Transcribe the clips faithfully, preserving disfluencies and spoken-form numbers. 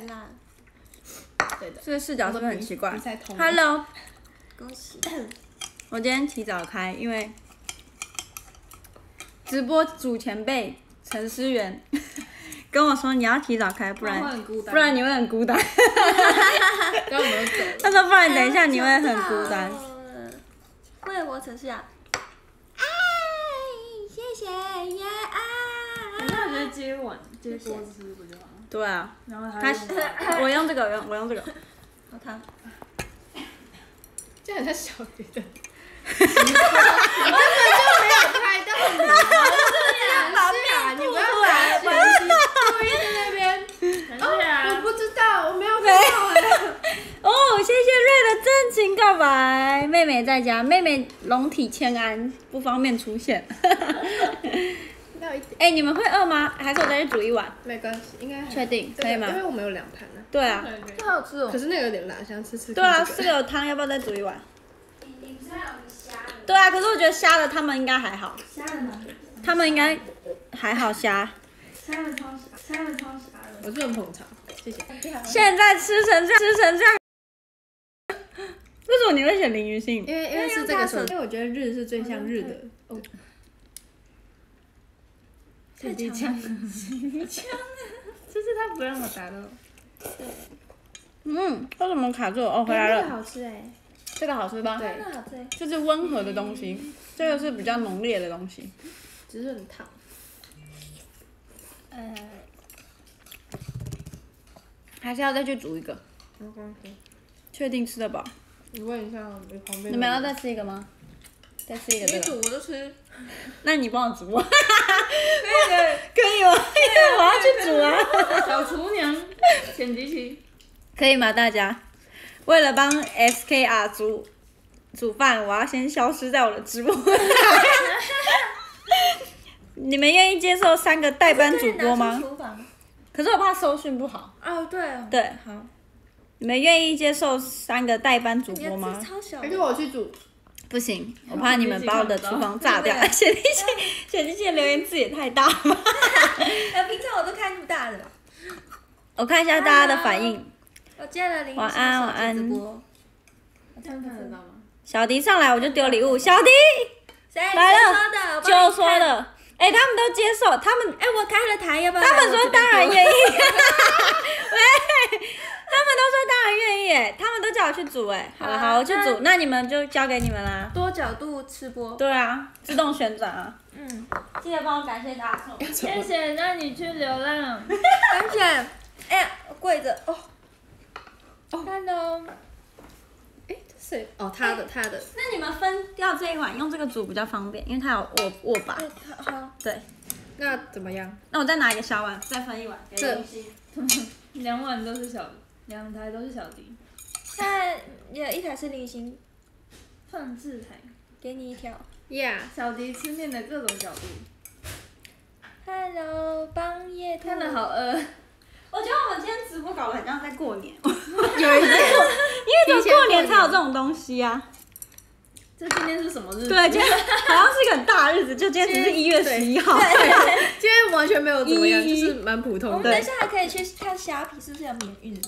辣。 对的。 这个视角是不是很奇怪 ？Hello， 恭喜！ 我今天提早开，因为直播主前辈陈思源跟我说你要提早开，不然不然你会很孤单。 刚我们走了。 他说不然等一下你会很孤单。 为我城市啊！哎，谢谢耶啊！ 那我觉得接碗接锅吃不就好了？ 对啊。 然后他我用这个，我用我用这个。 好烫。 这很像小鱼的。我根本就没有拍到你，把面吐出来，关系录音在那边。哦，我不知道，我没有看到哎。 哦，谢谢瑞的真情告白。妹妹在家，妹妹龙体欠安，不方便出现。 要一点。 哎，你们会饿吗？还是我再去煮一碗？ 没关系，应该确定可以吗？ 因为我们有两盘呢。 对啊。 这好吃哦。 可是那个有点辣，想吃吃。 对啊，这个有汤，要不要再煮一碗？对啊，可是我觉得虾的他们应该还好。 虾的吗？ 他们应该还好虾。 虾的超虾的超虾的。 我是很捧场，谢谢。 现在吃成这样，吃成这样。为什么你会选林鱼信？ 因为因为是这个手，因为我觉得日是最像日的。哦。 太强了， 强了，就是他不让我打到。 对。 嗯，为什么卡住？哦，回来了。 这个好吃哎。 这个好吃吧？ 对，好吃。 这是温和的东西，这个是比较浓烈的东西， 只是很烫。 呃， 还是要再去煮一个。 没关系。 确定吃得饱？ 你问一下我们旁边。 你们要再吃一个吗？再吃一个这个。 你煮我就吃。 那你帮我煮。可以的，可以吗？我要去煮啊。 小厨娘，前几期。 可以吗，大家？为了帮 S K R 煮煮饭，我要先消失在我的直播台。你们愿意接受三个代班主播吗？可是我怕收讯不好。 哦，对哦。 对， 好。 你们愿意接受三个代班主播吗？ 超小。 还是我去煮？ 不行，我怕你们把我的厨房炸掉。写进去，写进去的留言字也太大了。 呃，平常我都看那么大的。 我看一下大家的反应。 我接了林。 晚安，晚安。 这样看得到吗？ 小迪上来我就丢礼物，小迪来了，就说的。哎，他们都接受，他们哎，我开了台，要不要？ 他们说当然愿意。喂，他们都说当然愿意，哎，他们都叫我去煮，哎，好了好，我去煮，那你们就交给你们啦。 多角度吃播。 对啊，自动旋转啊。 嗯， 记得帮我感谢大家。 谢谢，让你去流浪。 感谢。哎呀，我跪着哦。Hello。 哎，这谁？哦，他的他的。 那你们分掉这一碗，用这个煮比较方便，因为它有握握把。 好。对。 那怎么样？ 那我再拿一个小碗，再分一碗给东西。 两碗都是小，两台都是小迪。 那有一台是菱形放置台， 给你一条。 Yeah， 小迪吃面的各种角度。 Hello， 帮叶看得好饿。 我觉得我们今天直播搞得很像在过年。 有一点，因为只有过年才有这种东西啊。 这今天是什么日子？ 对，今天好像是一个很大的日子，就今天只是一月十一号。 对，今天完全没有怎么样，就是蛮普通的。 我们等一下还可以去看虾皮，是不是有免运？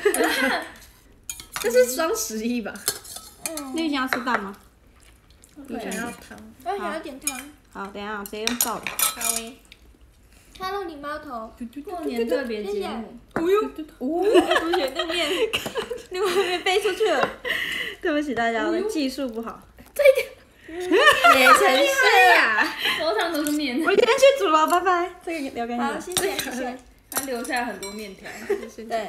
这是双十一吧？ 嗯。 你想要吃饭吗？ 我想要汤。 我想要点汤。 好，等一下我直接用照的。 好诶。Hello， 你猫头。 过年特别节目。 哦呦，哦，同学那面，那面飞出去了。对不起大家，我的技术不好。 这一点。也成是呀，桌上都是面。 我先去煮了，拜拜。这个留给你。 好，谢谢谢谢。 他留下很多面条。 对。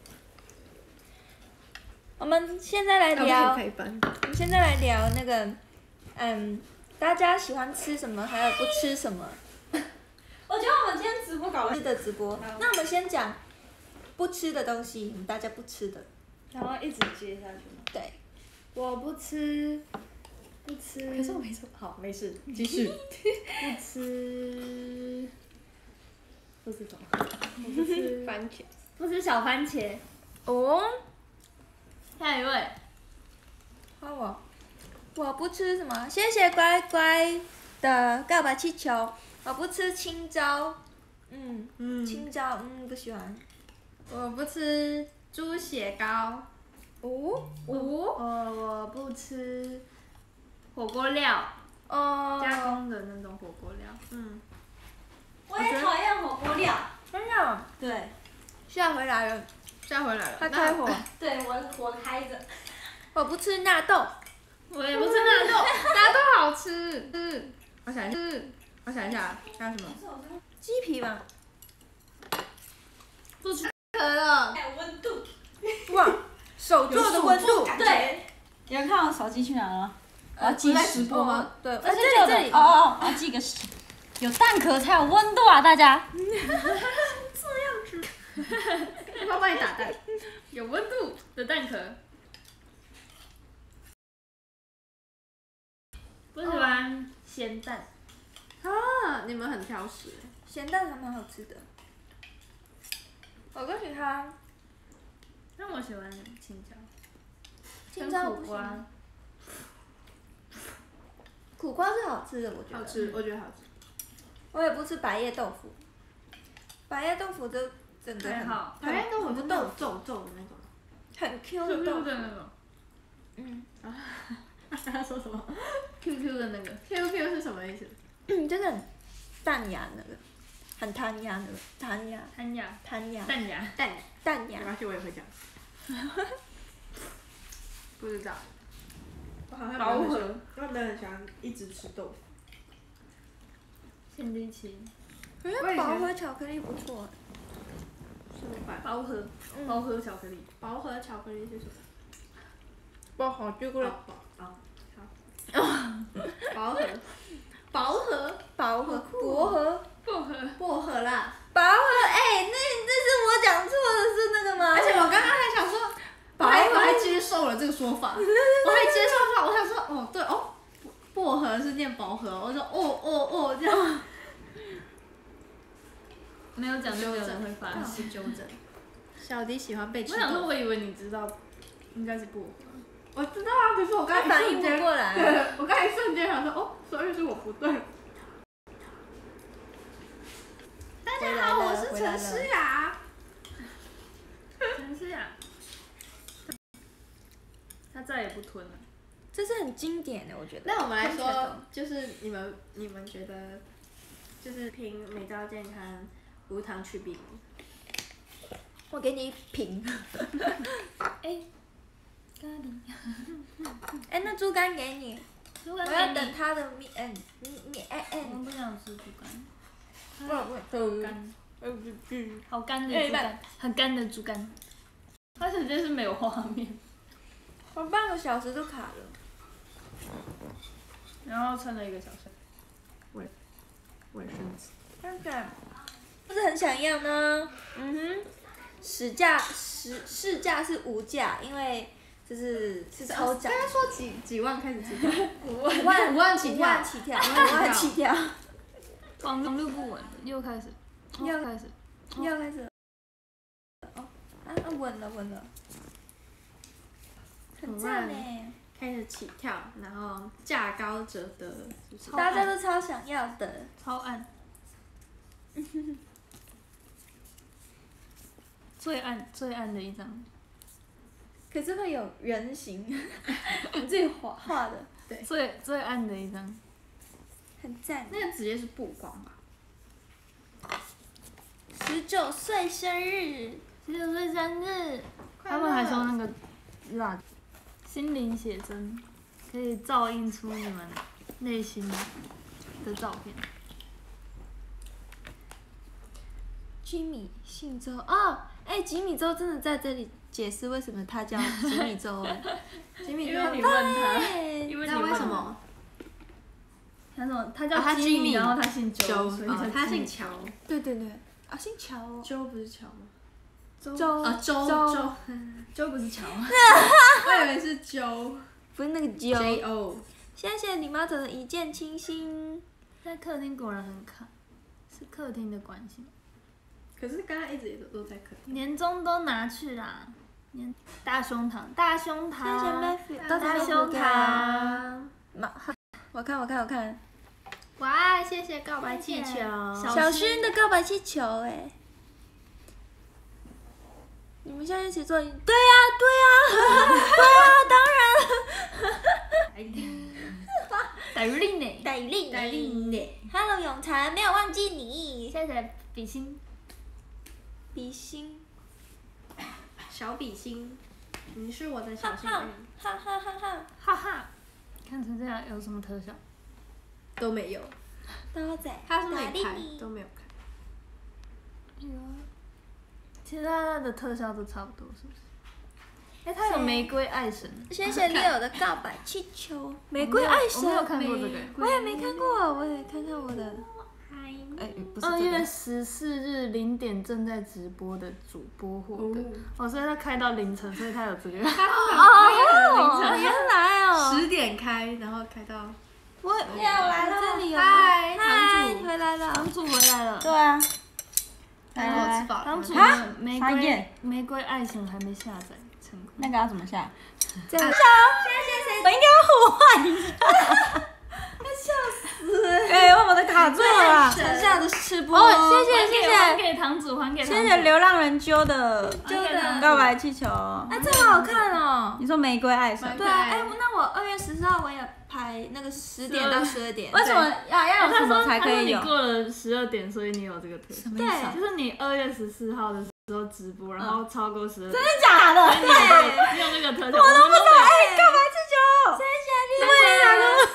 我们现在来聊，我们现在来聊那个，嗯，大家喜欢吃什么，还有不吃什么。 我觉得我们今天直播搞了吃的直播，那我们先讲不吃的东西，我们大家不吃的， 然后一直接下去吗？ 对， 我不吃，不吃。可是我没说，好，没事，继续。不吃，不吃什么？我不吃番茄，不吃小番茄。 哦。 下一位。 换我。我不吃什么？谢谢乖乖的告白气球。我不吃青椒，嗯，嗯青椒，嗯，不喜欢。 我不吃猪血糕。 五五。我我不吃火锅料， 哦， 加工的那种火锅料。嗯。 我也讨厌火锅料。 真的？ 对。 夏回来了。 夏回来了。 他开火。 对，我火开着。 我不吃纳豆。 我也不吃纳豆，纳豆好吃。嗯。我想一下，我想一下，还有什么？ 鸡皮吧。 不吃可了。 还有温度。 哇，手做的温度。 对。有人看我手机去哪了？我要计时播吗？ 对， 在这里这里。哦哦，我要计个时。有蛋壳才有温度啊，大家。 这样子。我帮你打蛋。有温度的蛋壳。不喜欢咸蛋。啊，你们很挑食。 咸蛋还蛮好吃的。我跟其他。 那我喜欢青椒。 青椒苦瓜。苦瓜是好吃的，我觉得。 好吃，我觉得好吃。 我也不吃百叶豆腐。百叶豆腐都整个很好。 百叶豆腐是那种皱皱的那种。 很 Q 的豆腐。 的那种。 嗯。 他说什么 ？Q Q 的那个。Q Q 是什么意思？ 嗯，就是很弹牙那个，很弹牙那个，弹牙。 弹牙。 弹牙。 弹牙。 弹弹牙。 没关系，我也会讲。不知道。我好像饱和，我没有很喜欢一直吃豆腐。 限定期。 我觉得薄荷巧克力不错。 什么版？薄荷。薄荷巧克力。薄荷巧克力是什么？ 薄荷巧克力。 啊，好。薄荷。薄荷。 薄荷。薄荷。 薄荷。薄荷啦。 薄荷，哎，那那是我讲错的是那个吗？ 而且我刚刚还想说。薄荷还接受了这个说法，我还接受它，我想说，哦，对哦，薄荷是念薄荷，我说哦哦哦这样，没有讲就没有人会发现。纠正。小迪喜欢被吃。我想说，我以为你知道，应该是薄荷。我知道啊，可是我刚才反应不过来。 对，我刚才瞬间想说，哦，所以是我不对。大家好，我是陈诗雅。陈诗雅。他再也不吞了， 这是很经典的，我觉得。 那我们来说，就是你们你们觉得，就是凭美招健康无糖去冰。 我给你一瓶。哎，咖喱。哎，那猪肝给你。 猪肝我要等它的面，嗯，面，哎哎。 我不想吃猪肝。 不不干。好干的猪肝，很干的猪肝。它直接是没有画面。 我半个小时都卡了， 然后撑了一个小时。卫卫生纸。 看看，不是很想要呢。嗯哼，市价市市价是无价，因为就是是抽奖。 刚刚说几几万开始起跳？ 五万五万起跳。 五万起跳。五万起跳。 网络不稳，又开始。又开始。 又开始。哦，啊，稳了稳了。很赞呢， 开始起跳，然后价高者得， 大家都超想要的， 超暗，最暗最暗的一张， 可是会有人形，你自己画画的， 对，最最暗的一张， 很赞， 那个直接是曝光吧。 十九岁生日， 十九岁生日，他们还说那个蜡。心灵写真可以照映出你们内心的照片。 吉米姓周哦，哎，吉米周真的在这里解释为什么他叫吉米周哎。吉米周， 因为你问他，因为你为什么？ 他说他叫吉米，然后他姓周，所以他姓乔。 对对对，啊姓乔哦。 周不是乔吗？ 周啊周周周不是乔， 我以为是周， 不是那个周。 J O。 谢谢礼貌者的一见倾心。 在客厅果然很卡，是客厅的关系。 可是刚刚一直也都都在客厅。 年终都拿去啦，年大胸膛，大胸膛， 谢谢 Matthew， 大胸膛。 马，我看我看我看。 哇，谢谢告白气球， 小薰的告白气球哎。 们现在一起做。对呀、啊，对呀、啊，对呀、啊，当然。 戴令呢？ 戴令， 戴令呢。Hello， 永才，没有忘记你。 谢谢比心。 比心。 小比心，你是我的小幸运。 哈哈哈哈哈哈。看成这样有什么特效？ 都没有。 都在。 他是没开，都没有开。 有啊。其实它的特效都差不多，是不是？哎，它有玫瑰爱神。 谢谢 Leo 的告白气球，玫瑰爱神。 我没有看过这个。 我也没看过，我也看看我的。哎，不是二月十四日零点正在直播的主播获得，哦，所以他开到凌晨，所以他有这个。 哦，原来哦。 十点开，然后开到。 我要来了，这里有。 嗨， 堂主回来了， 堂主回来了。 对啊。 来来， 堂主玫瑰玫瑰爱神还没下载成功。 那个要怎么下？ 这样。 谢谢谁？我应该要互换一下。 笑死！ 哎，我的卡住了。 剩下的吃播。 哦，谢谢谢谢。 还给堂主，还给堂主。 谢谢流浪人揪的揪的告白气球。 哎，这好好看哦。 你说玫瑰爱神？ 对啊，哎，那我二月十四号我也排那个十点到十二点。 为什么要要有什么才可以有？ 你过了十二点，所以你有这个特效。 对， 就是你二月十四号的时候直播，然后超过十二点。 真的假的？ 对， 你有那个特效。 我都不知道。哎，告白气球。 谢谢你为啥呢？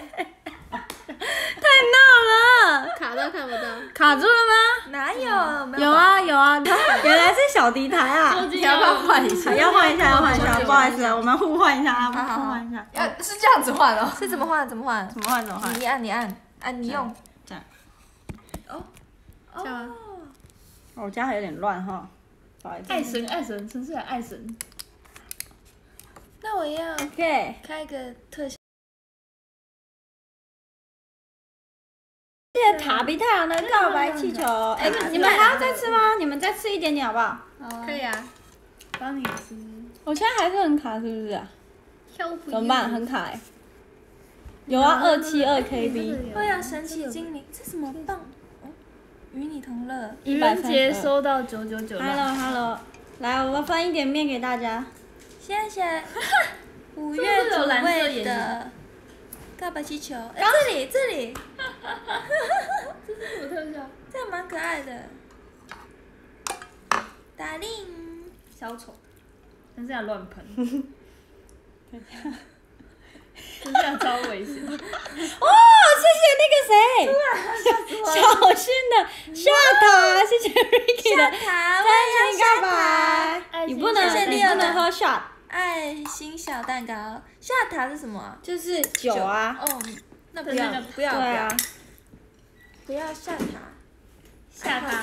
太闹了， 卡都看不到， 卡住了吗？ 哪有？ 有啊有啊，原来是小迪台啊！ 要不要换一下？ 要换一下，要换一下，不好意思，我们互换一下啊，互换一下。 要是这样子换哦？ 是怎么换？怎么换？ 怎么换？怎么换？ 你按，你按，按你用。 这样。 哦。 这样吗？ 我家还有点乱哈，不好意思。 爱神，爱神，陈思雅爱神。 那我要 OK 开一个特效。 谢谢塔比太阳的告白气球。哎，你们还要再吃吗？你们再吃一点点好不好？ 可以啊。 帮你吃。 我现在还是很卡，是不是啊？怎么办？很卡哎。有啊，二七二 K B。 会啊，神奇精灵，这什么棒？与你同乐。 愚人节收到九九九。 Hello Hello， 来，我分一点面给大家。 谢谢。五月主位的告白气球，哎，这里这里。 这是什么特效？ 这样蛮可爱的。打令。 小丑。真是要乱喷。真是要超危险。 哦，谢谢那个谁，小薰的夏塔，谢谢 Ricky 的真心告白。你不能，你不能喝 shot。 爱心小蛋糕，夏塔是什么？ 就是酒啊。 哦，那不要不要不要。不要夏塔。 夏塔。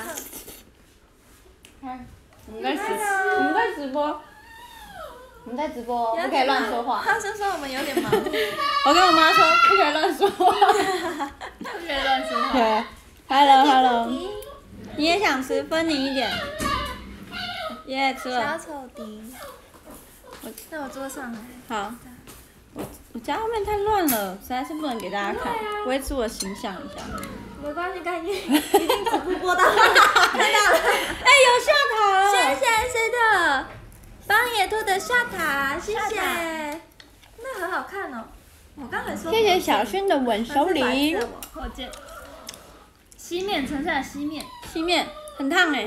我们在直，我们在直播。我们在直播，不可以乱说话。 他是说我们有点忙。 我跟我妈说，不可以乱说话。 不可以乱说话。 对 ，Hello Hello， 你也想吃，分你一点。耶，吃了。 小丑迪。我在我桌上来。 好。我我家后面太乱了，实在是不能给大家看，维持我形象一下。 没关系，刚才已经直播播到看到了。 哎，有下塔了。 谢谢谁的？帮野兔的夏塔，谢谢。那很好看哦。我刚才说。 谢谢小薰的稳手礼。 火箭。吸面，盛下吸面。 吸面，很烫哎。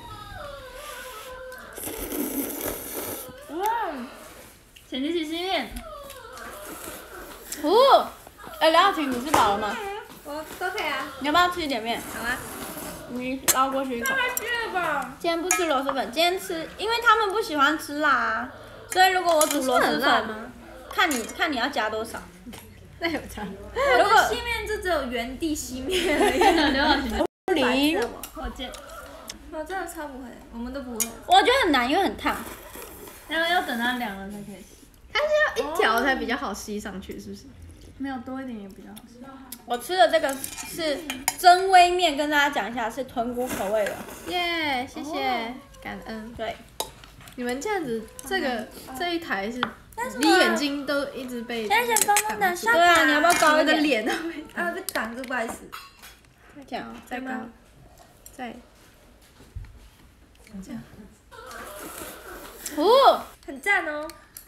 哇！前提是吸面。 哦。哎，梁耀婷，你吃饱了吗？ 我都可以啊。 你要不要吃一点面？ 好啊。 你捞过去一口。 太吃了吧。 今天不吃螺蛳粉，今天吃，因为他们不喜欢吃辣啊，所以如果我煮螺蛳粉，看你看你要加多少。 那有差。 如果吸面就只有原地吸面而已。 刘老师。 零。 火箭。 我真的超不会，我们都不会。 我觉得很难，因为很烫。 然后要等它凉了才可以吸。 它是要一条才比较好吸上去，是不是？ 没有多一点也比较好吸。 我吃的这个是真微面，跟大家讲一下，是豚骨口味的。 耶，谢谢，感恩。 对， 你们这样子，这个这一台是离眼睛都一直被。 谢谢峰峰的夏塔。 对啊，你要不要高一点？ 脸都被啊，被挡住，不好意思。 这样， 再高，再。这样。 哦， 很赞哦。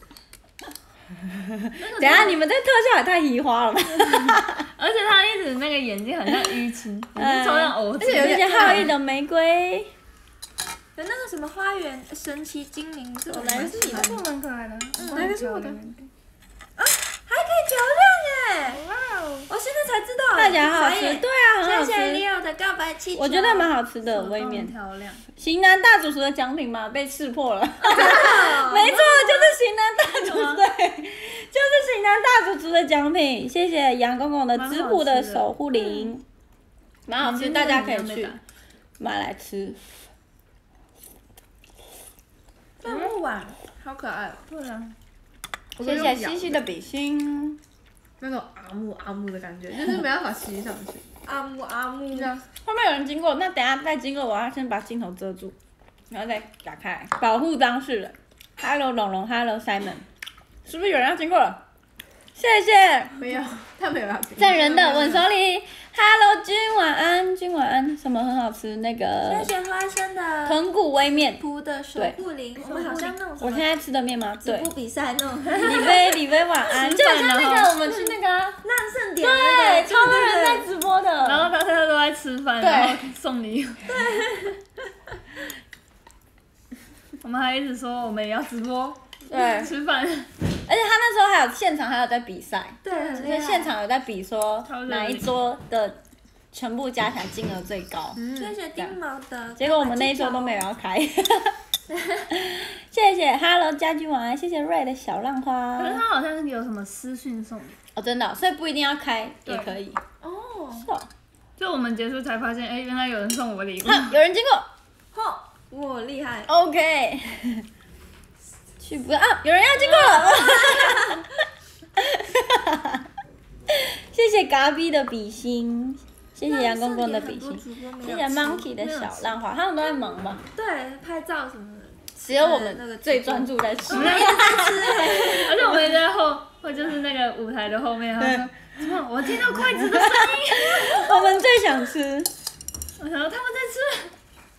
等一下你们这特效也太移花了吧？ 而且他一直那个眼睛很像淤青，眼睛超像藕子。 谢谢浩逸的玫瑰。 有那个什么花园神奇精灵，这个蛮是你的，蛮可爱的。 嗯， 哪个是我的？ 啊，还可以调亮耶！哇哦，我现在才知道。 看起来好吃，对啊，很好谢谢吃。 Leo 的告白气球。 我觉得蛮好吃的微面。 漂亮。 型男大主厨的奖品嘛，被识破了。没错，就是型男大主厨，对，就是型男大主厨的奖品。谢谢杨公公的滋补的守护灵，蛮好吃，大家可以去买来吃。 动物碗，好可爱。 对啊。 谢谢西西的比心。 那种阿木阿木的感觉，就是没办法吸上去。 阿木阿木。 这样。 后面有人经过，那等一下再经过，我要先把镜头遮住，然后再打开，保护当事人。Hello 龙龙 ，Hello Simon， 是不是有人要经过了？谢谢。 没有，他没有要经过。 赠人的吻手礼 ，Hello 君晚安，君晚安，什么很好吃？那个谢谢花生的豚骨微面。 铺的守护灵，我们好像那种什么我现在吃的面吗？对。 直播比赛那种。 李薇，李薇晚安，就好像那个我们去那个烂盛典， 对，超多人在直播的。 然后大家都在吃饭，然后送礼。对。我们还一直说我们也要直播， 对， 吃饭。 而且他那时候还有现场还有在比赛， 对， 就是现场有在比说哪一桌的全部加起来金额最高。 谢谢丁毛的。 结果我们那一桌都没有要开。谢谢 ，Hello 家居晚安，谢谢瑞的小浪花。 可是他好像是有什么私讯送礼。 哦，真的、哦，所以不一定要开也可以。 哦。 是哦。 就我们结束才发现，哎、欸，原来有人送我礼物。 有人经过。 嚯，我厉害。 OK。去不啊！有人要经过了。谢谢嘎逼的比心，谢谢杨公公的比心，谢谢 Monkey 的小浪花，他们都在忙吧？ 对，拍照什么的。 只有我们最专注在吃。 我们一直在吃， 而且我们在后，或就是那个舞台的后面，他说：“怎么我听到筷子的声音？” 我们最想吃。 我想到他们在吃。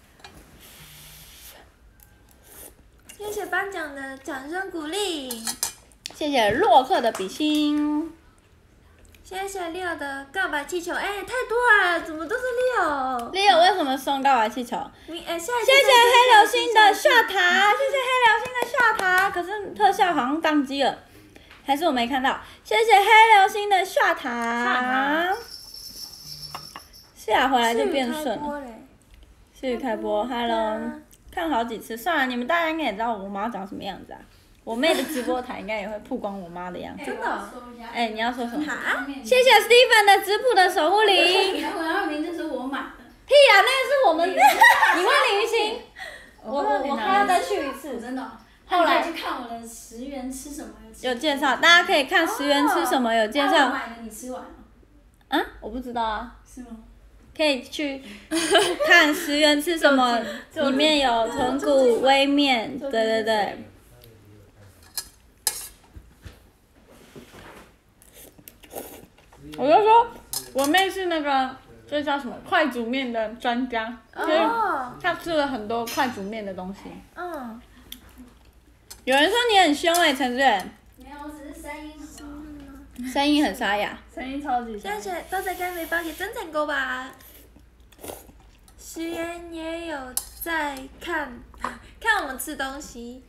谢谢颁奖的掌声鼓励， 谢谢洛克的比心， 谢谢 Leo 的告白气球，哎、欸，太多了，怎么都是 Leo。 Leo 为什么送告白气球？ 你哎，谢谢谢黑流星的下塔，谢谢黑流星的下塔，可是特效好像宕机了，还是我没看到。谢谢黑流星的下塔，是啊，回来就变顺了。是雨开播 ，Hello。看好几次，算了，你们大家应该也知道我妈长什么样子啊。我妹的直播台应该也会曝光我妈的样子。 真的？ 哎、欸，你要说什么？ 啊、 谢谢 Steven 的质朴的守护灵。 然后然后名字是我买的。 屁啊，那个是我们。你问李玉清。我我我还要再去一次。 真的。 后来去看我的十元吃什么。 有介绍，大家可以看十元吃什么有介绍。 我买的，你吃完了。 啊？我不知道啊。 是吗？ 可以去看十元吃什么，里面有豚骨微面，对对对。我就说，我妹是那个，这叫什么快煮面的专家，就是她吃了很多快煮面的东西。 嗯。 有人说你很凶哎、欸，陈志远。 没有，我只是声音很声音很沙哑。 声音超级沙哑。 谢谢多谢干梅包给真成狗吧。石原也有在看，看我们吃东西。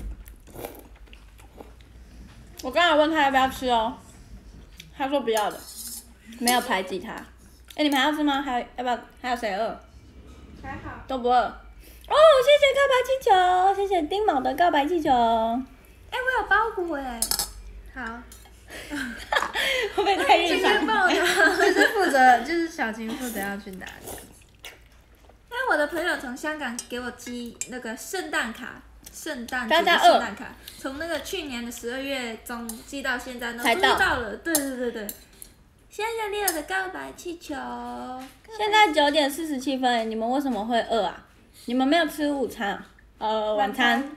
我刚才问他要不要吃哦，他说不要的，没有排挤他。哎、欸，你们还要吃吗？还有要不要？还有谁饿？ 还好。 都不饿。哦，谢谢告白气球，谢谢丁卯的告白气球。 哎、欸，我有包裹哎。 好。 会不会太日常？ 就是负责，就是小琴负责要去哪里。 因为我的朋友从香港给我寄那个圣诞卡，圣诞节的圣诞卡，从那个去年的十二月中寄到现在，终于到了。对对对对，谢谢 Leo 的告白气球。 现在九点四十七分，你们为什么会饿啊？你们没有吃午餐、啊？呃，晚餐。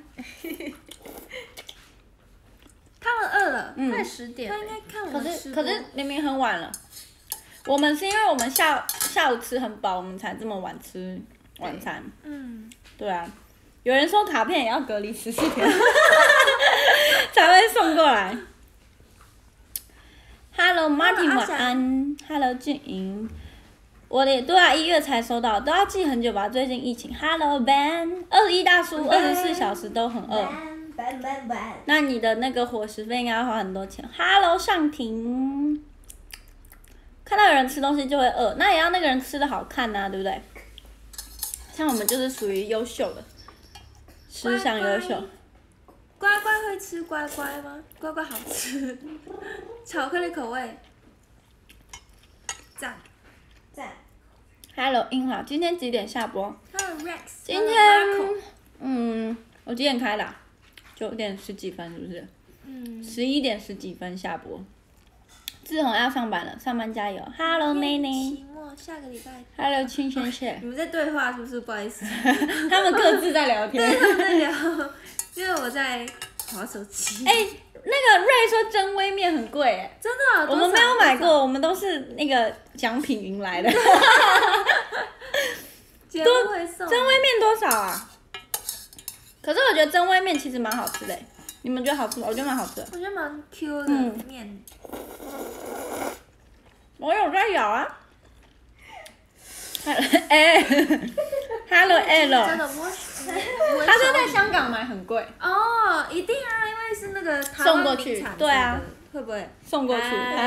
他们饿了， 嗯， 快十点。 他应该看我们吃。 可是可是明明很晚了。我们是因为我们下下午吃很饱，我们才这么晚吃晚餐。 嗯， 对啊， 有人说卡片也要隔离十四天才会送过来。Hello Martin 晚安 ，Hello 静莹，我的对啊，一月才收到，都要寄很久吧？最近疫情。Hello Ben， 二十一大叔，二十四小时都很饿。那你的那个伙食费应该要花很多钱。Hello 尚婷，看到有人吃东西就会饿，那也要那个人吃的好看呐、啊，对不对？像我们就是属于优秀的，吃相优秀。 乖乖会吃乖乖吗？乖乖好吃，巧克力口味，赞赞。 Hello 英豪，今天几点下播？ Hello Rex， 今天嗯，我几点开的、啊？九点十几分是不是？嗯。十一点十几分下播。志宏要上班了，上班加油。Hello 内内。 期末下个礼拜。 Hello 青先生。 你们在对话是不是？不好意思。 他们各自在聊天。 对，他们在聊，因为我在滑手机。 哎、欸，那个瑞说真微面很贵哎， 真的、啊？ 我们没有买过，我们都是那个奖品赢来的。 多会送。 真微面多少啊？可是我觉得真微面其实蛮好吃的，你们觉得好吃吗？我觉得蛮好吃的。 我觉得蛮 Q 的面。嗯、 我有在咬啊。哎 ，Hello L。 真的不会。 他说在香港买很贵。 哦，一定啊，因为是那个台送过去，对啊， 会不会送过去？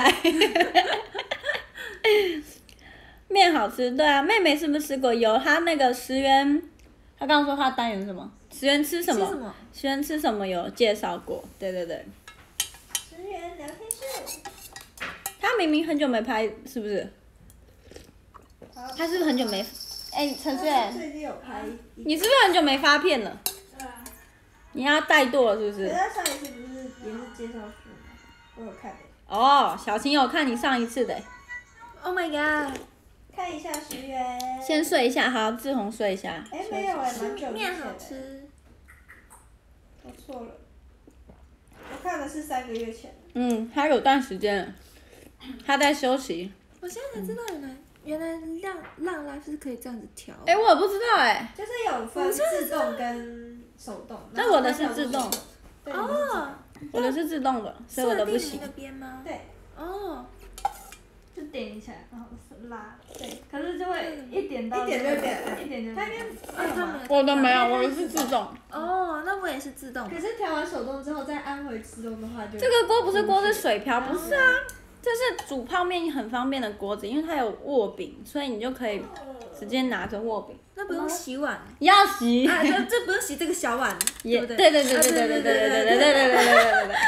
面好吃，对啊，妹妹是不是吃过？有，她那个十元，她刚刚说她单元是什么？十元吃什么？ 吃什么？ 十元吃什么有介绍过？对对对。 十元聊天室。 她明明很久没拍，是不是？她是不是很久没？哎、欸，陈炫， 最近有拍。 你是不是很久没发片了？ 对啊。 你要怠惰了是不是？ 可是他上一次不是也是介绍书吗？我有看的。 哦，小晴有看你上一次的。 Oh my god！ 看一下十元。 先睡一下，好，志宏睡一下。 哎、欸，没有哎，蛮久的。面好吃。我错了，我看的是三个月前。 嗯，还有段时间了，他在休息。 我现在才知道原来。嗯原来浪浪 live 是可以这样子调。 哎、欸，我也不知道哎、欸。 就是有分自动跟手动。 那我的是自动。 哦。 我的是自动的，所以我的不行。 那边吗？对。哦。就点起来，然后拉。对。可是就会一点到。一点就点，一点就。它应该。 我的没有，我的是自动。 哦，那我也是自动。可是调完手动之后再按回自动的话就。 这个锅不是锅是水瓢，不是啊。这是煮泡面很方便的锅子，因为它有握柄，所以你就可以直接拿着握柄。 那不用洗碗？ 要洗。 啊，这这不用洗这个小碗，对不对？ 对对对对对对对对对对对对对对对。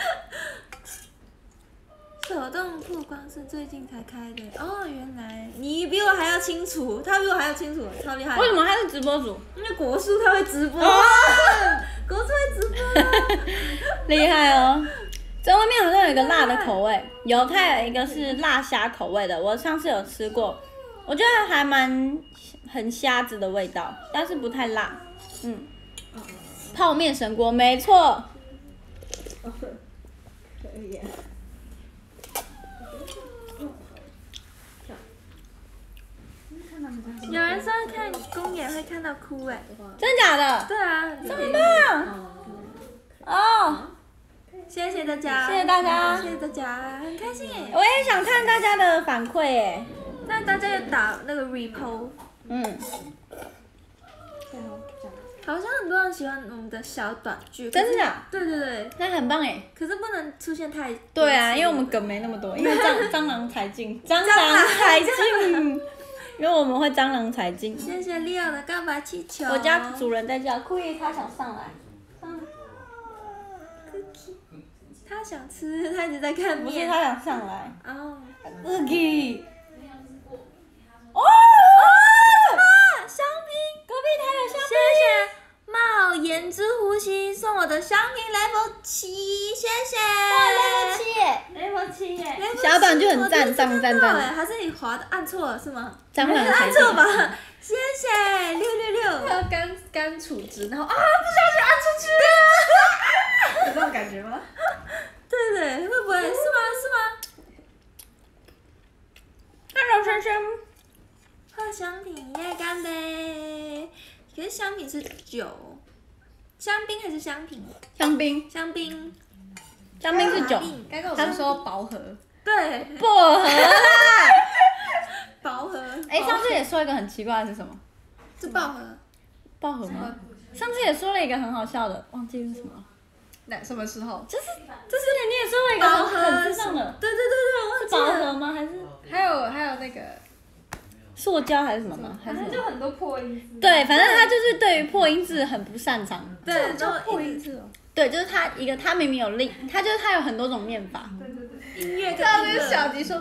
手动曝光是最近才开的哦，原来你比我还要清楚，他比我还要清楚，超厉害。 为什么他是直播主？ 因为国术他会直播， 哦、 国术会直播， 厉害哦。在外面好像有一个辣的口味，有它有一个是辣虾口味的，我上次有吃过，我觉得还蛮很虾子的味道，但是不太辣。嗯，泡面神锅没错。 可以。有人说看公演会看到哭哎， 真假的？ 对啊， 这么棒！哦。 谢谢大家， 谢谢大家， 谢谢大家，很开心耶！ 我也想看大家的反馈耶。 那大家要打那个 repo。嗯。好像很多人喜欢我们的小短剧。 真的？ 对对对。 那很棒耶。 可是不能出现太。 对啊，因为我们梗没那么多，因为蟑蟑螂才进，蟑螂才进，因为我们会蟑螂才进。 谢谢 Leo 的告白气球。 我家主人在叫，酷伊他想上来。 他想吃，他一直在看面。 不是他想上来。 哦。 Ugi。哦。 什么？香槟？ 隔壁台有香槟。 谢谢冒颜之呼吸送我的香槟 level 七，谢谢。 哇 level 七耶 ！level 七耶！ 小短剧很赞，赞赞赞。 还是你滑的按错了是吗？ 蟑螂按错吧？谢谢六六六。 要干干处置，然后啊，不小心按出去了。有这种感觉吗？ 对对，会不会是吗？是吗 ？Hello， 轩轩。 喝香槟耶，干杯！可是香槟是酒。 香槟还是香品？ 香槟， 香槟， 香槟是酒， 该跟我说说薄荷。 对， 薄荷啦。 薄荷。 哎，上次也说一个很奇怪的是什么？ 是薄荷。 薄荷吗？上次也说了一个很好笑的，忘记是什么。 那什么时候？ 就是就是你也说了一个薄荷很智障的， 对对对对，我是忘记了。 薄荷吗？还是还有还有那个， 塑胶还是什么吗？还是什么？ 就很多破音字。 对，反正他就是对于破音字很不擅长。 对，就破音字哦。 对，就是他一个，他明明有另，他就是他有很多种念法。 音乐跟这样那个音乐。 小迪说，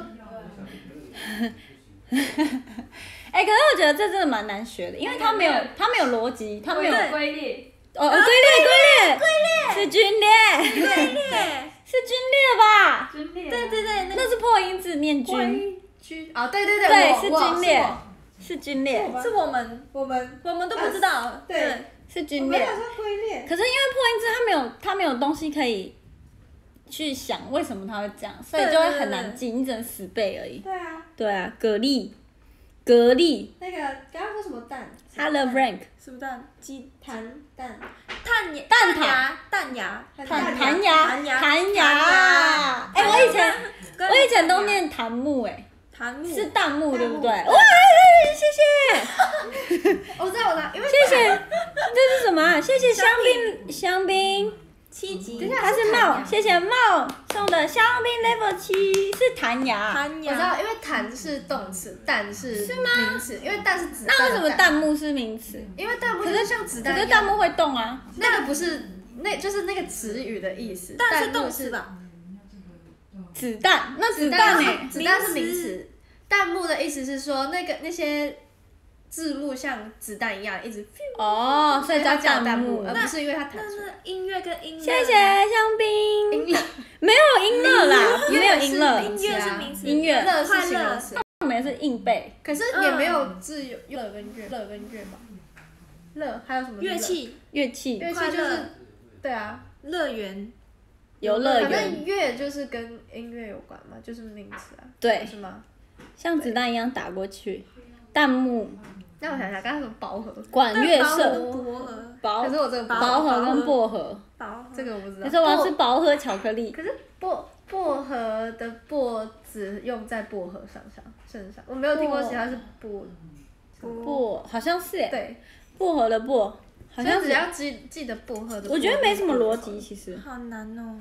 哎、可是我觉得这真的蛮难学的，因为他没有他没有逻辑，他没有对龟裂。 哦，龟裂龟裂龟裂是军裂， 对列。 是军裂吧？ 军裂。 对对对，那那是破音字念军， 居啊，对对对， 对， 我我是军裂是我， 是军裂， 是我们， 我们我们都不知道。 对是军裂。 龟裂。 可是因为破音字它没有它没有东西可以去想为什么它会这样，所以就会很难记，你只能死背而已。 对啊， 对啊，蛤蜊，蛤蜊那个刚刚说什么蛋？ ，Hello Frank， 什么蛋？鸡弹蛋。 弹牙。 蛋挞牙。弹牙。 弹弹弹牙弹牙。 弹牙，哎，我以前我以前都念弹幕，哎， 弹幕。 是弹幕对不对？ 弹幕哇，谢谢我知道我知道，因为谢谢，这是什么啊？谢谢香槟香槟。 七级。 等一下它是帽，谢谢帽送的香槟 level 七是弹牙， 弹牙。 我知道，因为弹是动词，蛋是名词，因为蛋是子弹。 那为什么？弹幕是名词？ 因为蛋不是像子可弹一样。 是弹幕会动啊。 那个不是，那就是那个词语的意思。 但是弹幕动词吧？ 子弹，那子子弹弹呢？ 子弹是名名词词。弹幕的意思是说，那个那些字幕像子弹一样一直， 哦，所以叫它叫弹弹幕幕，。而不是因为它弹那出来。 是音乐跟音乐。 谢谢香槟， 音乐没有音乐啦， 音乐没有音乐， 音乐是名词。 音乐乐是快乐形容。词， 我们也是硬背。 可是也没有字有乐跟乐，乐跟乐吧。乐还有什么乐？ 乐器。 乐器乐器快乐就是，对啊， 乐园。 游乐反园， 正乐就是跟音乐有关嘛，就是名词啊， 对， 是吗？ 像子弹一样打过去。弹幕， 那我想想，刚刚什么薄荷？ 管乐薄荷社， 薄荷。 薄可是我这个不知道薄荷跟薄荷。 薄荷。 这个我不知道。 可是我要吃薄荷巧克力。 可是薄薄荷的薄只用在薄荷上上身上，我没有听过其他是薄。 薄好像是哎， 对， 薄荷的薄，好所以像是。 只要记记得薄荷的。 我觉得没什么逻辑，其实。 好难哦。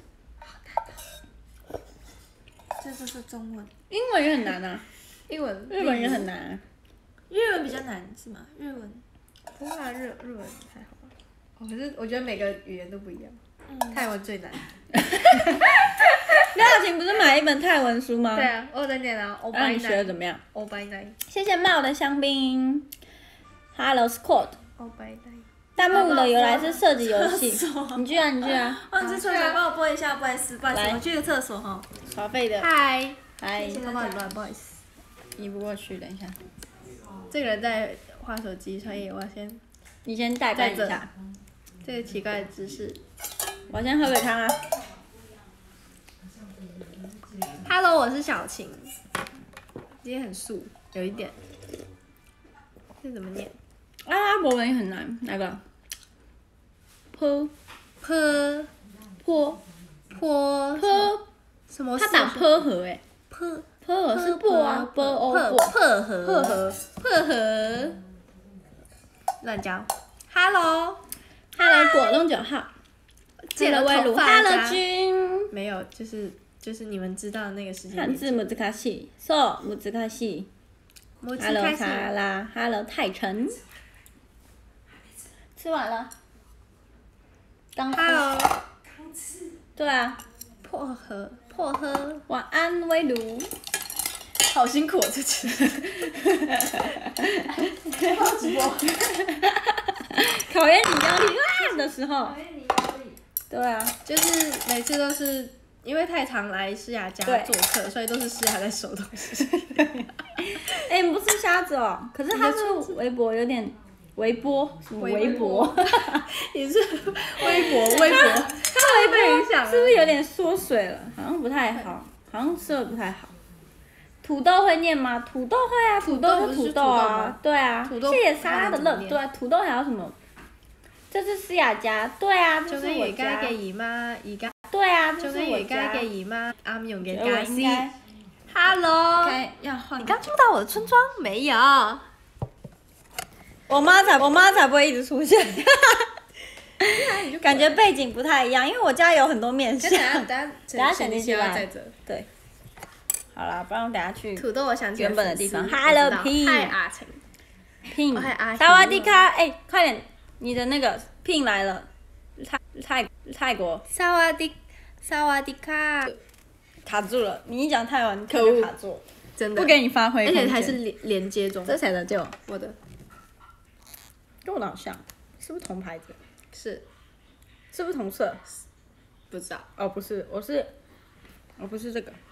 这就是中文。 英文也很难啊， 英文、 日文也很难啊。 日文比较难是吗？日文。 不会啊，日日文还好吧。哦，可是我觉得每个语言都不一样。 嗯。 泰文最难。 廖雅琴不是买一本泰文书吗？ 对。啊，我有在念啊，欧白那你学的奈， 怎么样？ 欧白奈， 谢谢茂的香槟。Hello Scott， 欧白奈。 弹幕的由来是射击游戏。你去啊，你去啊， 忘记厕所，帮我播一下，不好意思，不好意思， 来我去个厕所哈。 耍废的。 嗨， 哎， 头发很乱，不好意思。 移不过去，等一下， 这个人在划手机，所以我要先你先代办一在下， 这个奇怪的姿势。 我先喝个汤啊。 Hello， 我是小晴。今天很素，有一点。这怎么念？ 阿拉伯文也很难，哪个？坡坡坡坡坡， 什么？ 他打坡河哎， 坡坡河是破啊，坡欧破破。 破河破河破河。乱教。Hello， Hello 果冻九号借了威鲁头发 ，Hello 渣君。 没有，就是就是你们知道的那个时间点。 汉字難しい。そう難しい。 摩斯 Hello 开莎始。 拉 ，Hello 泰臣。吃完了。刚吃。 Hello， 对啊， 破河破河。 晚安威鲁。 好辛苦哦，这次。 考验你压力啊的时候。对啊， 就是每次都是因为太常来诗雅家对做客，所以都是诗雅在收东西。 哎、你不吃虾子哦？可是它是微博有点微波，什么微博？ 你是微博微博，它会被影响啊。 是不是有点缩水了？好像不太好，好像吃的不太好。土豆会念吗？土豆会啊，土豆就土豆不是土豆啊吗， 对啊。 土豆谢谢莎拉的乐， 它能怎么念对啊，土豆还有什么？ 这是思雅家，對啊，這是我仲有而家家。 嘅姨媽，而家對啊，這仲是我家有而家嘅。姨媽啱用嘅我家私。 應該 Hello， 該要換。 你剛住到我的村莊沒有？ 我媽才，我媽才不會一直出現。感覺背景不太一樣，因為我家有很多面相。 等下等下等下選進去吧在這。 對。好啦，不然我等下去。 土豆，我想起來原本的地方粉絲 Hello 我知道 Pin 嗨阿晴， 聘我還阿， 萨瓦迪卡，哎，快點，你的那個聘來了，泰泰泰國薩瓦迪，薩瓦迪卡， 卡住了，你一講泰文， 可惡就卡住， 真的不給你發揮空間。 而且還是連連接中。 這誰的就我的跟我的好像，是不是同牌子？ 是是不是同色？ 不知道， 哦，不是，我是，我不是這個。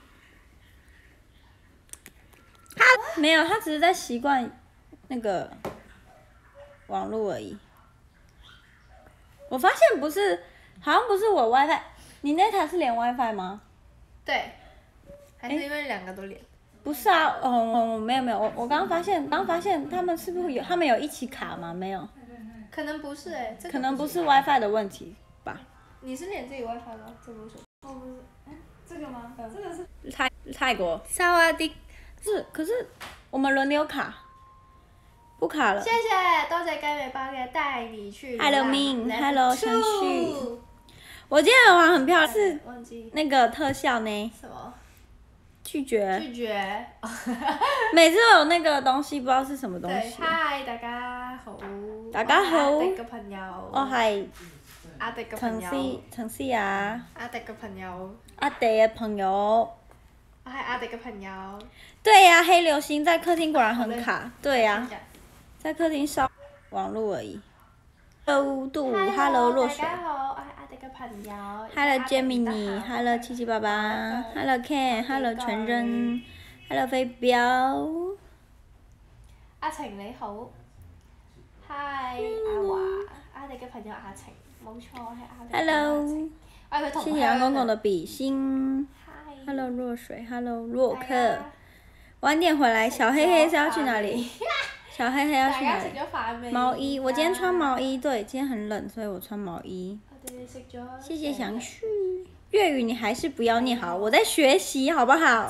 他沒有，他只是在習慣那個網絡而已。我發現不是，好像不是我 WiFi，你那台是連 WiFi 嗎？ 對，還是因為兩個都連。 不是啊，哦哦，沒有沒有，我我剛剛發現，剛發現他們是不是有，他們有一起卡嗎？沒有， 可能不是哎、欸，這個可能不是 WiFi 的問題吧。 你是連自己 WiFi 嗎？這不是。哦不是，哎，這個嗎？這個是。 泰泰國薩瓦迪， 是，可是我們輪流卡，不卡了。 謝謝，多謝雞尾包嘅帶你去。 Hello Min，Hello 相旭。 Two 我今天的網很漂亮，是忘記那個特效呢， 什麼？ 拒絕。 拒絕。 每次都有那個東西，不知道是什麼東對， 西。 嗨，大家好。 大家好我係阿迪嘅朋友。 我係阿迪嘅陳朋友。 思陳思雅， 阿迪嘅朋友。 阿迪嘅朋友。 我係阿迪嘅朋友。 對呀、啊，黑流星在客廳果然很卡。對呀、啊，在客廳燒網絡而已。Hello 杜，Hello 落水。 大家好，我係阿迪嘅朋友。 Hello Gemini，Hello 七七八八，Hello Ken，Hello 全真，Hello 飛鏢。 阿晴你好。Hi 阿華，阿迪嘅朋友阿晴，冇錯係阿迪嘅朋友阿 Hello， 晴。我係佢同鄉。 謝謝楊公公的比心。 Hi。 Hello 落水，Hello 洛克大家。 晚點回來，小黑黑是要去哪裡？小黑黑要去哪裡？ 大家食咗飯未？ 毛衣，我今天穿毛衣，對，今天很冷，所以我穿毛衣。 我哋食咗。 謝謝詳旭。粵語你還是不要念好，我在學習，好不好？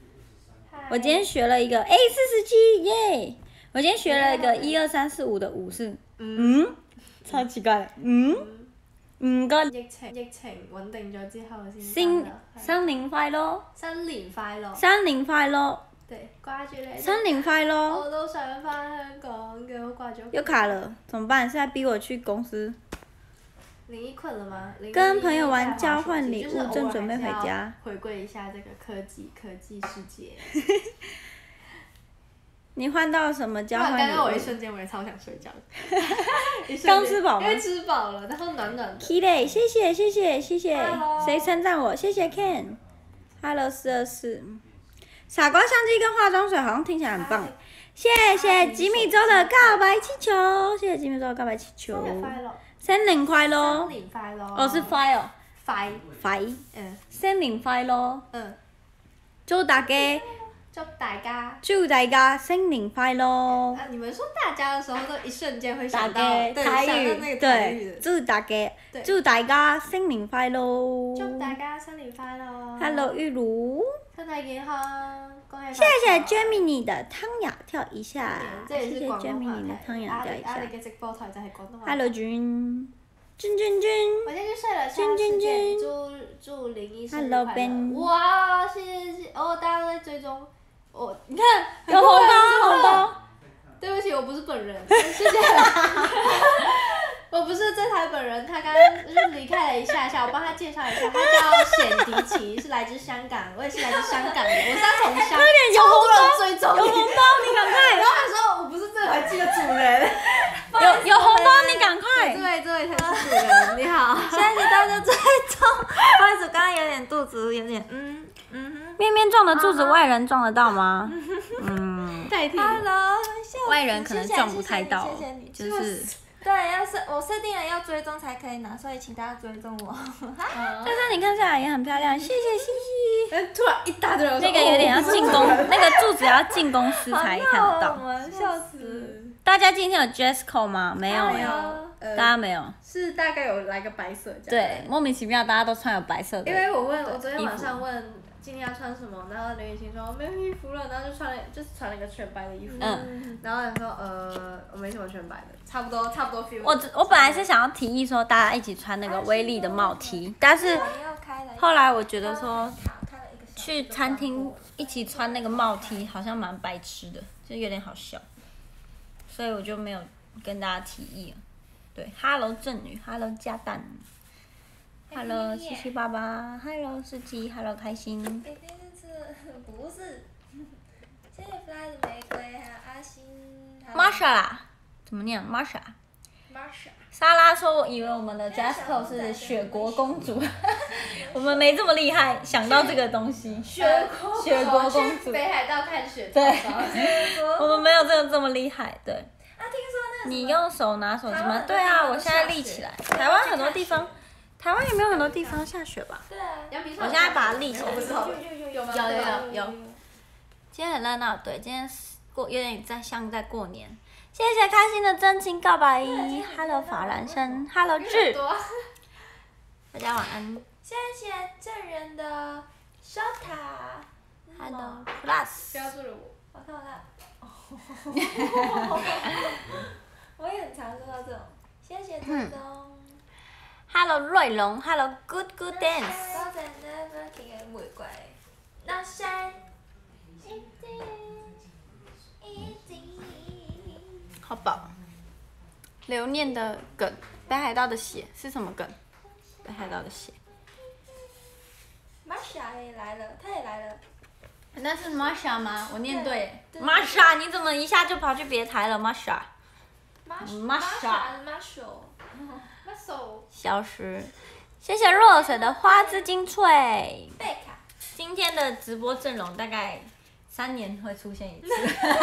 Hi。 我今天學了一個 A 四十七，耶！我今天學了一個一二三四五的五是，嗯，超奇怪的，嗯，五個疫情疫情穩定咗之後先新返啦係新年快樂， 新年快樂。 新年快樂， 對，掛住你。 新年快樂。 我都想翻香港嘅，好掛住屋企。 又卡了，怎麼辦？現在逼我去公司。 林一困了嗎？林一跟朋友玩在滑交換禮物手機就是正偶爾準備回家還是要回歸一下這個科技科技世界。 你換到什麼交換禮物？ 剛剛我一瞬間我也超想睡覺。 剛吃飽嗎？ 因為吃飽了，然後暖暖的。 Kitty，謝謝謝謝謝謝， Hello 誰稱讚我？謝謝 Ken。Hello 四二四。傻瓜相機跟化妝水好像聽起來很棒。謝謝吉米周的告白氣球，謝謝吉米周的告白氣球。 新年快樂。 新年快樂。 新年快樂。 哦，是 fire。 快。 快。 嗯。 新年快樂。 嗯。 祝大家。 祝大家。 祝大家新年快樂。 啊！你們說大家的時候，都一瞬間會大想到， 家對， 台想到語， 那個台語對， 的。 祝大家對祝大家新年快樂。 祝大家新年快樂。 Hello 玉茹。 身體健康，恭喜謝發財。 謝 Gemini 的湯雅跳一下，謝謝即係廣東 Gemini 的話湯雅跳一下阿。迪嘅直播台就係廣東話。 Hello 君，君君君。 我先去睡了，下君君次見。 君祝祝林醫生 Hello 快 Ben 樂。哇，謝謝哦，大家都在追蹤我，你看有紅包紅包。 對不起，我不是本人，謝謝。我不是這台本人，他剛剛就是離開了一下下，我幫他介紹一下，他叫顯迪奇，是來自香港，我也是來自香港的，我是他從香， 有超多紅包人追蹤有紅包，你趕快。 然後他說我不是這台機的主人， 有有紅包，你趕快。 對，這位才是主人，你好。 謝謝大家追蹤。不好意思，剛剛有點肚子有點嗯嗯哼。 面面撞的柱子，外人撞得到嗎？嗯。 代替。 Hello，笑死外人可能撞不太到謝謝你，謝謝你就是。 對，要設我設定了要追蹤才可以拿，所以請大家追蹤我。 但是你看下來也很漂亮，謝謝謝謝。 突然一大堆人， 那個有點要進公，那個柱子要進公司才看得到。 笑死。 大家今天有 dress code 嗎？沒有。 沒有。 呃大家没有？ 是大概有来个白色这样。 对，莫名其妙大家都穿有白色的。 因为我问，我昨天衣服晚上问今天要穿什么，然后刘雨晴说没有衣服了，然后就穿了，就是穿了一个全白的衣服。 嗯。 然后我说呃，我没什么全白的，差不多差不多 feel。 我我本来是想要提议说大家一起穿那个威力的帽 T，但是后来我觉得说去餐厅一起穿那个帽 T 好像蛮白痴的，就有点好笑，所以我就没有跟大家提议了。对 ，Hello 正女 ，Hello 加蛋 ，Hello 七七八八 ，Hello 司机 ，Hello 开心。 一定是不是？谢谢 Fly 的玫瑰，还有阿星。 Marsha 啦，怎么念 Marsha？ Marsha。 莎拉说：“我以为我们的 Jasco 是雪国公主，我们没这么厉害，想到这个东西。 雪国雪国公主， 北海道看雪。 对，我们没有这个这么厉害。对， 啊，听说那个你用手拿手机吗？对啊，我现在立起来。台湾很多地方，台湾有没有很多地方下雪吧？ 对啊， 我现在把它立起来。 有有有吗？ 有有有有。今天很热闹，对，今天过有点在像在过年。”谢谢开心的真情告白，Hello 法兰生 ，Hello 志，大家晚安。 谢谢证人的烧塔 ，Hello Plus。 标注了我。 我看我看。我也很常收到这种，谢谢周东。 Hello 瑞龙 ，Hello Good Good Dance。 高赞的不停的玫瑰，那山一定一定。 好饱。留念的梗，北海道的血是什么梗？北海道的血。 Marsha 也来了，他也来了。 那是 Marsha 吗？我念对。Marsha， 你怎么一下就跑去别台了 ？Marsha。 Marsha。 消失。谢谢若水的花枝精粹。 贝卡。 今天的直播阵容大概三年会出现一次。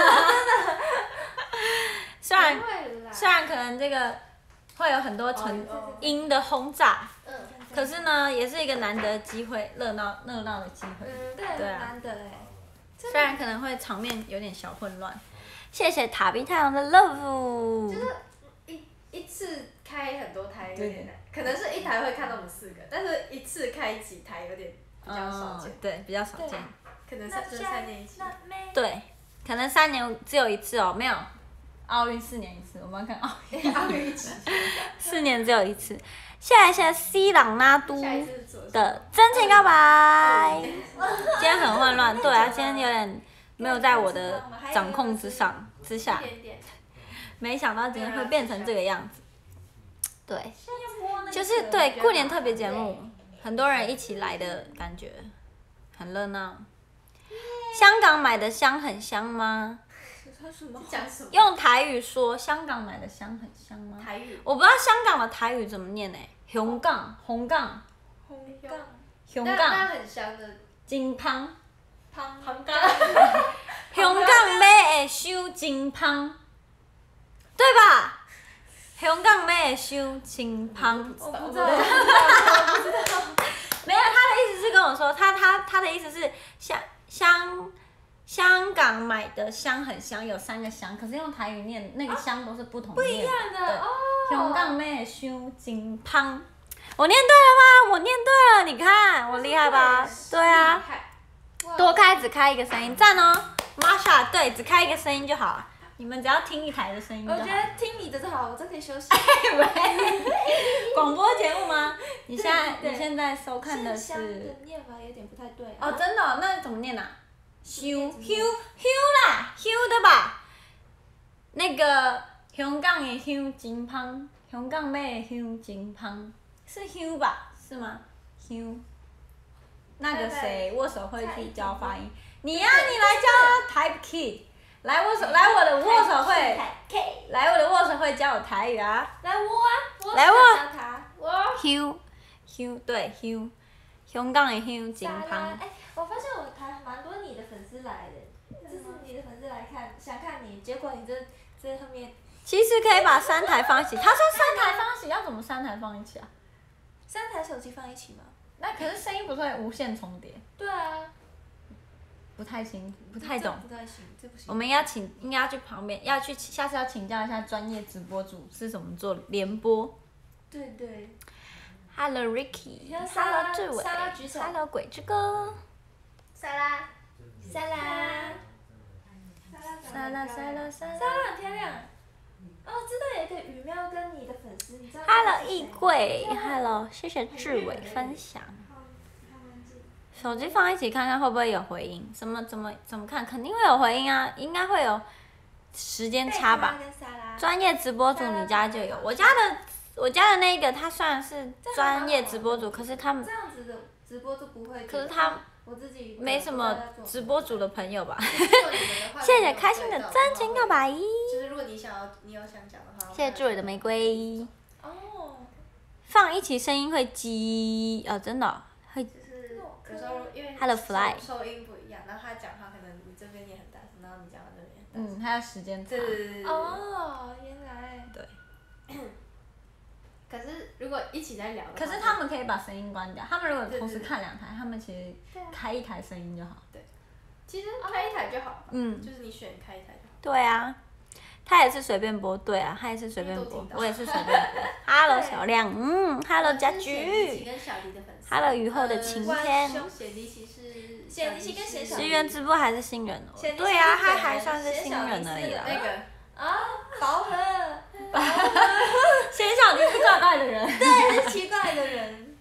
虽然虽然可能这个会有很多成音的轰炸，可是呢，也是一个难得机会，热闹热闹的机会。 嗯，对， 对啊， 难得哎。 虽然可能会场面有点小混乱。谢谢塔比太阳的 love。 就是一一次开很多台有点难，可能是一台会看到我们四个，但是一次开几台有点比较少见。 对，比较少见。 可能是就是三年一次。 对，可能三年只有一次哦，没有。奥运四年一次，我们要看奥运。 奥运一次。 四年只有一次。谢谢 C 朗拉都的真情告白。今天很混乱，对啊，今天有点没有在我的掌控之上之下。没想到今天会变成这个样子。对，就是对过年特别节目，很多人一起来的感觉，很热闹。香港买的香很香吗？ 讲什么？ 用台语说，香港买的香很香吗？ 台语。 我不知道香港的台语怎么念呢？香港，红港， 红港， 香那港， 很香的。 真香。 香港。 香港买的香真香，对吧？香港买的香真香。 我不知道，我不知道。 没有，他的意思是跟我说，他他他的意思是香香。香港买的香很香，有三个香，可是用台语念那个香都是不同的念法。 不一样的哦。 香港妹的香真香，我念对了吗？我念对了，你看我厉害吧？对啊，多开只开一个声音，赞哦 ，Marsha， 对，只开一个声音就好，你们只要听一台的声音就好。 我觉得听你的就好，我这可以休息。 广播节目吗？你现在你现在收看的是？ 香的念法有点不太对。 哦，真的、哦？那怎么念啊？香香香啦，香对吧？那个香港的香真香，香港买的香真香，是香吧？是吗？香。那个谁，握手会自己教发音。你呀、啊，你来教 Type Kid， 来握手，来我的握手会，来我的握手会教我台语啊！ 来我啊，我来我。 我。 香香对香，香港的香真香。 我发现我台蛮多你的粉丝来的，就是你的粉丝来看，想看你，结果你这这后面。 其实可以把三台放一起。他说三台放一起，要怎么三台放一起啊？ 三台手机放一起吗？ 那可是声音不是会无限重叠？ 对啊。 不不太清，不太懂。 不太行，这不行。 我们要请，应该要去旁边，要去下次要请教一下专业直播主是怎么做联播。 对对。 Hello Ricky，Hello 莎拉志伟莎拉举手 ，Hello 鬼之歌， 莎拉，莎拉， 莎拉莎拉莎拉。 莎拉很漂亮。哦，知道有一个雨喵跟你的粉丝，你知道吗 Hello 易贵，Hello， 谢谢志伟分享。手机放一起看看会不会有回音？怎么怎么怎么看？肯定会有回音啊，应该会有时间差吧。专业直播主你家就有，我家的我家的那个他虽然是专业直播主，可是他们这样子的直播就不会。 可是他我自己没什么直播主的朋友吧。 谢谢谢开心的真情告白。 就是如果你想要，你有想讲的话。 谢谢志伟的玫瑰。 哦。 放一起声音会激哦，真的、哦、会。 就是有时候因为 Hello Fly 收音不一样，然后他讲话可能你这边也很大声，然后你讲话那边也很大声。 嗯，还有时间差。 对对对对。 哦，原来。 对。 可是如果一起在聊的话， 可是他们可以把声音关掉，他们如果同时看两台，他们其实开一台声音就好。 对，其实开一台就好。 嗯。 就是你选开一台就好。 对啊，他也是随便播，对啊，他也是随便播，我也是随便播。Hello 小亮，嗯 ，Hello 家居，Hello 雨后的晴天。 显迪奇是显迪奇跟显小十元直播还是新人哦？对啊，他还算是新人而已啦。 那个啊，薄荷。 显小迪是怪怪的人。 对，是奇怪的人。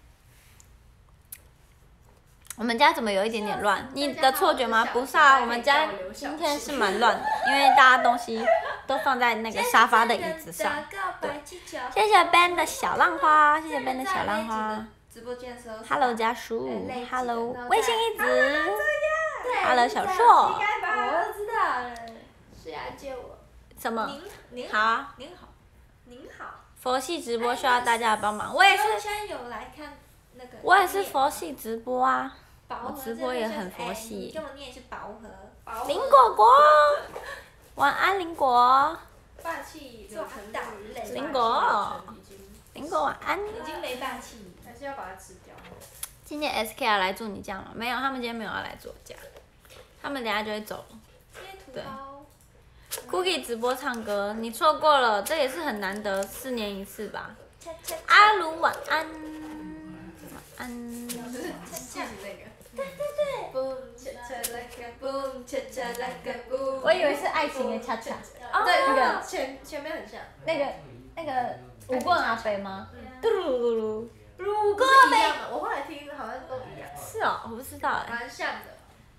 我们家怎么有一点点乱？你的错觉吗？不是啊，我们家今天是蛮乱的，因为大家东西都放在那个沙发的椅子上。对，谢谢 Ben 的小浪花，谢谢 Ben 的小浪花。 直播间的时候 Hello 家属 ，Hello 微信一子 ，Hello 小硕。 我知道了，是要救我。 什么？ 您好啊。 您好，您好。 佛系直播需要大家帮忙，我也是。 现在有来看那个。 我也是佛系直播啊。 我直播也很佛系。 你跟我念是薄荷。 林果果，晚安林果。 霸气流成绿。 林果。林果晚安。 已经没霸气。 还是要把它吃掉。 今天 S K 要来住你家吗？没有，他们今天没有要来住我家，他们等下就会走了。对。Cookie 直播唱歌，你错过了，这也是很难得，四年一次吧。阿卢晚安，晚安。 就是那个。 对对对。Boom cha cha like a boom cha cha like a boom。 我以为是爱情的恰恰。 对，那个前前面很像。 那个那个舞棍阿飞吗？嘟噜噜噜。 舞棍阿飞。我后来听好像都一样。 是哦，我不知道哎。 蛮像的。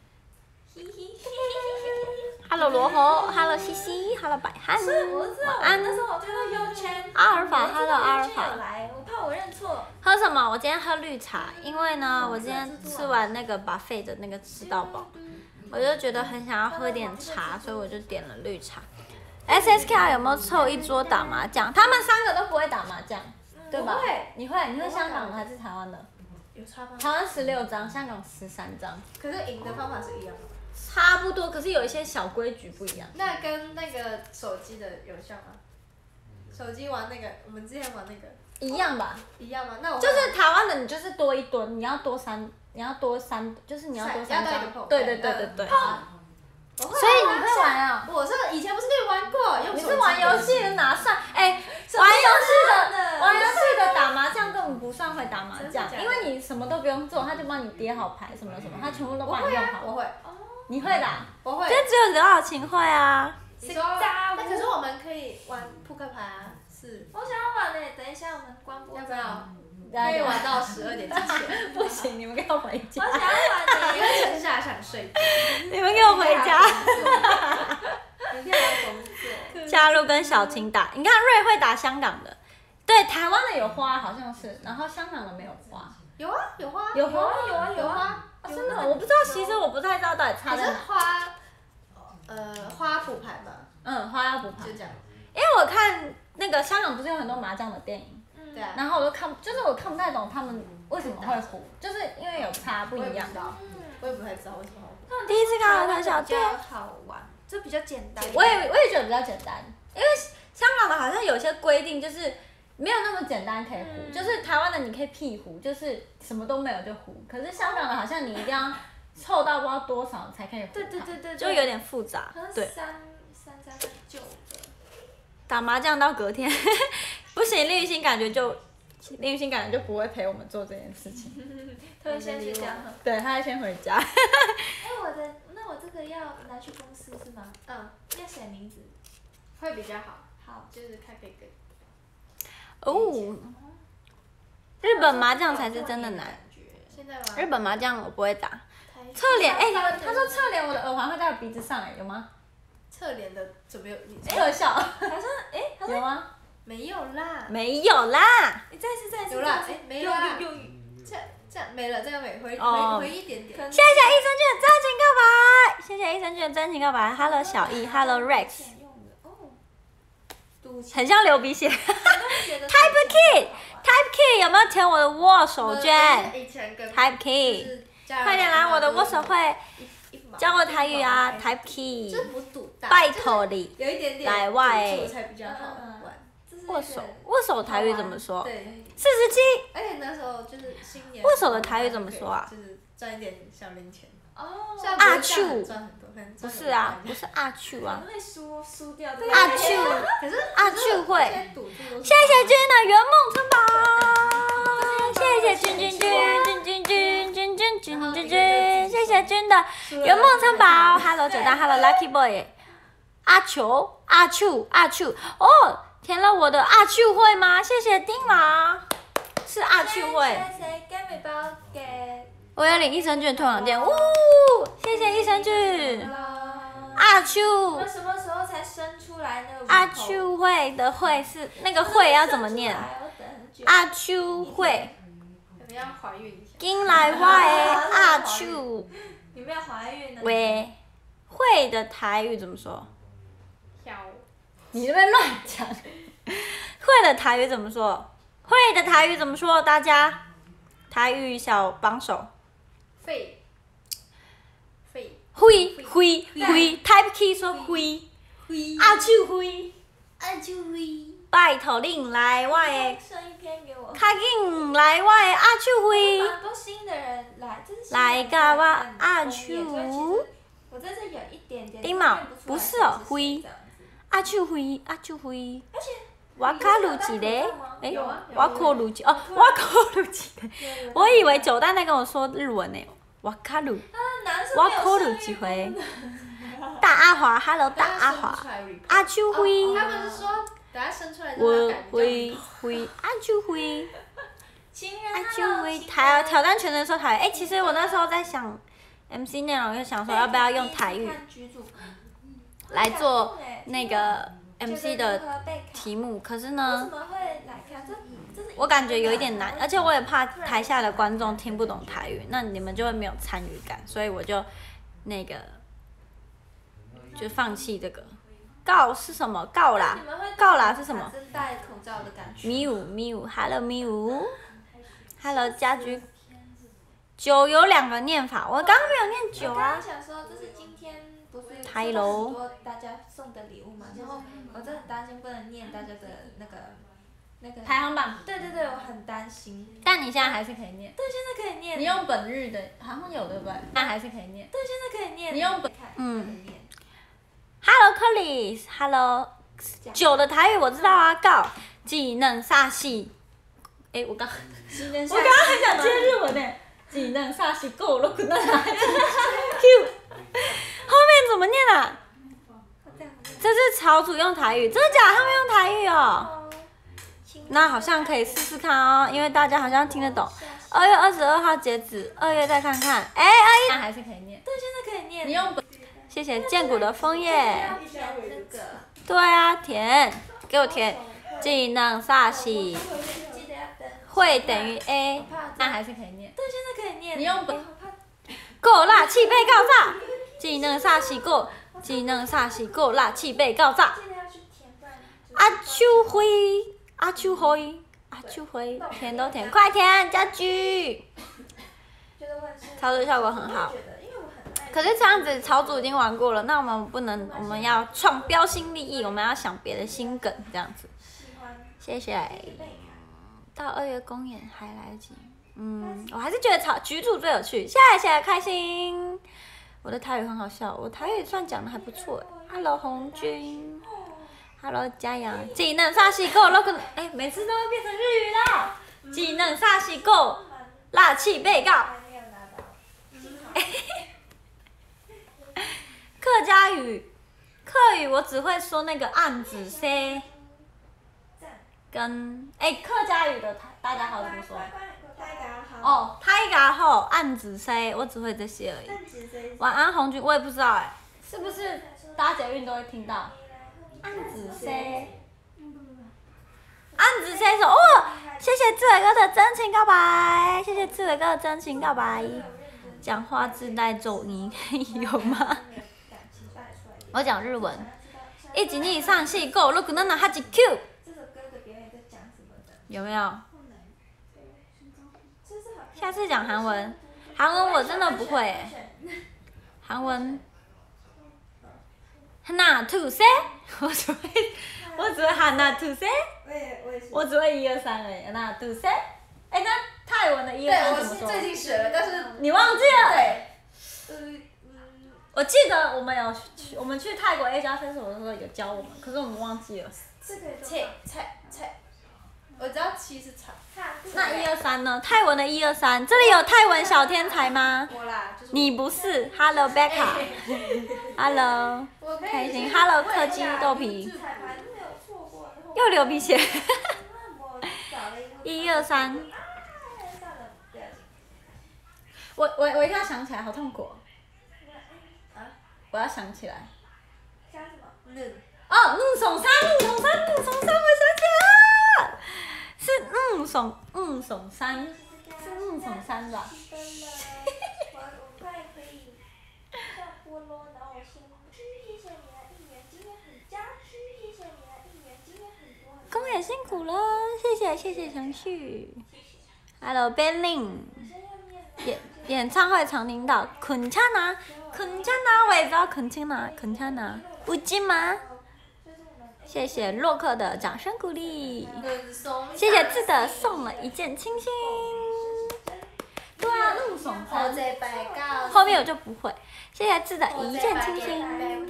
Hello 罗猴 ，Hello 西西 ，Hello 百汉，晚安。 但是我看到优圈。 阿尔法 ，Hello 阿尔法。 我怕我认错。 喝什么？我今天喝绿茶，因为呢，我今天吃完那个buffet的那个吃到饱，我就觉得很想要喝点茶，所以我就点了绿茶。S S K 有没有凑一桌打麻将？他们三个都不会打麻将，对吧？你会？你会香港的还是台湾的？ 有差吗？ 台湾十六张，香港十三张。 可是赢的方法是一样的。 差不多，可是有一些小规矩不一样。 那跟那个手机的有像吗？手机玩那个，我们之前玩那个。 一样吧。 一样吗？那我。 就是台湾的，你就是多一吨，你要多三，你要多三，就是你要多三张。对对对对对。所以你会玩啊？ 我是以前不是跟你玩过，用手机。 你是玩游戏的哪算？哎，玩游戏的玩游戏的打麻将根本不算会打麻将，因为你什么都不用做，他就帮你叠好牌什么什么，他全部都帮你用好。 我会。 你会打？ 我会。 这只有刘晓晴会啊。 你说，那可是我们可以玩扑克牌啊。是。 我想要玩诶，等一下我们关播。 要不要？可以玩到十二点之前。 不行，你们给我回家。 我想要玩诶， 因为陈夏想睡觉。 你们给我回家。 明天要工作。 加入跟小青打，你看瑞会打香港的，对，台湾的有花好像是，然后香港的没有花。 有啊，有花。 有花， 有啊，有啊。 真的，我不知道，其实我不太知道到底差在哪。 可是花，呃，花圃牌嘛。 嗯，花要补牌。 就这样。 因为我看那个香港不是有很多麻将的电影， 对啊。 然后我都看，就是我看不太懂他们为什么会胡，就是因为有差不一样。 我也不太知道为什么。 第一次看到很小对。 好玩，这比较简单。 我也我也觉得比较简单，因为香港的好像有些规定就是没有那么简单可以胡，就是台湾的你可以屁胡，就是什么都没有就胡，可是香港的好像你一定要凑到不知道多少才可以回他。 对对对对对就有点复杂好。像对， 三三三九个。 打麻将到隔天，不行，林雨欣感觉就林雨欣感觉就不会陪我们做这件事情。 他会先去讲。 对，他会先回家。 哎，我的，那我这个要拿去公司是吗？ 嗯， 要写名字。 会比较好， 好。 就是它可以跟。 哦，日本麻将才是真的难。 现在吗？ 日本麻将我不会打。侧脸，哎、他他说侧脸，我的耳环会在我鼻子上，哎，有吗？ 侧脸的怎么有？ 特效好像，哎，好像有吗？ 没有啦， 没有啦。 你再次再次。 有啦，哎，没有啦， 有有有。 这样这样没了，这样没回哦回回一点点。 谢谢益生菌的真情告白，谢谢益生菌的真情告白。Hello 小易 ，Hello Rex，很像流鼻血。Type Kid，Type Kid 有没有填我的握手券以前跟 ？Type Kid，快点来我的握手会，教我台语啊！Type 这 Kid， 不赌大， 拜托你。 有一点点来外赌注才比较好玩。 握手，握手台语怎么说？ 对， 四十七。 而且那时候就是新年。 握手的台语怎么说啊？ 就是赚一点小零钱。 哦。 阿丘。 赚很多， 不是啊，不是阿丘啊。 会输输掉。 阿丘。 可是阿丘会。谢谢谢君的圆梦城堡。谢谢君君君君君君君君君君君，谢谢君的圆梦城堡。Hello 九蛋 ，Hello Lucky Boy。阿球，阿丘，阿丘。哦。填了我的阿丘会吗？谢谢丁马，是阿丘会。 谁给美包给？ 我有领益生菌退网店，呜，谢谢益生菌。阿丘。 我什么时候才生出来呢？ 阿丘会的会是那个会要怎么念？阿丘会。 可能要怀孕一下。 进来我的阿丘。 你没有怀孕呢？ 喂，会的台语怎么说？ 跳。 你这边乱讲。会的台语怎么说？会的台语怎么说？大家，台语小帮手。 废。废。 会会会 ，Type Key 说会。 会。 阿丘会。 阿丘会。 拜托恁来我的。 生一篇给我。 较紧来我的阿丘会。 很多新的人来，这是来甲我阿丘。 我在这有一点点。 丁毛不是哦，会。阿丘会，阿丘会。而且。我卡录一个，诶，我卡录一，哦，我卡录一个。我以为九蛋在跟我说日文呢。我卡录。我卡录一回。大阿华 ，Hello， 大阿华。阿丘会。 他们是说，等下生出来我会会阿丘会。阿丘会台挑战全能说台语，哎，其实我那时候在想 M C 内容，就想说要不要用台语来做那个 M C 的题目，可是呢，我感觉有一点难，而且我也怕台下的观众听不懂台语，那你们就会没有参与感，所以我就那个就放弃这个。告是什么？告啦，告啦是什么？ 戴口罩的感觉。 咪五咪五 ，Hello 咪五 ，Hello 家居。酒有两个念法，我刚刚没有念酒啊。 我想说，这是今天不是台楼很多大家送的礼物嘛，然后我真的很担心不能念大家的那个那个排行榜。 对对对，我很担心。 但你现在还是可以念。 对，现在可以念。 你用本日的，好像有对不对？那还是可以念。 对，现在可以念。 你用本嗯。 Hello Chris，Hello， 酒的台语我知道啊，告技能煞戏。哎，我刚，我刚刚很想接日文呢。技能煞戏够了，那 Q， 后面怎么念啊？这是草主用台语，真的假的？他们用台语哦。那好像可以试试看哦，因为大家好像听得懂。二月二十二号截止，二月再看看。哎，二月那还是可以念。 对，现在可以念。 你用本。谢谢建谷的枫叶。 那个。 对啊，填，给我填。技能煞戏。会等于 A， 那还是可以念。 对，现在可以念。 你用本。够辣，气被告炸。技能煞戏够，技能煞戏够辣，气被告炸。阿秋辉，阿秋辉，阿秋辉，填都填，快填，家居。操作效果很好。可是这样子草组已经玩过了，那我们不能，我们要创标新立异，我们要想别的新梗，这样子。谢谢。到二月公演还来得及， 嗯，我还是觉得草局主最有趣。谢谢开心，我的台语很好笑，我台语算讲的还不错。Hello 红军 ，Hello 嘉阳，技能啥西够？那个哎，每次都会变成日语啦。技能啥西够？辣气被告。客家语，客语我只会说那个案子 C， 跟哎客家语的大家好怎么说？哦，太家好，案子 C， 我只会这些而已。晚安红军，我也不知道哎，是不是搭捷运都会听到？案子 C， 案子 C 说哦，谢谢志伟哥的真情告白，谢谢志伟哥的真情告白。讲话自带走音，有吗？我讲日文，一级以上四五六七八八九，有没有？下次讲韩文，韩文我真的不会诶，韩文하나 둘 셋，我只会我只会하나 둘 셋，我只会一二三而已，하나 둘 셋。哎，那泰文的一二三怎么说？ 对，我最近学了，但是你忘记了？ 对。 我记得我们有去，我们去泰国 A 加分手的时候有教我们，可是我们忘记了。 这个菜菜菜，我知道七是菜。 那一二三呢？泰文的一二三，这里有泰文小天才吗？ 我啦，就是你不是 ，Hello Becca，Hello， 开心 ，Hello 柯基豆皮，又流鼻血，一二三，我我我一定要想起来，好痛苦、哦。我要想起来。 想什么？嗯。 哦，嗯耸山，嗯耸山，嗯耸山，我想起来了，是嗯耸嗯耸山，是嗯耸山吧？公也辛苦了，谢谢谢谢程序。Hello Benlin， 演演唱会常听到괜찮아 괜찮아，我也知道괜찮아 괜찮아，乌金吗？谢谢洛克的掌声鼓励，谢谢志的送了一件清新。对啊，陆耸山，后面我就不会。谢谢志的一见倾心。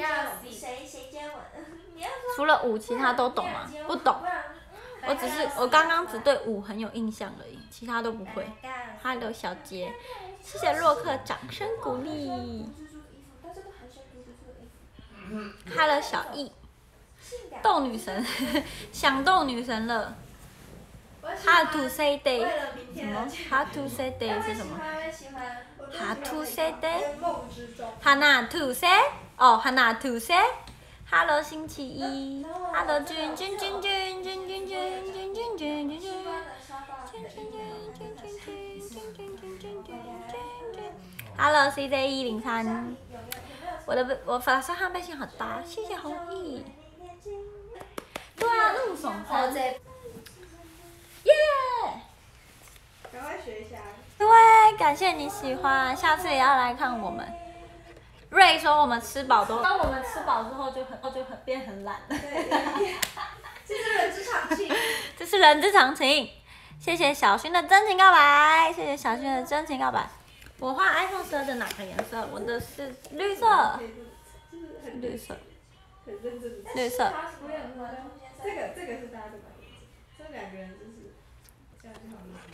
除了舞，其他都懂吗？不懂，我只是我刚刚只对舞很有印象而已，其他都不会。Hello 小杰，谢谢洛克掌声鼓励。Hello 小易。斗女神，想斗女神了。How to say day？ 什么 ？How to say day 是什么 ？How to say day？Hana to say？ 哦 ，Hana to say？Hello 星期一 ，Hello 君君君君君君君君君君君君君。Hello C J 一零三，我的我发上汉背心好大，谢谢弘毅。对啊，陆耸山。耶！ 赶快学一下。 对，感谢你喜欢，下次也要来看我们。瑞说我们吃饱都，当我们吃饱之后就很就很变很懒了。 对，这是人之常情。 这是人之常情。谢谢小薰的真情告白，谢谢小薰的真情告白。我画 iPhone 十二的哪个颜色？我的是绿色。绿色。绿色。 这个这个是大家的名字，这两个人就是这样就好意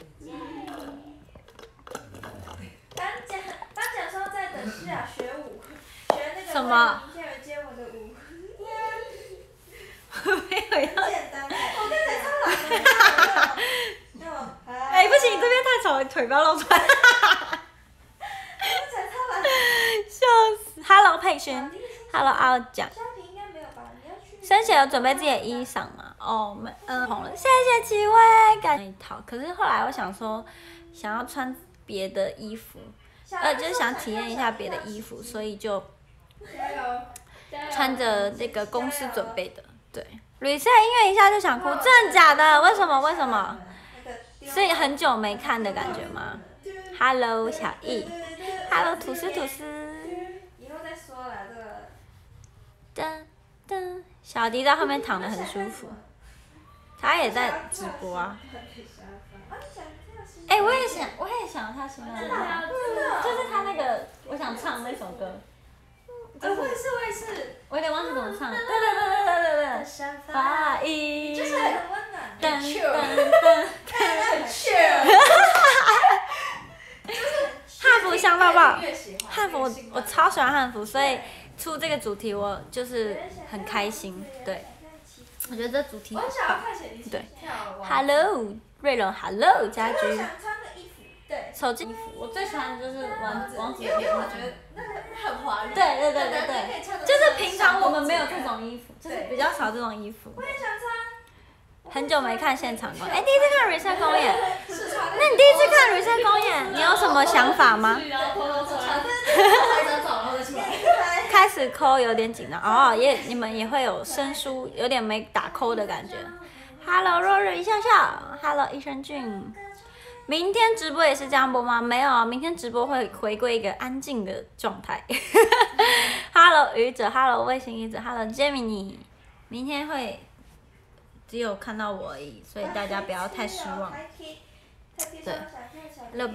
颁奖颁奖时候在等诗雅学舞，学那个什么？ 明天有接吻的舞。 没有要。 很简单，我刚才超懒的。 哎，不行，这边太丑了，腿不要露出来。 刚才超懒。 笑死 ！Hello 佩璇 ，Hello 傲奖。生姐有准备自己的衣裳吗？哦，没，嗯，红了，谢谢几位，感一套。可是后来我想说，想要穿别的衣服，呃，就是想体验一下别的衣服，所以就穿着这个公司准备的。对，吕赛音乐一下就想哭，真的假的？为什么？为什么？是很久没看的感觉吗 ？Hello 小易 ，Hello 吐司吐司。 以后再说了这个。 噔噔。小迪在后面躺得很舒服，他也在直播啊。 哎，我也想，我也想他喜欢的歌，就是他那个我想唱那首歌。 我也是，我也是。 我有点忘记怎么唱。对对对对对对对。发音。 就是很温暖。 噔噔噔。 很 chill。 汉服香爆爆，汉服我我超喜欢汉服，所以出这个主题我就是很开心。对，我觉得这主题很棒。对 ，Hello 瑞龙 ，Hello 家居。 对， 手机衣服，我最喜欢的就是王王子的脸， 我觉得那个很华丽。 对对对对对，就是平常我们没有这种衣服，就是比较少这种衣服。 我也想穿。 很久没看现场公演，哎，第一次看 Reset 公演，那你第一次看 Reset 公演，你有什么想法吗？开始抠有点紧张哦，也你们也会有生疏，有点没打抠的感觉。Hello 若日一笑笑 ，Hello 益生菌。明天直播也是这样播吗？没有啊，明天直播会回归一个安静的状态。Hello 愚者 ，Hello 卫星愚者 ，Hello Gemini， 明天会只有看到我而已，所以大家不要太失望。对 ，Hello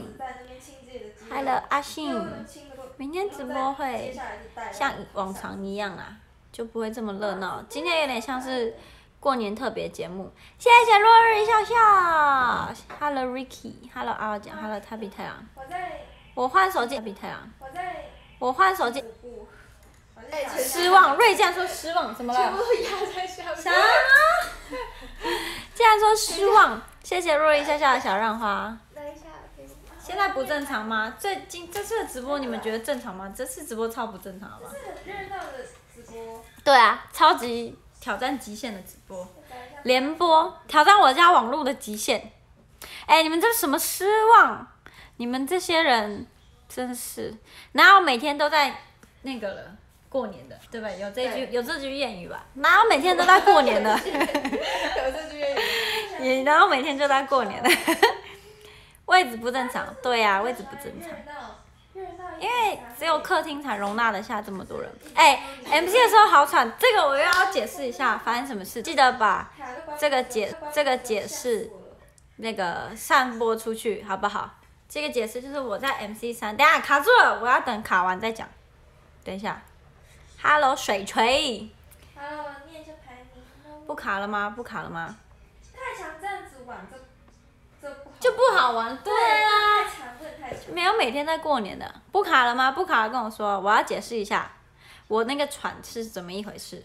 Benlin，Hello 阿信，明天直播会像往常一样啦，就不会这么热闹。今天有点像是过年特别节目，谢谢落日一笑笑 ，Hello Ricky，Hello 阿讲 ，Hello 太比太郎，我换手机，太比太郎，我换手机，失望，瑞竟然说失望，怎么了？ 全部压在下面。 什么？竟然说失望，谢谢落日一笑笑的小浪花。现在不正常吗？最近这次的直播你们觉得正常吗？这次直播超不正常好吧？ 是很热闹的直播。 对啊，超级挑战极限的直播，连播挑战我家网络的极限。哎，你们这是什么失望？你们这些人真是，哪有每天都在那个了？过年的，对吧？有这句有这句谚语吧？哪有每天都在过年的？ 有这句谚语。 也哪有每天就在过年的？位置不正常，对呀、啊，位置不正常。因为只有客厅才容纳得下这么多人。哎 ，M C 的时候好喘，这个我又要解释一下发生什么事，记得把这个解这个解释那个散播出去，好不好？这个解释就是我在 M C 三，等一下卡住了，我要等卡完再讲。等一下 ，Hello 水锤。 Hello， 念一下排名。 不卡了吗？不卡了吗？ 太强这样子玩这这不好。 就不好玩，对啊。 太强，不能太强。 没有每天在过年的，不卡了吗？不卡了，跟我说，我要解释一下，我那个喘是怎么一回事，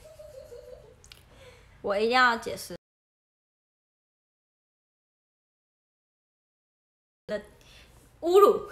我一定要解释。的侮辱，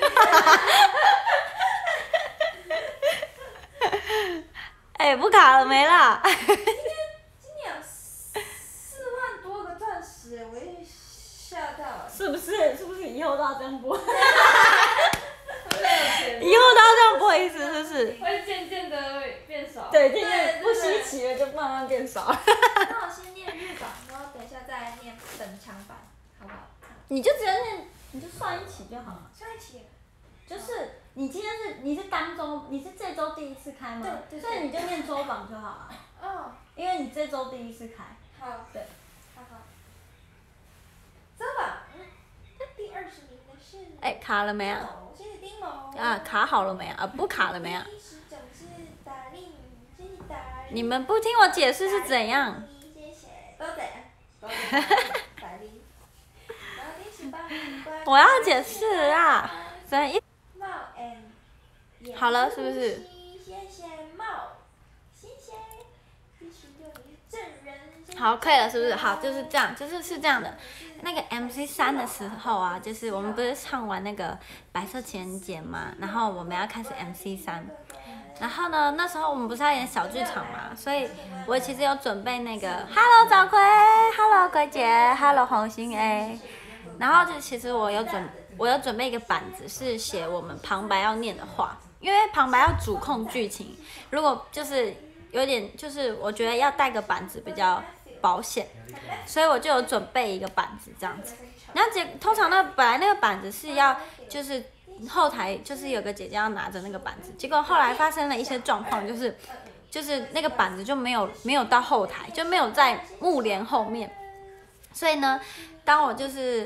哎、欸，不卡了没啦？ 今年今年有四万多个钻石，我也吓到了。 是不是？是不是以后都要这样播？以后都要这样播一次，是不是？ 会渐渐的变少。 对，渐渐不稀奇了，就慢慢变少。 那我先念日版，然后等一下再念本强版，好不好？ 你就直接念，你就算一起就好了。 算一起。 就是你今天是你是当周，你是这周第一次开吗？ 对对对。 所以你就念周榜就好了。 哦。 因为你这周第一次开。 好。 对。 好好。周榜，嗯，那第二十名的是。 哎，卡了没啊？ 谢谢丁某。 啊，卡好了没啊？啊，不卡了没啊？ 第十九是达令，谢谢达令。 你们不听我解释是怎样？ 谢谢，都怎样？都达令。然后第十八名。 我要解释啊！等一。好了，是不是？ 谢谢茂，谢谢。第十六名证人。 好，可以了，是不是？好，就是这样，就是是这样的。那个 M C 三的时候啊，就是我们不是唱完那个白色情人节嘛，然后我们要开始 M C 三。然后呢，那时候我们不是要演小剧场嘛，所以我其实有准备那个 Hello 早葵 ，Hello 葵姐 ，Hello 红心 A。然后就其实我有准，我有准备一个板子，是写我们旁白要念的话。因为旁白要主控剧情，如果就是有点就是我觉得要带个板子比较保险，所以我就有准备一个板子这样子。然后结通常那本来那个板子是要就是后台就是有个姐姐要拿着那个板子，结果后来发生了一些状况，就是就是那个板子就没有没有到后台，就没有在幕帘后面。所以呢，当我就是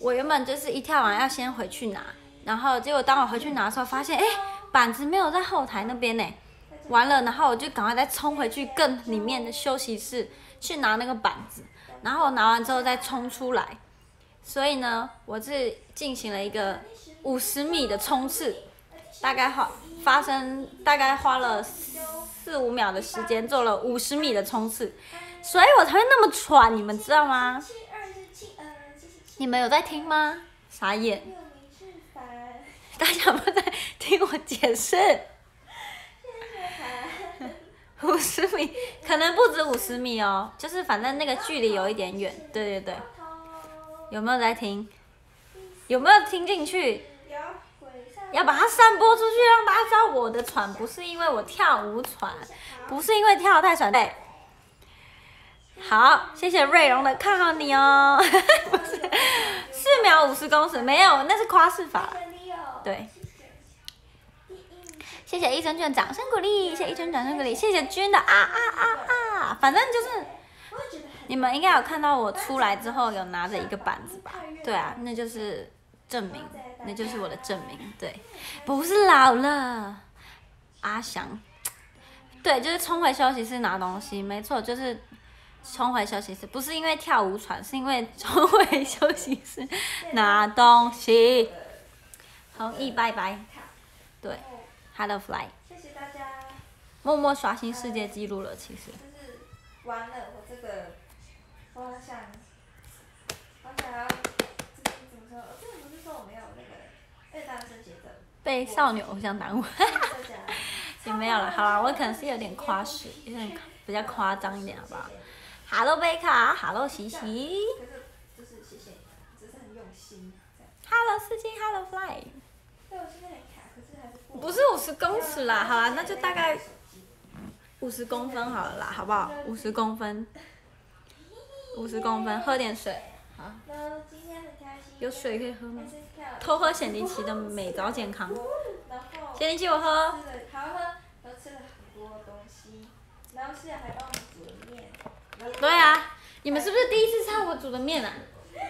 我原本就是一跳完要先回去拿，然后结果当我回去拿的时候，发现哎板子没有在后台那边呢，完了，然后我就赶快再冲回去更里面的休息室去拿那个板子，然后我拿完之后再冲出来，所以呢，我是进行了一个五十米的冲刺，大概花发生大概花了四五秒的时间做了五十米的冲刺，所以我才会那么喘，你们知道吗？你们有在听吗？傻眼，大家有没有在听我解释？五十米可能不止五十米哦，就是反正那个距离有一点远，对对对。有没有在听？有没有听进去？要把它散播出去，让大家知道我的喘不是因为我跳舞喘，不是因为跳得太喘，对。好，谢谢瑞荣的看好你哦。不是，四秒五十公尺，没有，那是夸饰法。对。谢谢一真卷掌声鼓励，谢谢一真掌声鼓励，谢谢君的啊啊啊啊！反正就是，你们应该有看到我出来之后有拿着一个板子吧？对啊，那就是证明，那就是我的证明。对，不是老了，阿翔，对，就是冲回休息室拿东西，没错，就是冲回休息室，不是因为跳舞喘，是因为冲回休息室拿东西。弘毅拜拜，对。Hello Fly， 谢谢大家。 默默刷新世界纪录了，其实。 就是完了，我这个方向，方向还要，这怎么说？我之前不是说我们要那个二单身节奏？ 被少女偶像耽误。也没有了，好了，我可能是有点夸饰，有点比较夸张一点，好不好 ？Hello 贝卡 ，Hello 琪琪。 可是就是谢谢你，只是很用心。 Hello 四金 ，Hello Fly。 对，我现在很卡，可是还是不。 不是五十公尺啦，好啦，那就大概五十公分好了啦，好不好？五十公分，五十公分，喝点水。好。有水可以喝吗？偷喝显尼奇的美早健康。显尼奇我喝。 好喝，然后吃了很多东西，然后现在还帮我们煮了面。 对啊，你们是不是第一次吃我煮的面啊？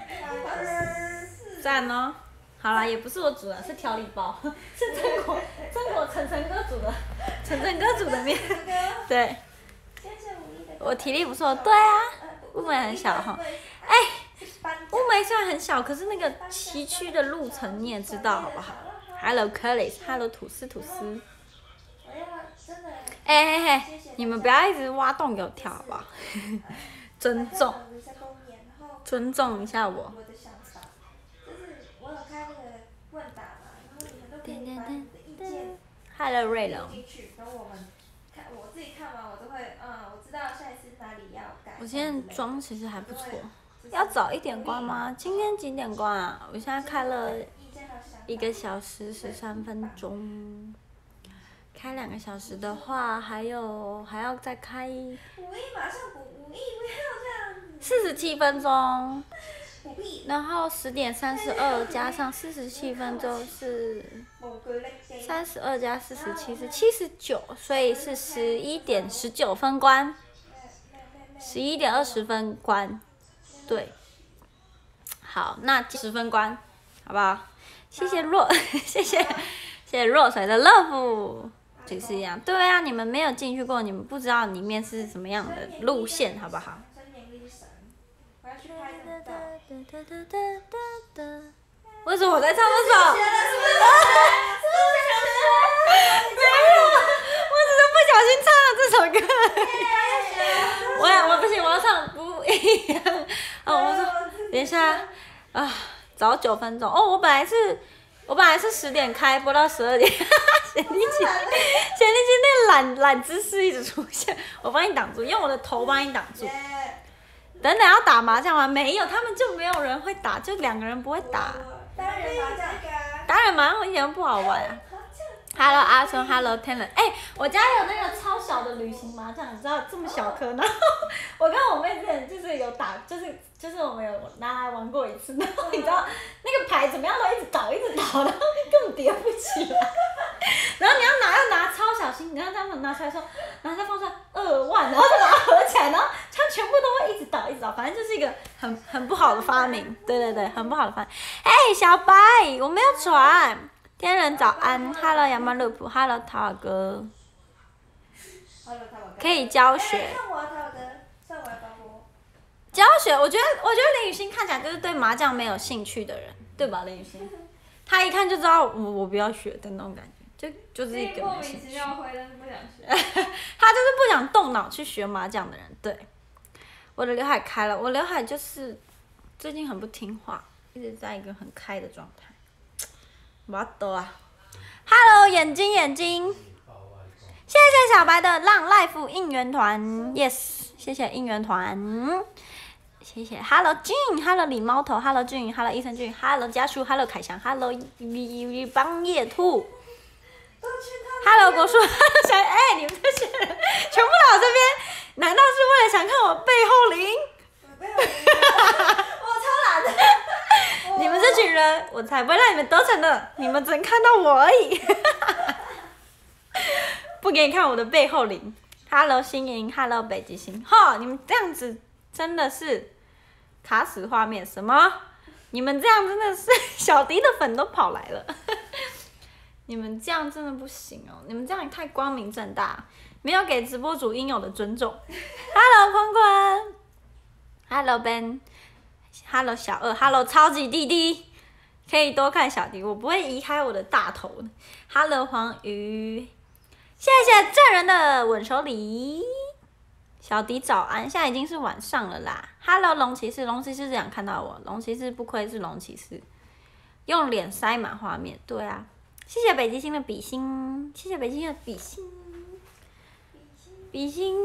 赞哦。好啦，也不是我煮的，是调理包，是曾国曾国晨晨哥煮的，晨晨哥煮的面，对。我体力不错，对啊，乌梅很小哈，哎，乌梅虽然很小，可是那个崎岖的路程你也知道好不好 ？Hello Curly，Hello 吐司吐司。哎嘿嘿，你们不要一直挖洞给我跳好不好？尊重，尊重一下我。Hello 瑞龙。我今天妆其实还不错，要早一点关吗？今天几点关啊？我现在开了一个小时十三分钟，开两个小时的话，还有还要再开四十七分钟。然后十点三十二加上四十七分钟是三十二加四十七是七十九，所以是十一点十九分关，十一点二十分关，对，好，那十分关，好不好？谢谢若，谢谢谢谢若水的 love， 就是一样，对啊，你们没有进去过，你们不知道里面是什么样的路线，好不好？为什么我在唱这首？没有，我只是不小心唱了这首歌。我要，我不行，我要唱不一样。哦，我说，等一下，啊，早九分钟。哦，我本来是，我本来是十点开播到十二点。显力奇，显力奇那懒懒姿势一直出现，我帮你挡住，用我的头帮你挡住。等等要打麻将吗？没有，他们就没有人会打，就两个人不会打。 单人麻将， 单人麻将一点都不好玩啊。Hello 阿春 ，Hello Talent， 哎、欸，我家有那个超小的旅行麻将，你知道这么小颗，然后我跟我妹之前就是有打，就是就是我们有拿来玩过一次，然后你知道那个牌怎么样都一直倒一直倒，然后根本叠不起来，然后你要拿要拿超小心，你要这样拿出来说，然后再放出来二万，然后再把它合起来，然后它全部都会一直倒一直倒，反反正就是一个很很不好的发明。对对对，很不好的发明。哎、欸，小白，我没有传。天人早安 ，Hello 亚马路普 ，Hello 陶尔哥。可以教学。 哎，看我啊，陶尔哥，算我来帮我。 教学，我觉得我觉得林雨欣看起来就是对麻将没有兴趣的人，对吧？林雨欣，她一看就知道我我不要学的那种感觉，就就是一个莫没兴趣。 名其妙会，但是不想学。 他就是不想动脑去学麻将的人。对，我的刘海开了，我刘海就是最近很不听话，一直在一个很开的状态。我抖啊 ！Hello， 眼睛眼睛，谢谢小白的浪 life 应援团 ，yes， 谢谢应援团，谢谢。Hello 俊 ，Hello 李猫头 ，Hello 俊 ，Hello 医生俊 ，Hello 家叔 ，Hello 凯翔 ，Hello 帮夜兔。Hello 国树，小哎、欸，你们这些人全部来我这边，难道是为了想看我背后灵？ 我背后灵，我超懒的。 你们这群人，我才不会让你们得逞的，你们只能看到我而已。不给你看我的背后灵。Hello 新莹 ，Hello 北极星，哈，你们这样子真的是卡死画面，什么？你们这样真的是小迪的粉都跑来了。你们这样真的不行哦！你们这样也太光明正大，没有给直播主应有的尊重。Hello 坤坤 ，Hello Ben，Hello 小二 ，Hello 超级弟弟，可以多看小迪，我不会移开我的大头的。Hello 黄鱼，谢谢证人的吻手礼。小迪早安，现在已经是晚上了啦。Hello 龙骑士，龙骑士只想看到我，龙骑士不愧是龙骑士，用脸塞满画面，对啊。谢谢北极星的比心，谢谢北极星的比心，比心，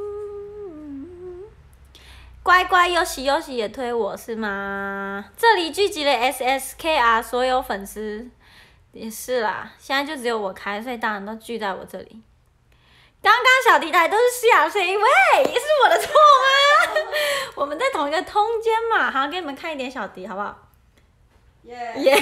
乖乖优喜优喜也推我是吗？这里聚集了 S S K R 所有粉丝，也是啦，现在就只有我开，所以当然都聚在我这里。刚刚小迪台都是西亚谁？喂，也是我的错吗？我们在同一个空间嘛，好，给你们看一点小迪好不好？ 耶耶！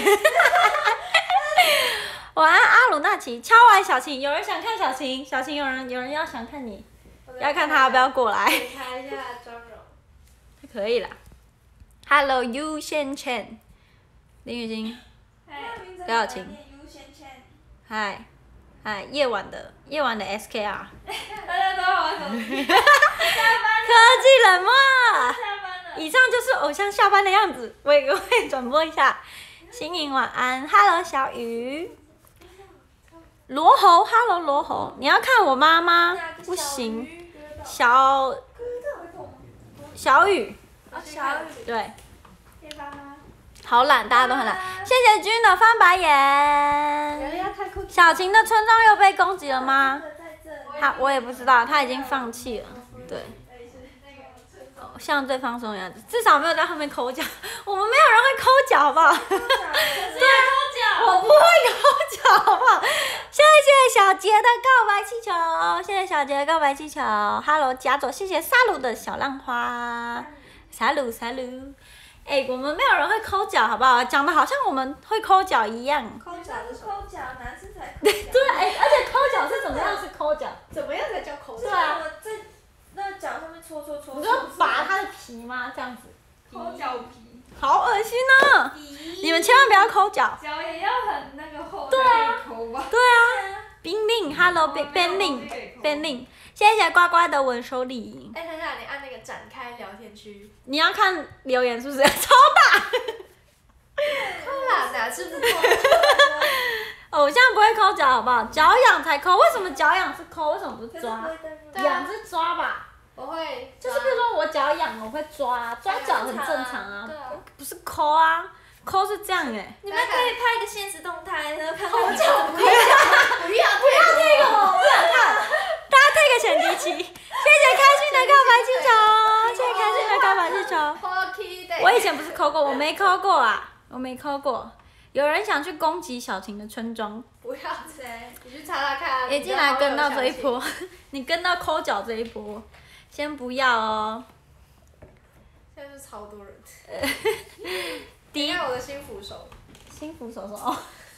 晚安，阿鲁纳奇，敲完小晴，有人想看小晴，小晴有人有人要想看你，要看他要不要过来？ 检查一下妆容。 可以啦。Hello Yu Xian Chen， 林雨欣，刘晓晴，嗨嗨，夜晚的夜晚的 S K R， 大家都好手机。 科技冷漠。 下班了。 以上就是偶像下班的样子，我也会转播一下。新颖晚安 ，Hello 小雨。罗喉 ，Hello 罗喉，你要看我妈吗？不行，小小雨， 小雨， 对， 可以帮吗？ 好懒，大家都很懒。谢谢君的翻白眼。小晴的村庄又被攻击了吗？他我也不知道，他已经放弃了。对。哦，像对方松的样子，至少没有在后面抠脚。我们没有人会抠脚，好不好？对啊，我不会抠脚，好不好？谢谢小杰的告白气球，谢谢小杰的告白气球。Hello 家佐，谢谢萨鲁的小浪花，萨鲁萨鲁。哎、欸，我们没有人会抠脚，好不好？讲的好像我们会抠脚一样。 抠脚是抠脚，男生才抠脚。 对，哎、欸，而且抠脚是怎么样？是抠脚？ 怎么样才叫抠脚？ 对啊，我在那脚上面搓搓搓。 你说拔它的皮吗？这样子。 抠脚皮。 好恶心啊！你们千万不要抠脚。 脚也要很那个厚。 对啊。 抠吧。 对啊。冰令 ，Hello 冰冰令冰令，谢谢乖乖的吻手礼。 哎，等一下，你按那个展开聊天区。 你要看留言是不是？超大。 抠啦，哪次不抠？ 偶像不会抠脚，好不好？脚痒才抠，为什么脚痒是抠？为什么不是抓？痒是抓吧？ 我会， 就是比如说我脚痒，我会抓，抓脚很正常啊，不是抠啊，抠是这样哎。 你们可以拍一个现实动态，然后看看。 抠脚不要，不要，不要这个，我不想看。大家推个选题曲，谢谢开心的告白气球，谢谢开心的告白气球。我以前不是抠过，我没抠过啊，我没抠过。有人想去攻击小晴的村庄， 不要谁，你去查查看。 也进来跟到这一波，你跟到抠脚这一波，先不要哦。 现在是超多人。第一，我的新扶手。 新扶手说哦。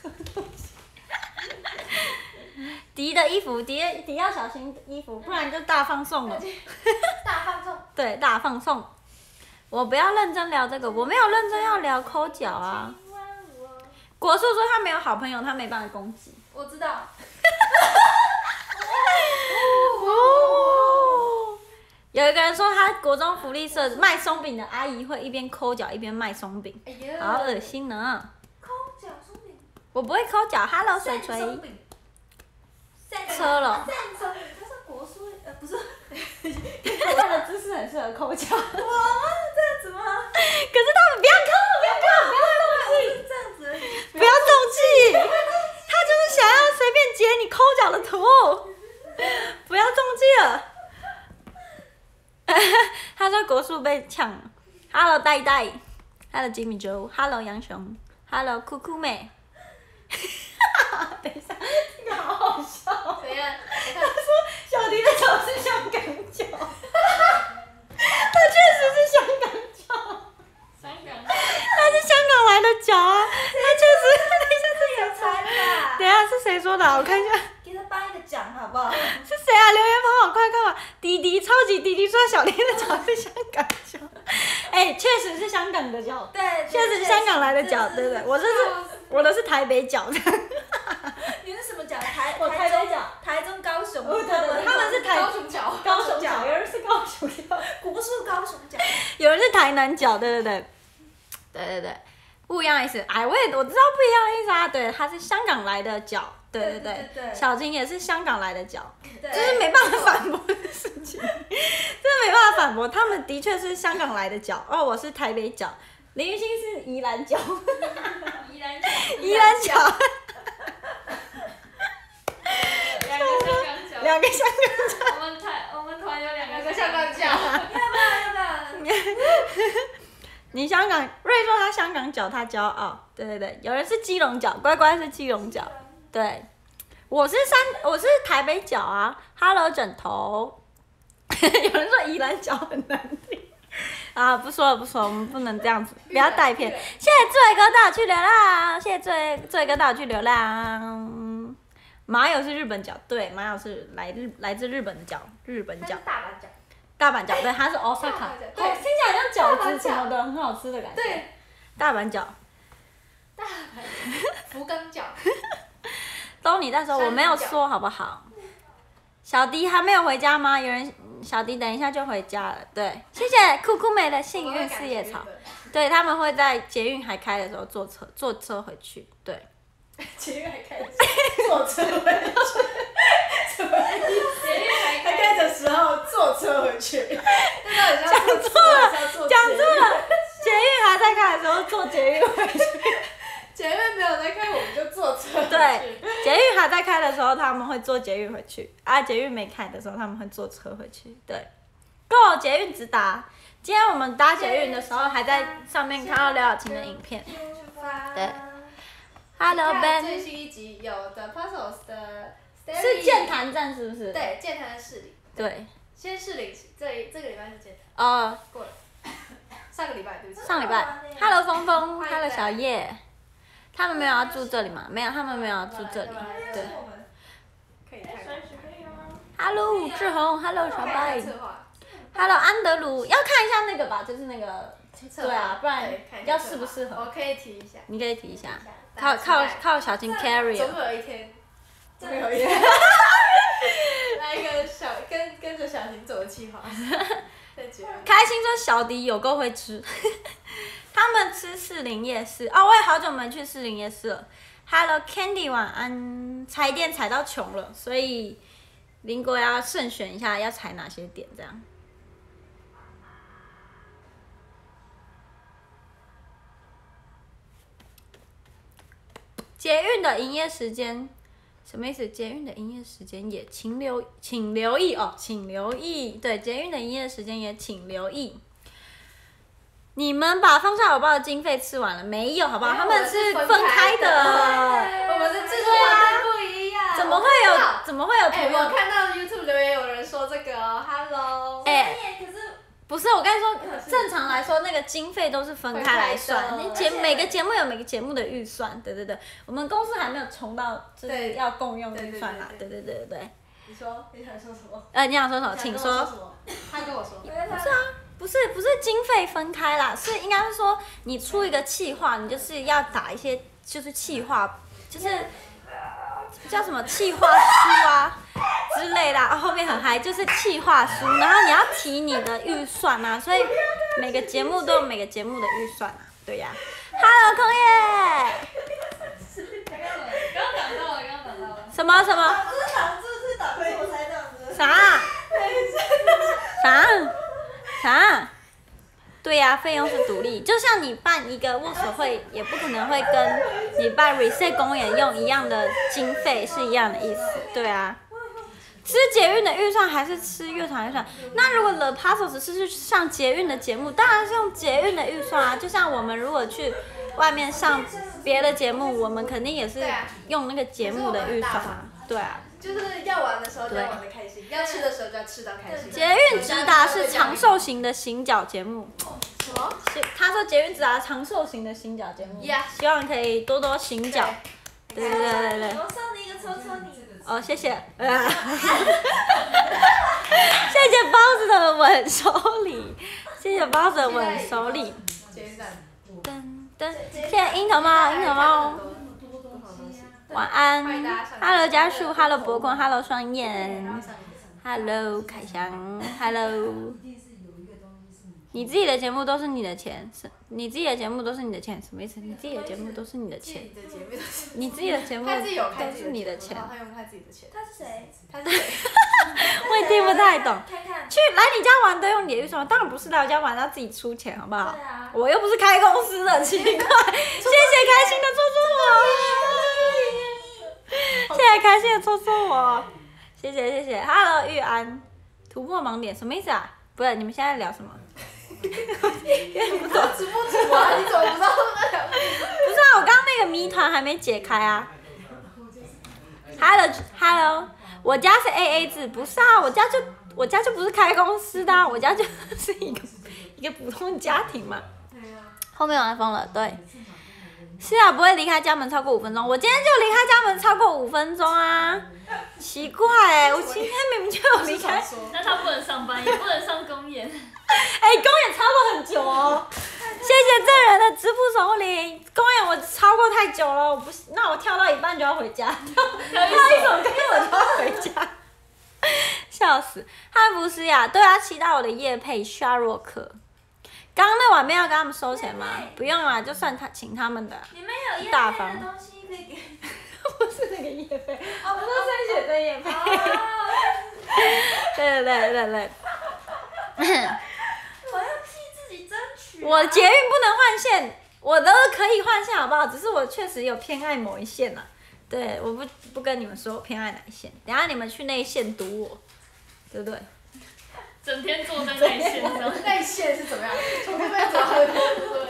迪的衣服，迪迪要小心衣服，不然就大放送了。 大放送。 对，大放送。 我不要认真聊这个，我没有认真要聊抠脚啊。国树说他没有好朋友，他没办法攻击。 我知道。 哦，有一个人说他国中福利社卖松饼的阿姨会一边抠脚一边卖松饼， 哎呀， 好恶心呢。 抠脚松饼。 我不会抠脚 ，Hello 水锤。车了。 散松饼，它是国术，呃，不是。 他的姿势很适合抠脚。 我这样子吗？ 可是他们不要抠，不要抠，不要动气， 这样子。 不要动气。他就是想要随便截你抠脚的图，不要中计了。他说国术被呛了。Hello 呆呆 ，Hello Jimmy Joe，Hello 杨雄 ，Hello 酷酷妹。等一下，这个好好笑。 怎样？ 他说小迪的脚是香港脚，他确实是香港脚。 香港。 他是香港来的脚啊，他确实。等一下是谁猜的啦？ 等一下是谁说的？我看一下。 给他颁一个奖好不好？ 是谁啊？留言跑好快，看吧。弟弟，超级弟弟说小林的脚是香港脚，哎，确实是香港的脚， 对， 确实是香港来的脚，对不对？我这是我的是台北脚的。 你是什么脚？台我台北脚， 台中、高雄， 对对，他们是台高雄脚， 高雄脚，有人是高雄脚， 国术高雄脚， 有人是台南脚，对对对，对对对，不一样的意思。哎，我也我知道不一样的意思啊，对，他是香港来的脚。对对对， 对小晴也是香港来的脚， 对就是没办法反驳的事情，真的没办法反驳。他们的确是香港来的脚，哦，我是台北脚，林玉欣是宜兰脚， 宜兰脚， 宜兰脚， 两个香港脚。 两个香港脚。 我们团我们团有两个两个香港脚， 脚。 要不要要不要？ 你香港，瑞说他香港脚，他骄傲。对对对，有人是基隆脚，乖乖是基隆脚。对，我是山，我是台北脚啊。Hello 枕头，有人说宜兰脚很难听啊，不说了不说了，我们不能这样子，不要带偏。谢谢志伟哥带我去流浪，谢谢志伟志伟哥带我去流浪。马友是日本脚，对，马友是来日来自日本的脚，日本脚。 大阪脚。 大阪脚，对，它是 Osaka， 对， 听起来像饺子什么的，很好吃的感觉。 对， 大阪脚。 大阪。福冈脚。 都你在说，我没有说好不好？小迪还没有回家吗？有人，小迪等一下就回家了。对，谢谢酷酷美的幸运四叶草。对，他们会在捷运还开的时候坐车，坐车回去。对。 捷运还开着，坐车回去。什么意思？捷运还开的时候坐车回去。 讲错了，讲错了。捷运还在开的时候坐捷运回去。 捷运没有在开，我们就坐车回去。 对，捷运还在开的时候，他们会坐捷运回去；啊，捷运没开的时候，他们会坐车回去。对，Go 捷运直达。今天我们搭捷运的时候，还在上面看到刘晓晴的影片。对。Hello Ben。 最新一集有 The Puzzles 的。 是健谈站是不是？ 对，健谈的士林。 对。 先士林，这这个礼拜是健谈。哦。 过了。上个礼拜对不起。 上礼拜。Hello 峰峰 ，Hello 小叶。他们没有要住这里吗？没有，他们没有要住这里。对。 可以开。 Hello 志宏 ，Hello 小白 ，Hello 安德鲁，要看一下那个吧，就是那个。对啊，不然要适不适合？ 我可以提一下。 你可以提一下。靠靠靠小金 carry。 总有一天。总有一天。来一个小跟跟着小婷走的计划。 开心说小迪有够会吃。他们吃士林夜市哦，我也好久没去士林夜市了。Hello Candy 晚安，踩点踩到穷了，所以林国要慎选一下要踩哪些点这样。捷运的营业时间什么意思？捷运的营业时间也请留请留意哦，请留意。对，捷运的营业时间也请留意。你们把放下火爆的经费吃完了没有？好不好？他们是分开的。 我们的制作团队不一样。 怎么会有？怎么会有？ 哎，我看到 YouTube 留言有人说这个哦 ，Hello。 哎，可是不是我跟你说，正常来说那个经费都是分开来算，你节每个节目有每个节目的预算，对对对。我们公司还没有冲到就是要共用预算啦，对对对对对。 你说你想说什么？ 呃，你想说什么？请说。 他跟我说。 不是啊。 不是不是经费分开啦，是应该是说你出一个企划，你就是要打一些就是企划，就是叫什么企划书啊之类的，啊、后面很嗨，就是企划书，然后你要提你的预算啊，所以每个节目都有每个节目的预算啊，对呀、啊。Hello， 空叶。 刚刚讲到了，刚刚讲到了。 什么什么？ 这是打字是打字，我才这样子。 啥？啥？啥？对呀、啊，费用是独立，就像你办一个握手会，也不可能会跟你办 reset 公演用一样的经费是一样的意思，对啊。吃捷运的预算还是吃乐团预算？那如果 The Puzzle 只是去上捷运的节目，当然是用捷运的预算啊。就像我们如果去外面上别的节目，我们肯定也是用那个节目的预算啊，对啊。 就是要玩的时候就要玩的开心，要吃的时候就要吃到开心。 捷运直达是长寿型的行脚节目。 什么？ 他说捷运直达长寿型的行脚节目， Yeah. 希望可以多多行脚。对对对对对。 我送你一个戳戳你。 哦，谢谢。呃、谢谢包子的吻手礼，谢谢包子的吻手礼。噔噔，谢谢樱桃猫，樱桃猫。晚安 ，Hello 家树 ，Hello 博坤 ，Hello 双燕 ，Hello 凯翔 ，Hello。你自己的节目都是你的钱，是你自己的节目都是你的钱，什么意思？你自己的节目都是你的钱，你自己的节目都是你的钱。 他用他自己的钱。 他是谁？ 他是谁？ 我也听不太懂。 看看。 去来你家玩都用你的预算，当然不是来我家玩要自己出钱，好不好？ 对啊。 我又不是开公司的，奇怪。谢谢开心的戳戳我，谢谢开心的戳戳我，谢谢谢谢。Hello 玉安，突破盲点什么意思啊？不是，你们现在聊什么？ 有点不懂，直播主啊，你怎么不知道在聊？ 不是啊，我刚刚那个谜团还没解开啊。Hello Hello， 我家是 A A 制，不是啊，我家就我家就不是开公司的、啊，我家就是一个一个普通家庭嘛。后面玩疯了，对。是啊，不会离开家门超过五分钟。我今天就离开家门超过五分钟啊，奇怪哎、欸，我今天明明就有离开。 那他不能上班，也不能上公演。 哎、欸，公演超过很久哦。谢谢这人的支付手礼，公演我超过太久了，我不，那我跳到一半就要回家，跳跳一首歌我就要回家，笑死！汉服斯雅，对啊，期待我的业配夏洛克。刚刚那碗面要跟他们收钱吗？不用啦，就算他请他们的。 你们有业大方配的东西可以给。 不是那个业配，哦，不是生血的业配。 哦。 对对对对对。 我要替自己争取、啊。 我捷运不能换线，我的可以换线好不好？只是我确实有偏爱某一线啦。对，我不不跟你们说我偏爱哪一线，等一下你们去那一线堵我，对不对？ 整天坐在内线上。 内线是怎么样？从那边走到那边。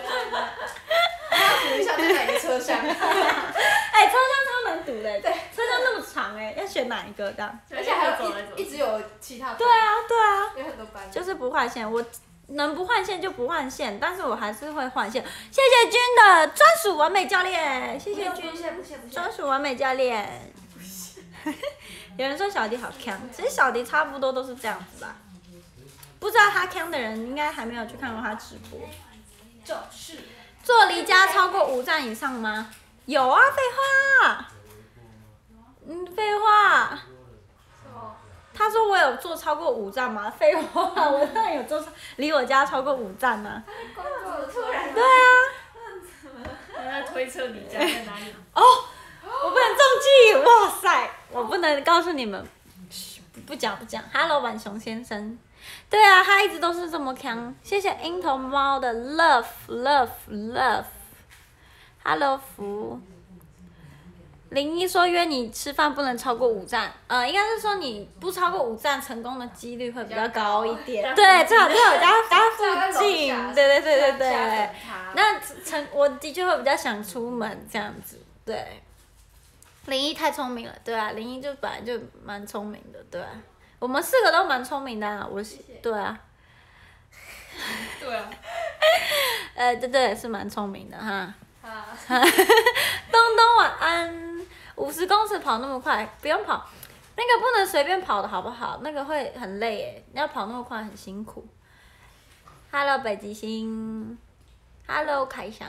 他堵一下在哪个车厢？ 哎、欸，车厢超难堵的，对，车厢那么长哎、欸，要选哪一个这样？ 而且还有一一直有其他班。 对啊，对啊， 有很多班。 就是不换线，我能不换线就不换线，但是我还是会换线。谢谢君的专属完美教练，谢谢君，专属完美教练。有人说小迪好强，其实小迪差不多都是这样子吧。不知道他强的人应该还没有去看过他直播。 就是。 坐离家超过五站以上吗？有啊，废话。嗯，废话。他说我有坐超过五站吗？废话，我当然有坐，离我家超过五站呢、 啊。 对啊。 他在推测你家在哪里。 哦，我不能中计，哇塞，我不能告诉你们，不讲不讲。Hello， 晚熊先生。对啊，他一直都是这么强。谢谢樱桃猫的 love love love。Hello 福。林一说约你吃饭不能超过五站，呃，应该是说你不超过五站成功的几率会比较高一点。对，最好在我家家附近。对对对对对。那成我的确会比较想出门这样子，对。林一太聪明了，对啊，林一就本来就蛮聪明的，对啊。我们四个都蛮聪明的、啊，我是对啊。 对啊。 呃，对对，是蛮聪明的哈。东东晚安。五十公尺跑那么快，不用跑，那个不能随便跑的好不好？那个会很累诶，要跑那么快很辛苦。 ，Hello 北极星 ，Hello 凯翔。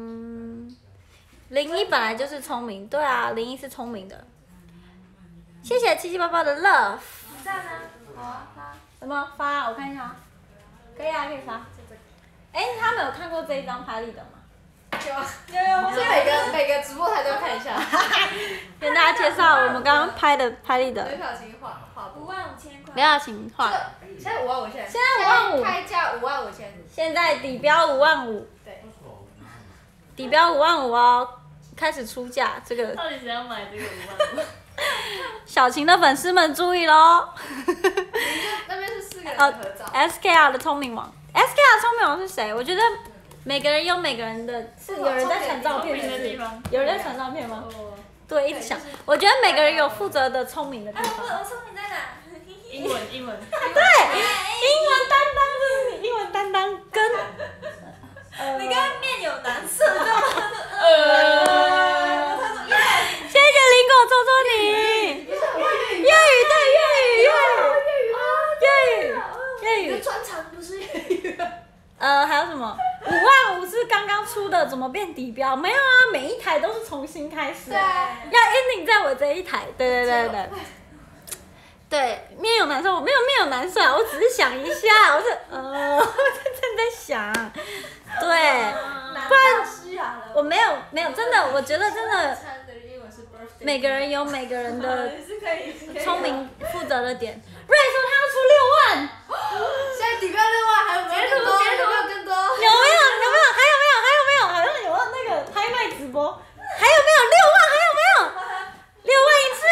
零一本来就是聪明，对啊，零一是聪明的。谢谢七七八八的 love。 你赞啊？好啊，发。 什么发？我看一下。可以啊，可以发。哎，他们有看过这一张拍立得吗？ 有啊， 有有。 是每个每个直播台都要看一下。 跟大家介绍我们刚刚拍的拍立得。 刘晓晴画画五万五千块。 刘晓晴画。 现在五万五千。 现在五万五。 开价五万五千。 现在底标五万五。 对。 底标五万五哦，开始出价这个。 到底谁要买这个五万五？ 小晴的粉丝们注意喽！ 那边是四个人哦合照。 S K R 的聪明王 ，S K R 的聪明王是谁？我觉得每个人有每个人的，是有人在传照片，是不是？有人在传照片吗？对，一直想。我觉得每个人有负责的聪明的地哎，我方。 我聪明在哪？ 英文英文。 对，英文担当就是你，英文担当跟。 你刚刚面有难色，知道吗？ 呃。谢谢林果戳戳你。粤语对粤语粤语粤语粤语。 专长不是粤语。 呃，还有什么？五万五是刚刚出的，怎么变底标？没有啊，每一台都是重新开始。 对。 要 ending 在我这一台，对对对对。对，面有难色，我没有面有难色，我只是想一下，我是呃，我正在想，对，不然我没有没有真的，我觉得真的，每个人有每个人的聪明负责的点。瑞说他要出六万， 现在底标六万，还有没有更多？有没有更多？ 有没有？有没有？还有没有？还有没有？好像有那个拍卖直播，还有没有六万？还有没有？六万一次。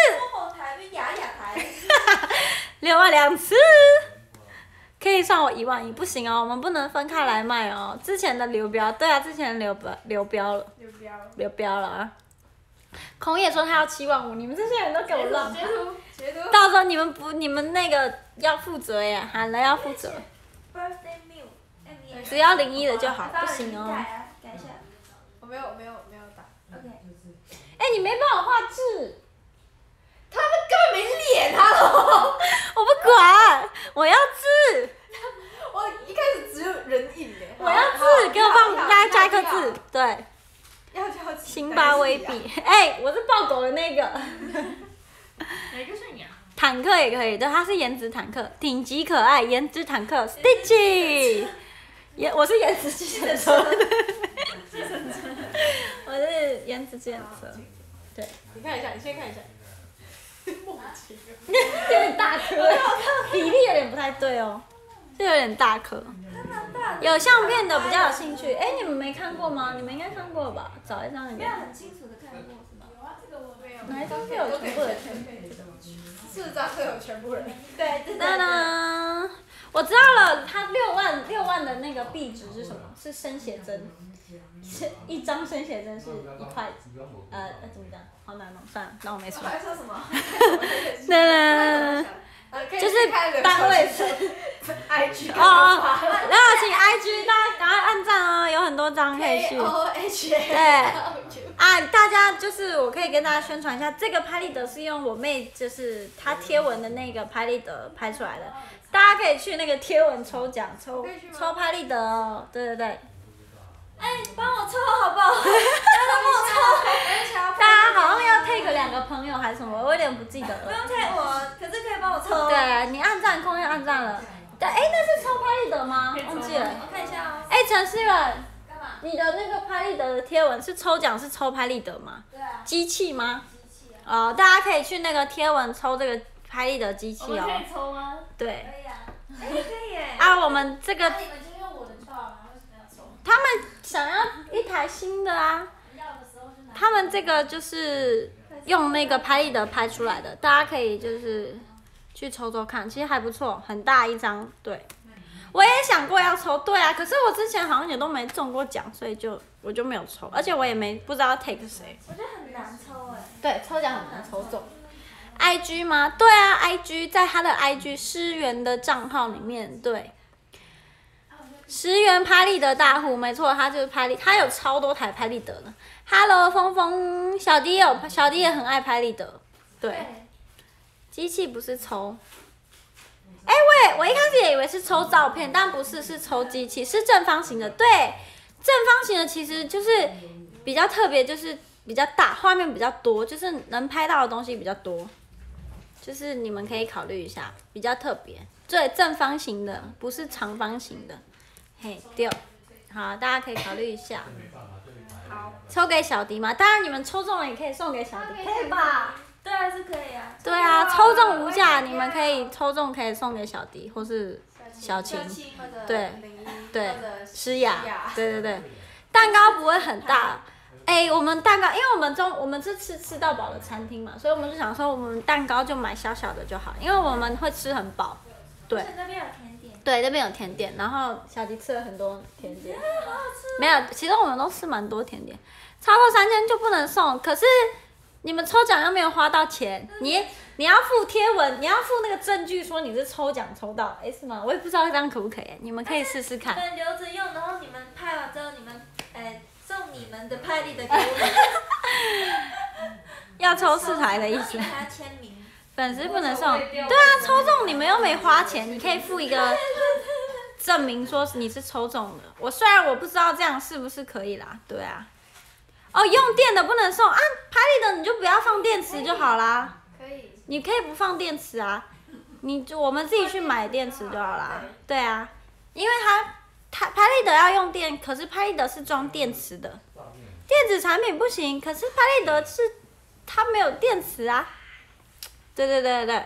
六万两次，可以算我一万一，不行哦，我们不能分开来卖哦。之前的流标，对啊，之前的流标流标了， 流标了， 流标了啊。孔野说他要七万五，你们这些人都给我浪截图，截图。 到时候你们不，你们那个要负责耶，喊了要负责。 Birthday meal， 只要零一的就好，不行哦。 改一下。 我没有，没有，没有打。 OK。 哎，你没帮我画字。 他们根本没脸，Hello。 我不管，我要字。 我一开始只有人影诶。 我要字，给我放加加一颗字，对。 要叫辛巴威比，哎，我是抱狗的那个。 哪个是你啊？ 坦克也可以，对，它是颜值坦克，顶级可爱颜值坦克 ，Stitch。颜，我是颜值计程车。我是颜值计程车，对。 你看一下，你先看一下。 有点大颗，比例有点不太对哦，这有点大颗。有相片的比较有兴趣，哎，你们没看过吗？你们应该看过吧？找一张里面。 没有很清楚的看过是吧？ 有啊，这个我没有。 哪一张是有全部的全部？ 四张都有全部人。 对对对。 当当，我知道了，它六万六万的那个币值是什么？是生写真，是一张生写真是一块，呃，怎么讲？好难哦，算了，那我没说。 还说什么？ 那就是单位是 I G 哦，然后请 I G 大家赶快按赞哦，有很多张可以去。 O H。 对，啊，大家就是我可以跟大家宣传一下，这个拍立得是用我妹就是她贴文的那个拍立得拍出来的，大家可以去那个贴文抽奖抽抽拍立得哦，对对对。 哎，帮我抽好不好？大家帮我抽。 大家好像要 take 两个朋友还是什么，我有点不记得了。 不用 take 我，可是可以帮我抽。 对你按赞，空要按赞了。对，哎，那是抽拍立得吗？忘记了。 我看一下哦。 哎，陈思远， 干嘛？ 你的那个拍立得的贴文是抽奖是抽拍立得吗？ 对啊。 机器吗？ 机器啊。 哦，大家可以去那个贴文抽这个拍立得机器哦。 我们可以抽吗？ 对。 可以啊。哎，可以耶。 啊，我们这个那你们就用我的就好了，为什么要抽？ 他们想要一台新的啊。 要的时候就拿。 他们这个就是用那个拍立得拍出来的，大家可以就是去抽抽看，其实还不错，很大一张。对，我也想过要抽，对啊，可是我之前好像也都没中过奖，所以就我就没有抽，而且我也没不知道 take 谁。 我觉得很难抽哎。 对，抽奖很难抽中。I G 吗？对啊 ，I G 在他的 I G 诗源的账号里面，对。十元拍立得大户，没错，他就是拍立，他有超多台拍立得的。Hello， 峰峰，小迪有，小迪也很爱拍立得，对。机器不是抽， 哎、欸，我我一开始也以为是抽照片，但不是，是抽机器，是正方形的。对，正方形的其实就是比较特别，就是比较大，画面比较多，就是能拍到的东西比较多。就是你们可以考虑一下，比较特别。对，正方形的，不是长方形的。嘿，对，好，大家可以考虑一下。 好， 抽给小迪嘛，当然你们抽中了也可以送给小迪，可以吧？ 对啊，是可以啊。 对啊，抽中无价，你们可以抽中可以送给小迪或是小晴，对对，诗雅，对对对，蛋糕不会很大。哎，我们蛋糕，因为我们中我们是吃吃到饱的餐厅嘛，所以我们就想说我们蛋糕就买小小的就好，因为我们会吃很饱。对。 那边有甜点。 对，那边有甜点，然后小迪吃了很多甜点。好好吃。没有，其实我们都吃蛮多甜点，超过三千就不能送。可是你们抽奖又没有花到钱，你你要附贴文，你要附那个证据说你是抽奖抽到，哎是吗？我也不知道这样可不可以，你们可以试试看。 你们留着用，然后你们拍完之后，你们呃送你们的拍立得给我们。 要抽四台的意思。 还要签名。 粉丝不能送，对啊，抽中你们又没花钱，你可以附一个证明说你是抽中的。我虽然我不知道这样是不是可以啦，对啊。哦，用电的不能送啊，拍立得你就不要放电池就好啦。 可以。 你可以不放电池啊，你就我们自己去买电池就好啦。对啊，因为它它拍立得要用电，可是拍立得是装电池的，电子产品不行，可是拍立得是它没有电池啊。对对对对，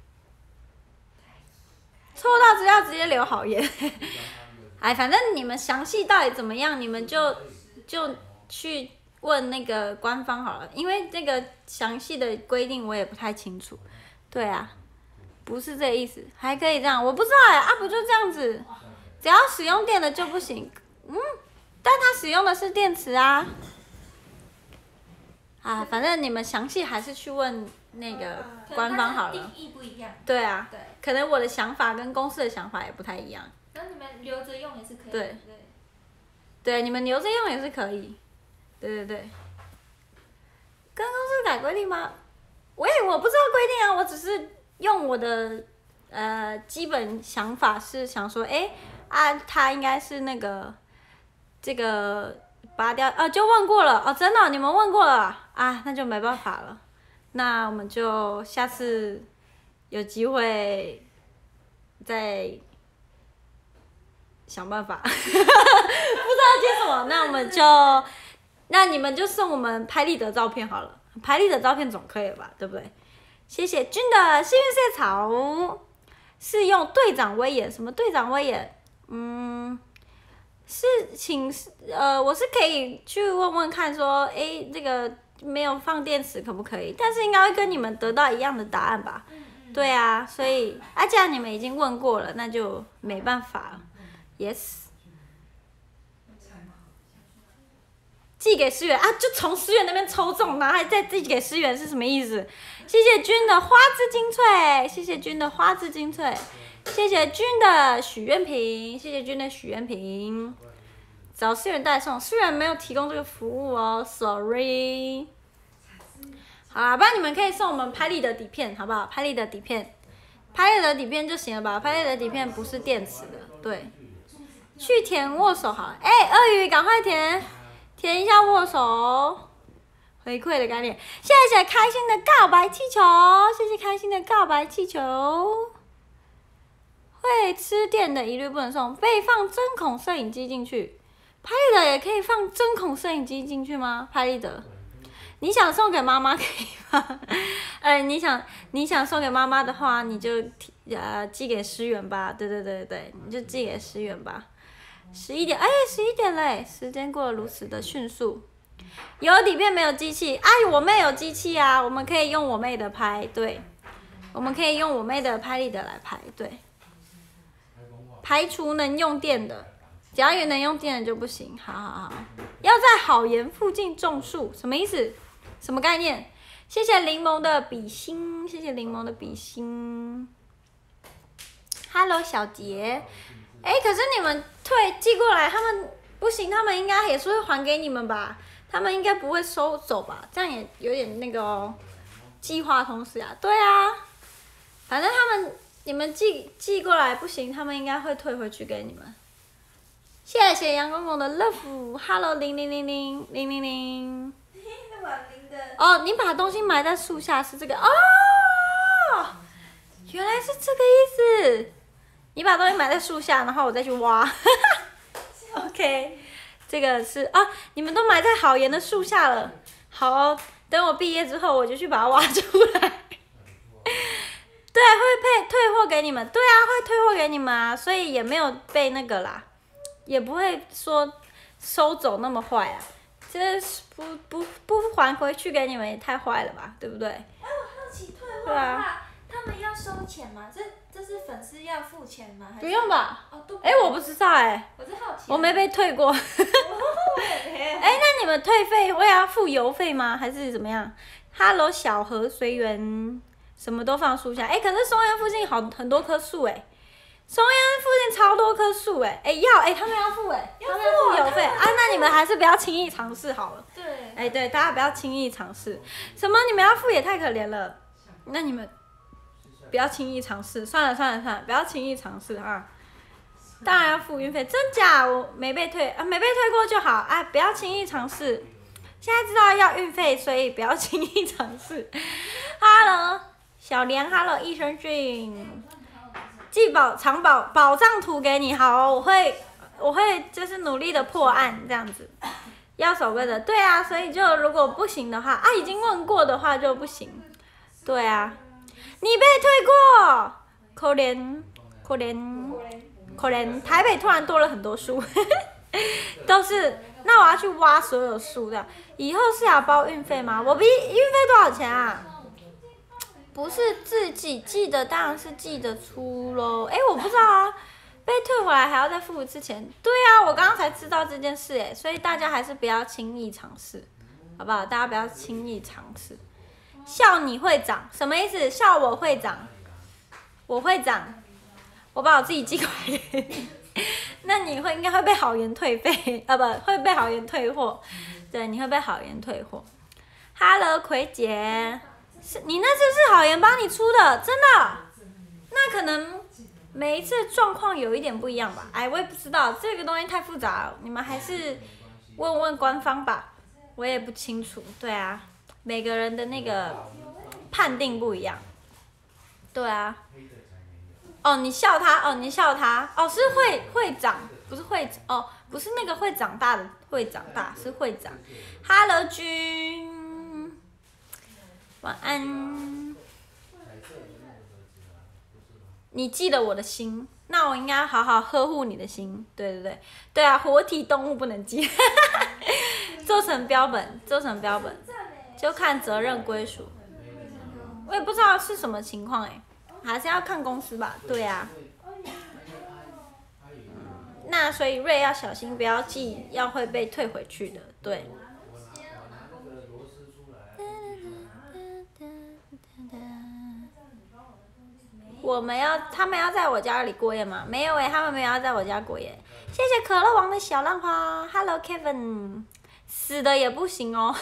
抽到资料直接留好言。哎，反正你们详细到底怎么样，你们就就去问那个官方好了，因为这个详细的规定我也不太清楚。对啊，不是这意思，还可以这样，我不知道哎，啊不就这样子，只要使用电的就不行。嗯，但它使用的是电池啊。啊，反正你们详细还是去问那个官方好了。 定义不一样。 对啊。 对。 可能我的想法跟公司的想法也不太一样。 那你们留着用也是可以。 对。对，你们留着用也是可以。对对对。跟公司改规定吗？我也我不知道规定啊，我只是用我的呃基本想法是想说，哎啊，他应该是那个这个。拔掉啊，就问过了哦，真的、哦，你们问过了啊，那就没办法了，那我们就下次有机会再想办法，不知道接什么，那我们就，那你们就送我们拍立得照片好了，拍立得照片总可以了吧，对不对？谢谢君的幸运色草，是用队长威严，什么队长威严？嗯。是请呃，我是可以去问问看说，哎，这个没有放电池可不可以？但是应该会跟你们得到一样的答案吧？嗯嗯、对啊，所以啊，既然你们已经问过了，那就没办法了。Yes。寄给思源啊，就从思源那边抽中，然后还再寄给思源是什么意思？谢谢君的花枝精粹，谢谢君的花枝精粹。谢谢君的许愿瓶，谢谢君的许愿瓶，找思源代送，思源没有提供这个服务哦 ，sorry。好啦，不然你们可以送我们拍立得底片，好不好？拍立得底片，拍立得底片就行了吧？拍立得底片不是电池的，对。去填握手好了，哎、欸，鳄鱼赶快填，填一下握手。回馈的概念，谢谢开心的告白气球，谢谢开心的告白气球。会吃电的一律不能送，被放针孔摄影机进去。拍立得也可以放针孔摄影机进去吗？拍立得，你想送给妈妈可以吗？呃，你想你想送给妈妈的话，你就呃寄给思源吧。对对对对，你就寄给思源吧。十一点，哎，十一点嘞，时间过得如此的迅速。有底片没有机器？哎，我妹有机器啊，我们可以用我妹的拍，对，我们可以用我妹的拍立得来拍，对。排除能用电的，只要有能用电的就不行。好好好，要在好盐附近种树，什么意思？什么概念？谢谢柠檬的比心，谢谢柠檬的比心。Hello， 小杰，哎，可是你们退寄过来，他们不行，他们应该也是会还给你们吧？他们应该不会收走吧？这样也有点那个哦，计划同时啊，对啊，反正他们。 你们寄寄过来不行，他们应该会退回去给你们。谢谢杨公公的 love，Hello 零零零零零零零。 那婉玲的。 哦，你把东西埋在树下是这个哦，原来是这个意思。你把东西埋在树下，然后我再去挖。OK， 这个是啊，你们都埋在好盐的树下了。好哦，等我毕业之后，我就去把它挖出来。对，会配退货给你们。对啊，会退货给你们啊，所以也没有被那个啦，也不会说收走那么坏啊。这不不不还回去给你们也太坏了吧，对不对？ 哎，我好奇退货对啊的话，他们要收钱吗？这这是粉丝要付钱吗？还是不用吧？ 哦，都不哎、 用我不知道哎、 我是好奇。 我没被退过。 我也没有。 哎、那你们退费会要付邮费吗？还是怎么样 ？Hello， 小河随缘，什么都放树下。哎、可是松烟附近好很多棵树哎，松烟附近超多棵树哎，哎要哎、他们要付哎，他们要付邮费啊。那你们还是不要轻易尝试好了。 对。 哎、对，大家不要轻易尝试。什么？你们要付也太可怜了。那你们不要轻易尝试。算了算了算了，不要轻易尝试啊。当然要付运费，真假我没被退啊，没被退过就好，哎，不要轻易尝试。现在知道要运费，所以不要轻易尝试。Hello， 小莲 ，Hello， 益生菌，寄保藏保保障图给你，好、哦，我会我会就是努力的破案这样子。要守规的，对啊，所以就如果不行的话，啊，已经问过的话就不行。对啊，你被退过，可怜可怜。可怜台北突然多了很多树，都是，那我要去挖所有树的。以后是要包运费吗？我比运费多少钱啊？不是自己寄的，当然是寄得出咯。哎，我不知道啊，被退回来还要再付一次钱。对啊，我刚刚才知道这件事哎，所以大家还是不要轻易尝试，好不好？大家不要轻易尝试。笑你会长什么意思？笑我会长，我会长。我把我自己寄过来，那你会应该会被好言退费啊，不会被好言退货，对，你会被好言退货。Hello， 葵姐，是你那次是好言帮你出的，真的？那可能每一次状况有一点不一样吧？哎，我也不知道，这个东西太复杂了，你们还是问问官方吧，我也不清楚。对啊，每个人的那个判定不一样。对啊。哦，你笑他哦，你笑他哦，是会会长，不是会哦，不是那个会长大的会长大，是会长。Hello， 君，晚安。你记得我的心，那我应该好好呵护你的心。对对对，对啊，活体动物不能记，做成标本，做成标本，就看责任归属。我也不知道是什么情况哎、欸。还是要看公司吧，对啊。那所以瑞要小心，不要寄，要会被退回去的，对。我们要，他们要在我家里过夜吗？没有哎，他们没有要在我家过夜。谢谢可乐王的小浪花 ，Hello Kevin， 死的也不行哦。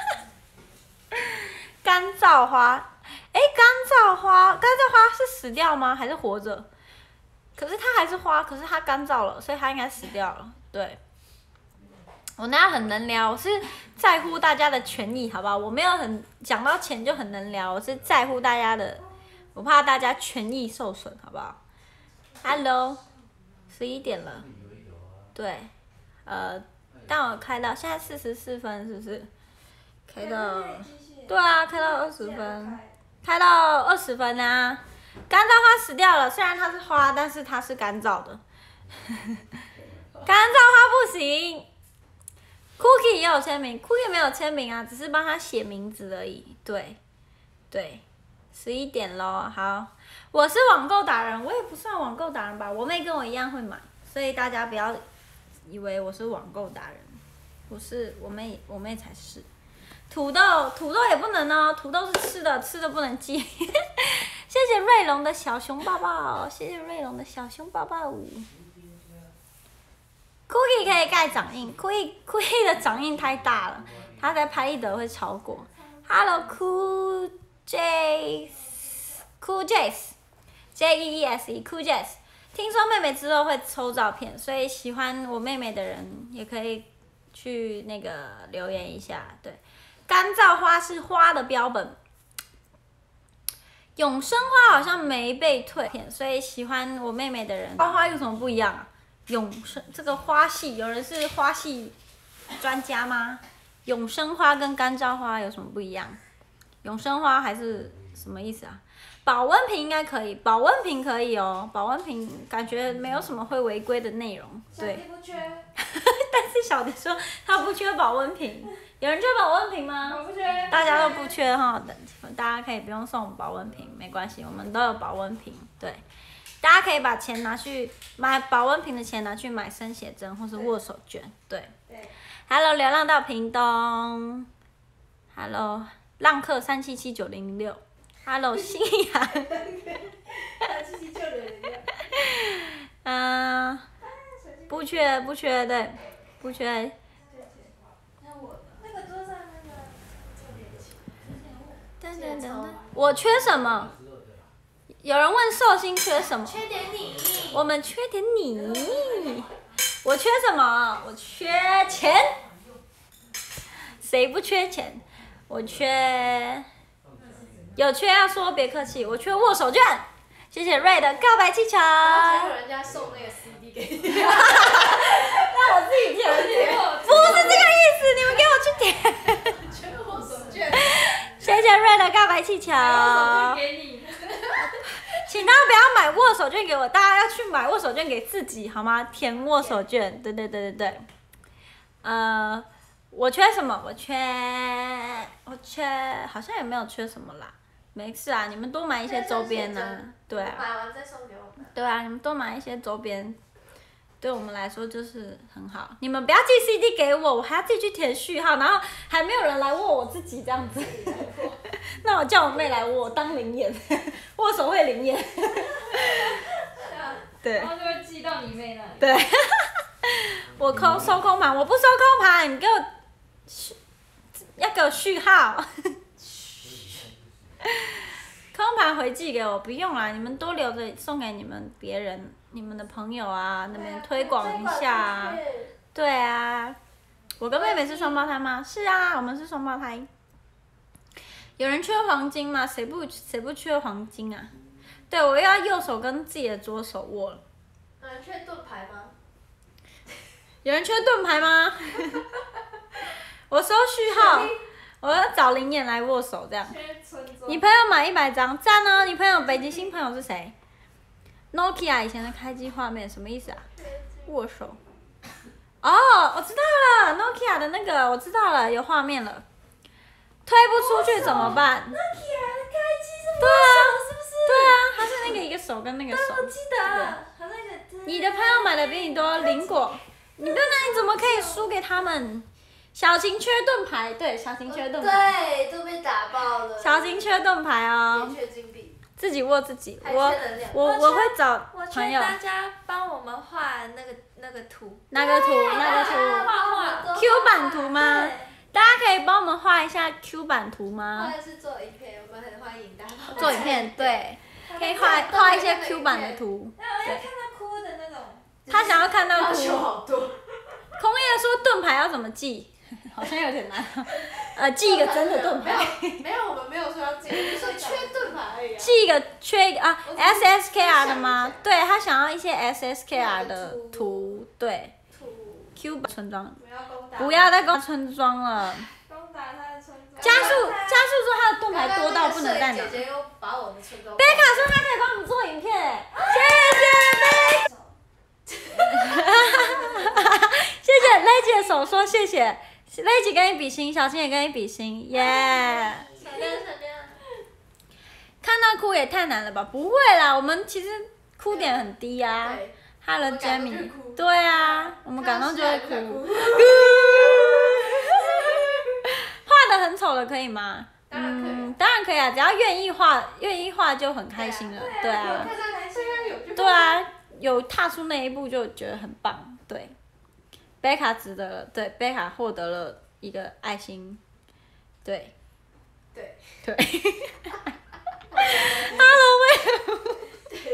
干燥花。哎，干燥花，干燥花是死掉吗？还是活着？可是它还是花，可是它干燥了，所以它应该死掉了。对，我那样很能聊，我是在乎大家的权益，好不好？我没有很讲到钱就很能聊，我是在乎大家的，我怕大家权益受损，好不好 ？Hello， 十一点了，对，呃，但我开到现在四十四分，是不是？开到，对啊，开到二十分。开到二十分啊！干燥花死掉了，虽然它是花，但是它是干燥的。干燥花不行。Cookie 也有签名 ，Cookie 没有签名啊，只是帮他写名字而已。对，对，十一点咯，好，我是网购达人，我也不算网购达人吧，我妹跟我一样会买，所以大家不要以为我是网购达人，不是，我妹，我妹才是。土豆，土豆也不能哦，土豆是吃的，吃的不能寄。谢谢瑞龙的小熊抱抱，谢谢瑞龙的小熊抱抱。Cookie 可以盖掌印 ，Cookie Cookie 的掌印太大了，他在拍立得会超过。Hello Cool Jace，Cool Jace， J E E S E Cool Jazz。听说妹妹之后会抽照片，所以喜欢我妹妹的人也可以去那个留言一下。对，干燥花是花的标本。永生花好像没被退片，所以喜欢我妹妹的人，花花有什么不一样啊？永生这个花系，有人是花系专家吗？永生花跟干燥花有什么不一样？永生花还是什么意思啊？保温瓶应该可以，保温瓶可以哦，保温瓶感觉没有什么会违规的内容，对。 小弟不缺， 但是小弟说他不缺保温瓶，有人缺保温瓶吗？ 我不缺。 大家都不缺哈，大家可以不用送保温瓶，没关系，我们都有保温瓶。对，大家可以把钱拿去买保温瓶的钱拿去买生写真或是握手券。对。 对。 Hello， 流浪到屏东。Hello， 浪客三七七九零零六。Hello， 信阳。 三七七九零零六。 嗯，不缺不缺，对，不缺。 那我那个桌上那个等等等等，我缺什么？有人问寿星缺什么？ 缺点你。 我们缺点你。我缺什么？我缺钱。谁不缺钱？我缺。有缺要说别客气，我缺握手券。谢谢瑞的告白气球。 结果人家送那个 C D 给你。 那我自己填去。不是这个意思，你们给我去填。 缺握手券。 谢谢瑞的告白气球。 给你。 请大家不要买握手券给我，大家要去买握手券给自己好吗？填握手券，对对对对对。呃，我缺什么？我缺，我缺，好像也没有缺什么啦。没事啊，你们多买一些周边呢、啊。对啊。 买完再送给我们。 对啊，你们多买一些周边，对我们来说就是很好。你们不要寄 C D 给我，我还要自己去填序号，然后还没有人来握我自己这样子。那我叫我妹来握，当灵眼，握手会灵眼。对。 然后就会寄到你妹那里。 对。我空收空盘，我不收空盘，你给我序，要给我序号。空盘回寄给我，不用啦，你们多留着送给你们别人、你们的朋友啊，那边推广一下啊。对啊，我跟妹妹是双胞胎吗？是啊，我们是双胞胎。有人缺黄金吗？谁不谁不缺黄金啊？对，我要右手跟自己的左手握了。 有人缺盾牌吗？ 有人缺盾牌吗？我收序号。我要找灵眼来握手，这样。你朋友买一百张，赞哦！你朋友北极星朋友是谁 ？Nokia 以前的开机画面什么意思啊？握手。哦，我知道了 ，Nokia 的那个我知道了，有画面了。推不出去怎么办 ？Nokia 的开机是对啊， 是不是？ 对啊，它是那个一个手跟那个手。 我记得，他那个。 你的朋友买的比你多，灵果。你对那你怎么可以输给他们？小晴缺盾牌，对，小晴缺盾牌，对，都被打爆了。 小晴缺盾牌哦， 也缺金币， 自己握自己，我我我会找朋友。 大家帮我们画那个那个图。 那个图，那个图。 画画。 Q 版图吗？大家可以帮我们画一下 Q 版图吗？ 或者是做影片，我们很欢迎大家。 做影片，对，可以画画一些 Q 版的图。 对。看到哭的那种。 他想要看到哭。 好多。 空叶说盾牌要怎么记？好像有点难，呃，寄一个真的盾牌。 没有，我们没有说要寄，你说缺盾牌而已。 寄一个缺一个啊 ，S S K R 的吗？对他想要一些 S S K R 的图，对。Q 版村庄。不要再攻村庄了。 攻打他的村庄。 加速加速说他的盾牌多到不能再拿。 姐姐又把我的村庄。 贝卡说他可以帮我们做影片，谢谢贝。谢谢雷姐手说谢谢。雷姐跟你比心，小青也跟你比心，耶、yeah ！看到哭也太难了吧？不会啦，我们其实哭点很低啊。Hello Jamie， 对啊，我们感动就会哭。画的很丑的可以吗？嗯，当然可以啊，只要愿意画，愿意画就很开心了。对啊，对啊，有踏出那一步就觉得很棒，对。贝卡值得了，对，贝卡获得了一个爱心，对， 对， 对。Hello， 为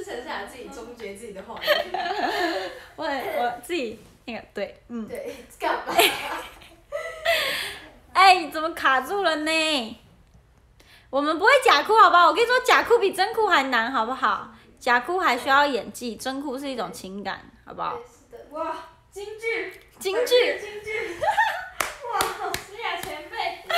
剩下自己终结自己的画面。 我我自己那个对，嗯。 对，干嘛？ 哎，怎么卡住了呢？我们不会假哭，好不好？我跟你说，假哭比真哭还难，好不好？假哭还需要演技，真哭是一种情感，好不好？ 哇，京剧， 京剧， 京剧，哇，诗雅前辈，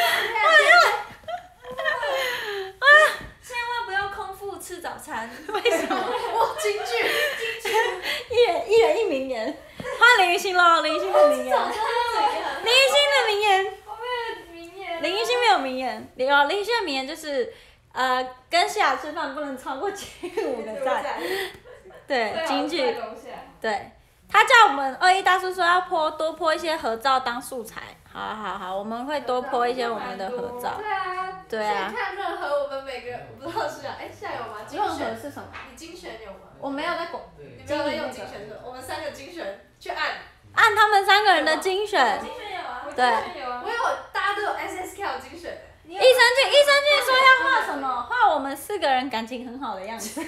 千万不要空腹吃早餐。 为什么？ 哇，京剧， 一人一人一名言，换林雨欣喽，林雨欣的名言，林雨欣的名言。 我没有名言。 林雨欣没有名言，有林雨欣的名言就是，呃，跟西雅吃饭不能超过七五个赞。对，京剧。对，他叫我们二一大叔说要泼多泼一些合照当素材，好好好，我们会多泼一些我们的合照。 对啊， 对啊。 看任何我们每个，我不知道是啊，哎，现在有吗？精选是什么？ 你精选有吗？ 我没有在广， 你没有在用精选的，我们三个精选去按。 按他们三个人的精选。 精选有啊。 对。 我有，大家都有 S S K 有精选的。 益生菌，益生菌说要画什么？画我们四个人感情很好的样子。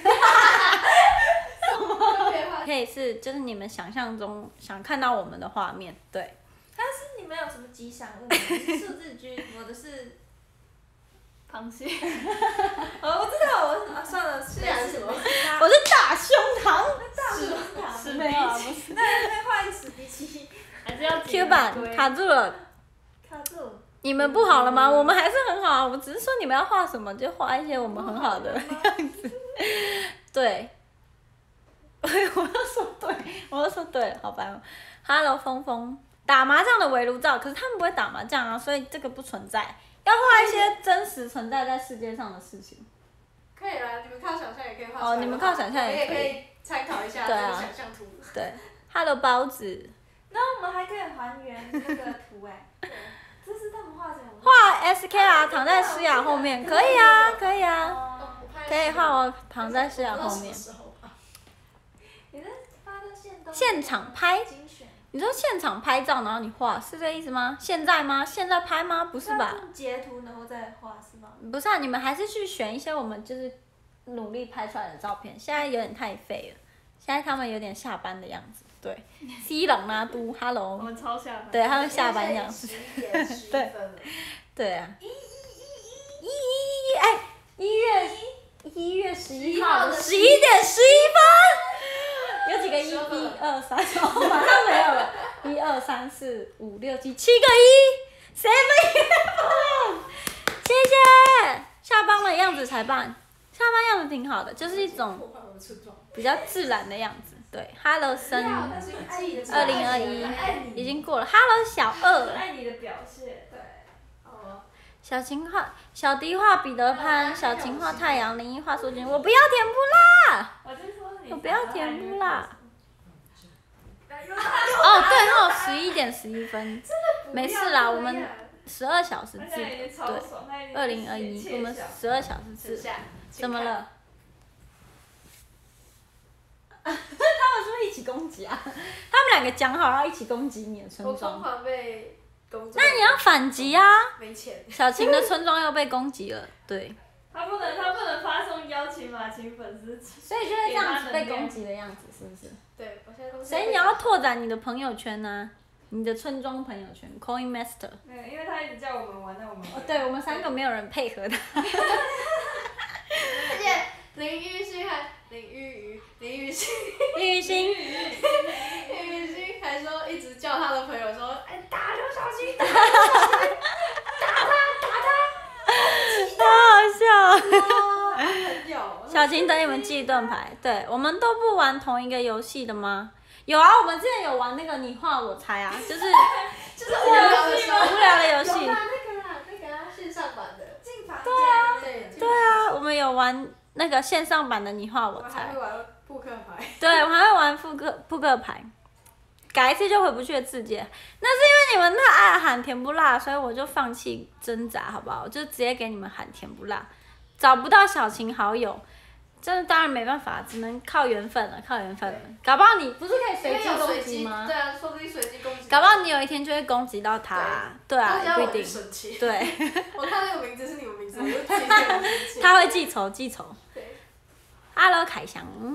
可以是，就是你们想象中想看到我们的画面，对。 但是你们有什么吉祥物吗？数字居，我的是螃蟹。 哦，我知道，我啊算了，是什么？ 我是大胸膛。 大胸膛。 史没有啊，不是。 那再画一史迪奇。 还是要 Q 版卡住了。 卡住。 你们不好了吗？我们还是很好啊，我只是说你们要画什么就画一些我们很好的样子。对。我要说对，我要说对了，好烦哦。Hello， 峰峰，打麻将的围炉照，可是他们不会打麻将啊，所以这个不存在。要画一些真实存在在世界上的事情。 可以啦，你们靠想象也可以画出来。 哦，你们靠想象也可以。 也可以参考一下这个想象图。 对 ，Hello 包子。 那我们还可以还原那个图哎。这是他们画什么？ 画 S K R 躺在诗雅后面，可以啊，可以啊，可以画我躺在诗雅后面。 你在发的线都现场拍， 精选。 你说现场拍照，然后你画，是这个意思吗？现在吗？现在拍吗？不是吧？ 截图然后再画是吗？ 不是啊，你们还是去选一些我们就是努力拍出来的照片。现在有点太废了，现在他们有点下班的样子。对 ，C 朗啊都 ，Hello。 我们超下班。 对，他们下班样子。对。对啊。一一一一哎，一月一月十一号的十一点十一分。有几个一？一二三，哦，马上没有了。一二三四五六七，七个一 ，seven eleven，谢谢。下班的样子才办，下班样子挺好的，就是一种比较自然的样子。对 ，Hello 生，二零二一已经过了。Hello 小二， 爱你的表现，对。哦。 小晴画，小迪画彼得潘，小晴画太阳，林一画苏军，我不要甜不辣。 我就说你。 我不要甜不辣。哦，对哦，十一点十一分。没事啦，我们十二小时制，对，二零二一，我们十二小时制。怎么了？他们是不是一起攻击啊？他们两个讲好要一起攻击你的村庄。 我疯狂被攻击。 那你要反击啊！ 没钱。 小晴的村庄又被攻击了，对。 他不能，他不能发送邀请码请粉丝。 所以就是这样子被攻击的样子，是不是？ 对，我现在都。 所以你要拓展你的朋友圈呢、啊，你的村庄朋友圈 ，Coin Master。 没有，因为他一直叫我们玩，那我们。 哦，对，我们三个没有人配合他。 而且林玉欣还林玉瑜林玉欣林玉欣林玉欣还说一直叫他的朋友说，哎，打刘小晴，打刘小晴，打他打他， 好好笑。 很有。 小晴等你们记盾牌，对，我们都不玩同一个游戏的吗？有啊，我们之前有玩那个你画我猜啊，就是就是无聊的时候无聊的游戏。 有啦，那个啦，那个啊，线上版的。 进房间。 对啊， 对。 对啊，我们有玩那个线上版的你画我猜。 我还会玩扑克牌。 对，我还会玩扑克扑克牌，改一次就回不去的字节。那是因为你们太爱喊甜不辣，所以我就放弃挣扎，好不好？我就直接给你们喊甜不辣。找不到小晴好友，这当然没办法，只能靠缘分了，靠缘分了。搞不好你不是可以随机攻击吗？ 对啊，说不定随机攻击。 搞不好你有一天就会攻击到他、啊，对啊，不一定。对。 我看那个名字是你们名字，我就记得。 他会记仇，记仇。 对。 Hello 凯翔，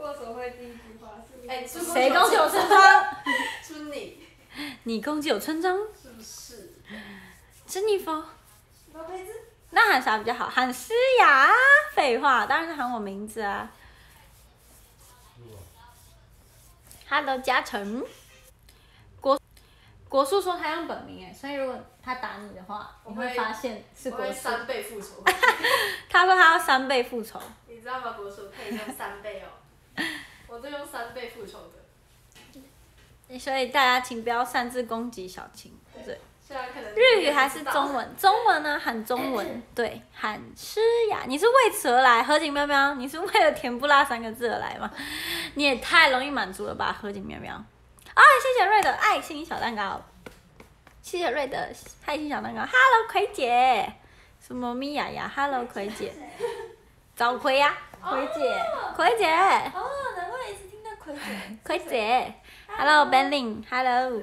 过手绘第一句话是？ 哎， 谁攻击我村庄？ 是不是你？ 你攻击我村庄？ 是不是？ 是你否？ 老杯子。 那喊啥比较好？喊诗雅？废话，当然是喊我名字啊。Hello， 嘉诚。国国树说他用本名哎，所以如果他打你的话，你会发现是国树。 三倍复仇。 他说他要三倍复仇。 你知道吗？国树可以用三倍哦。我都用三倍复仇的。 所以大家请不要擅自攻击小青。对。 虽然可能日语还是中文？中文呢？喊中文，对，喊诗雅。你是为此而来，河井喵喵？你是为了甜不辣三个字而来吗？你也太容易满足了吧，河井喵喵。啊，谢谢瑞的爱心小蛋糕，谢谢瑞的爱心小蛋糕。Hello， 葵姐，什么米娅呀 ？Hello， 葵姐，找葵呀，葵姐，葵姐。 哦，难怪一直听到葵姐。 葵姐 ，Hello，Benlin，Hello。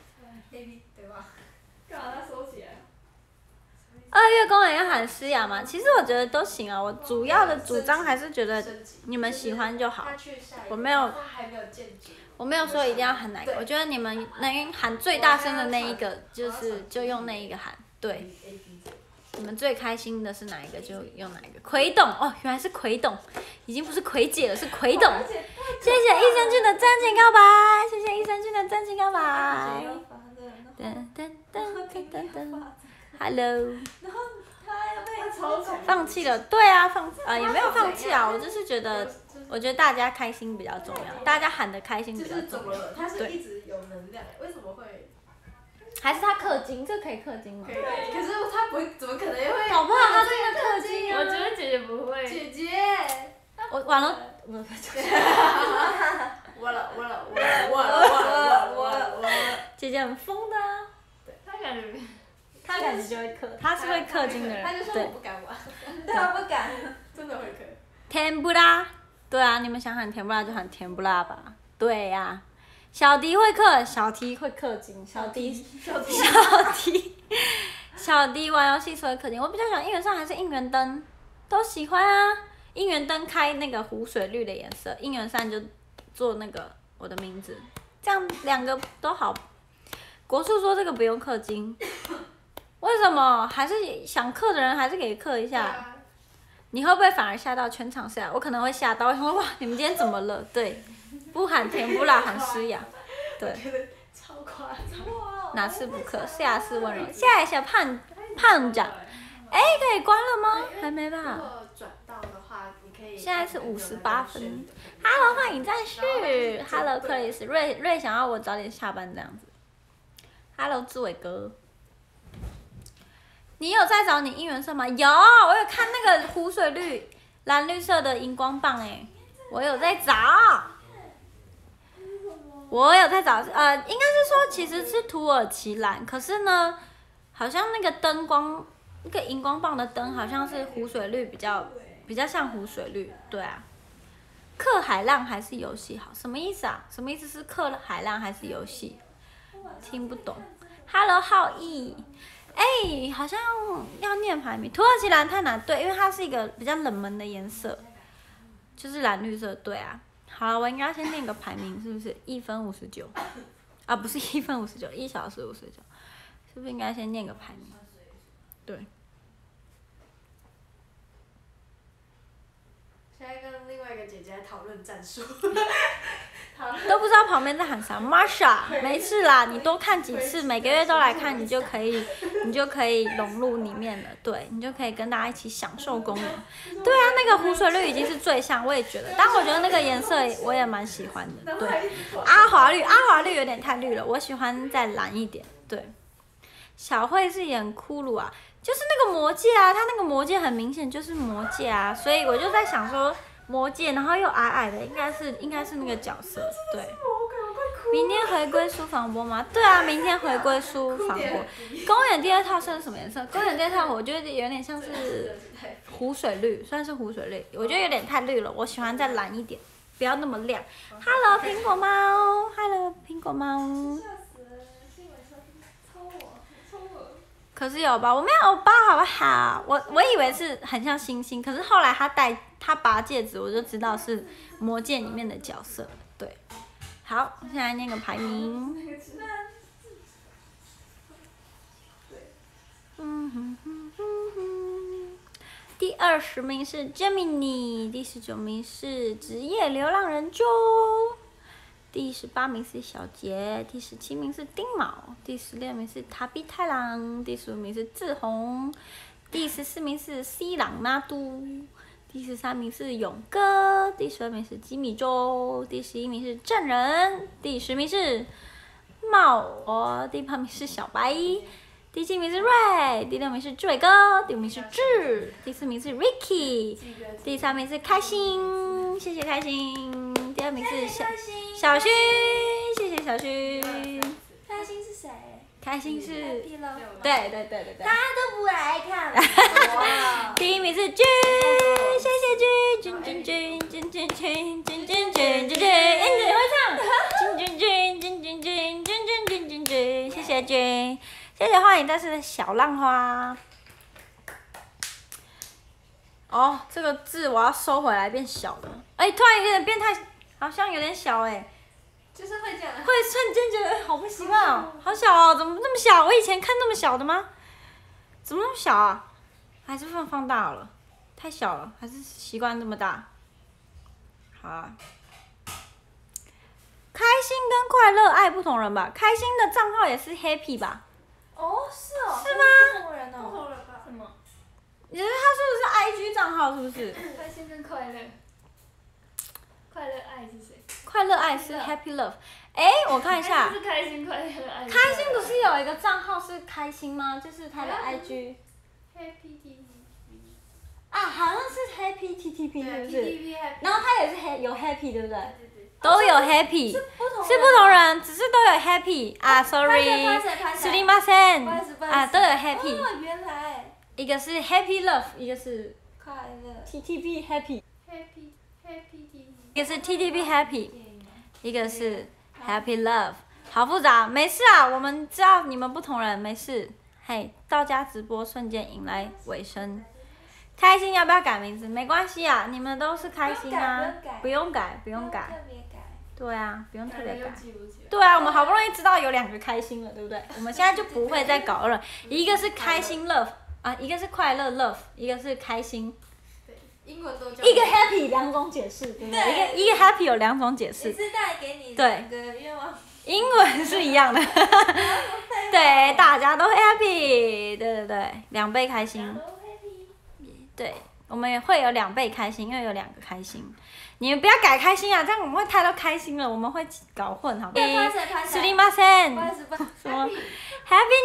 干嘛他收起来？ 二月公演要喊诗雅吗？其实我觉得都行啊，我主要的主张还是觉得你们喜欢就好。我没有，我没有说一定要喊哪个，我觉得你们能喊最大声的那一个，就是就用那一个喊。对，你们最开心的是哪一个就用哪一个。葵董哦，原来是葵董，已经不是葵姐了，是葵董。谢谢益生菌的真情告白，谢谢益生菌的真情告白。噔噔噔噔噔噔 ，Hello。 然后他要被放弃了，对啊，放啊也没有放弃啊，我就是觉得，我觉得大家开心比较重要，大家喊的开心比较重要。 他是一直有能量，为什么会？ 还是他氪金，这可以氪金吗？ 可以，可是他不会，怎么可能会？ 搞不好他真的氪金啊！ 我觉得姐姐不会。 姐姐， 我完了，我我了我了我了我了我了我了我了， 姐姐很疯的啊。 她感觉。 他感觉就会氪，他是会氪金的人。 他就说我不敢玩。 对啊，不敢。 真的会氪。 甜不辣，对啊，你们想喊甜不辣就喊甜不辣吧。对呀、啊，小迪会氪，小迪会氪金，小迪小迪小迪小迪玩游戏是会氪金。我比较喜欢应援扇还是应援灯，都喜欢啊。应援灯开那个湖水绿的颜色，应援扇就做那个我的名字，这样两个都好。国树说这个不用氪金。为什么？还是想氪的人还是给氪一下。你会不会反而吓到全场下？我可能会吓到，我想说哇，你们今天怎么了？对，不喊甜不辣，喊诗雅。对。 超夸张。 哪次不氪？是呀，是温柔。下一下胖胖长，哎，可以关了吗？还没吧。 如果转到的话，你可以。 现在是五十八分。Hello， 欢迎战士。Hello， 克里斯。瑞瑞想要我早点下班这样子。Hello， 志伟哥。你有在找你应援色吗？有，我有看那个湖水绿、蓝绿色的荧光棒哎，我有在找。我有在找，呃，应该是说其实是土耳其蓝，可是呢，好像那个灯光，那个荧光棒的灯好像是湖水绿比较比较像湖水绿，对啊。克海浪还是游戏好？什么意思啊？什么意思是克海浪还是游戏？听不懂。Hello， 浩毅。哎、欸，好像要念排名。土耳其蓝太难，对，因为它是一个比较冷门的颜色，就是蓝绿色，对啊。好了，我应该先念个排名，是不是？一分五十九，啊，不是一分五十九，一小时五十九，是不是应该先念个排名？对。 现在跟另外一个姐姐在讨论战术。 都不知道旁边在喊啥 ，Marsha， 没事啦，你多看几次，每个月都来看，你就可以，你就可以融入里面了，对，你就可以跟大家一起享受公园。对啊，那个湖水绿已经是最像，我也觉得，但我觉得那个颜色我也蛮喜欢的，对。阿华绿，阿华绿有点太绿了，我喜欢再蓝一点，对。小慧是演骷髅啊，就是那个魔戒啊，他那个魔戒很明显就是魔戒啊，所以我就在想说。魔戒，然后又矮矮的，应该是应该是那个角色，对。明天回归书房播吗？对啊，明天回归书房播。公园第二套是什么颜色？公园第二套我觉得有点像是湖水绿，算是湖水绿，我觉得有点太绿了，我喜欢再蓝一点，不要那么亮。Hello， 苹果猫 ，Hello， 苹果猫。可是有吧？我没有吧，好不好？我我以为是很像星星，可是后来他戴他拔戒指，我就知道是魔戒里面的角色。对，好，现在念个排名。嗯哼哼哼哼。第二十名是 Gemini， 第十九名是职业流浪人 Joe， 第十八名是小杰，第十七名是丁卯，第十六名是塔比太郎，第十五名是志宏，第十四名是 C 朗纳都，第十三名是勇哥，第十二名是吉米周，第十一名是证人，第十名是茂哦，第八名是小白。第七名是 Ray， 第六名是志伟哥，第五名是志，第四名是 Ricky， 第三名是开心，谢谢开心。第二名是小小勋，谢谢小勋。 开心是谁？ 开心是， 对对对对对对。 大家都不来看。 第一名是君，谢谢君，君君君君君君君君君君君，哎，你会唱？君君君君君君君君君君君，谢谢君。谢谢欢迎，但是小浪花。哦，这个字我要收回来变小的。哎，突然有点变太，好像有点小哎。 就是会这样。 会瞬间觉得好不习惯哦，好小哦，怎么那么小？我以前看那么小的吗？怎么那么小啊？还是放放大好了，太小了，还是习惯这么大。好啊。开心跟快乐爱不同人吧？开心的账号也是 happy 吧？ 哦，是哦。 是吗？ 不同人哦。 不同人吧？ 什么？ 你觉得他是不是 I G 账号？是不是？ 开心跟快乐。快乐爱是谁？ 快乐爱是 Happy Love。哎，我看一下。 是开心快乐爱。 开心不是有一个账号是开心吗？就是他的 I G。 Happy T V。 啊，好像是 Happy T T P 是不是？ T V Happy。 然后他也是 ha 有 Happy 对不对？ 对对。 都有 Happy。 是不同。 是不同人，只是都有 Happy 啊 ，Sorry。すみません。啊，都有 Happy。 哦，原来。 一个是 Happy Love， 一个是快乐。 T T P Happy。 Happy Happy T V。 一个是 T T P Happy， 一个是 Happy Love， 好复杂，没事啊，我们知道你们不同人，没事。嘿，到家直播瞬间迎来尾声，开心要不要改名字？没关系啊，你们都是开心啊，不用改，不用改。 特别改。 对啊，不用特别改。 记不起来。 对啊，我们好不容易知道有两个开心了，对不对？我们现在就不会再搞了，一个是开心 Love 啊，一个是快乐 Love， 一个是开心。 英文都叫。 一个 happy 两种解释，对不对？一个一个 happy 有两种解释。 也是带给你对两个愿望。 英文是一样的。对，大家都 happy， 对对对，两倍开心。对，我们也会有两倍开心，因为有两个开心。你们不要改开心啊，这样我们会太多开心了，我们会搞混，好不好？すみません。什么 ？Happy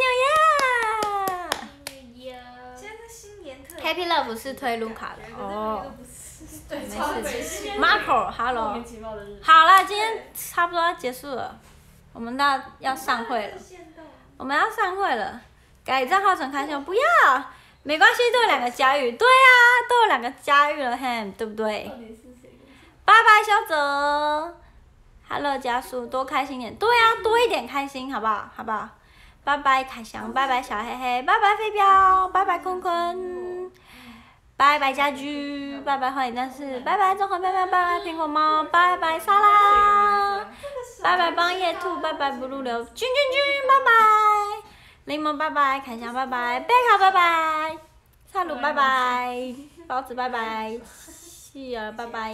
New Year！ 今天是新年特。 Happy Love 是推卢卡的哦。 对， 没超事。 美。 Marco，Hello。 莫名其妙的日子。 好了，今天差不多要结束了，我们到要上会了，我们要上会了。改账号成开心，不要，没关系，都有两个家喻，对啊，都有两个家喻了，嘿，对不对？拜拜，小泽。Hello， 家属，多开心点，对啊，多一点开心，好不好？好不好？拜拜，凯翔，拜拜，小黑黑，拜拜，飞镖，拜拜，坤坤。拜拜家居，拜拜幻影战士，拜拜综合喵喵，拜拜苹果猫，拜拜沙拉，拜拜帮叶兔，拜拜不入流，君君君，拜拜，柠檬拜拜，凯翔拜拜，贝卡拜拜，萨鲁拜拜，包子拜拜，希尔拜拜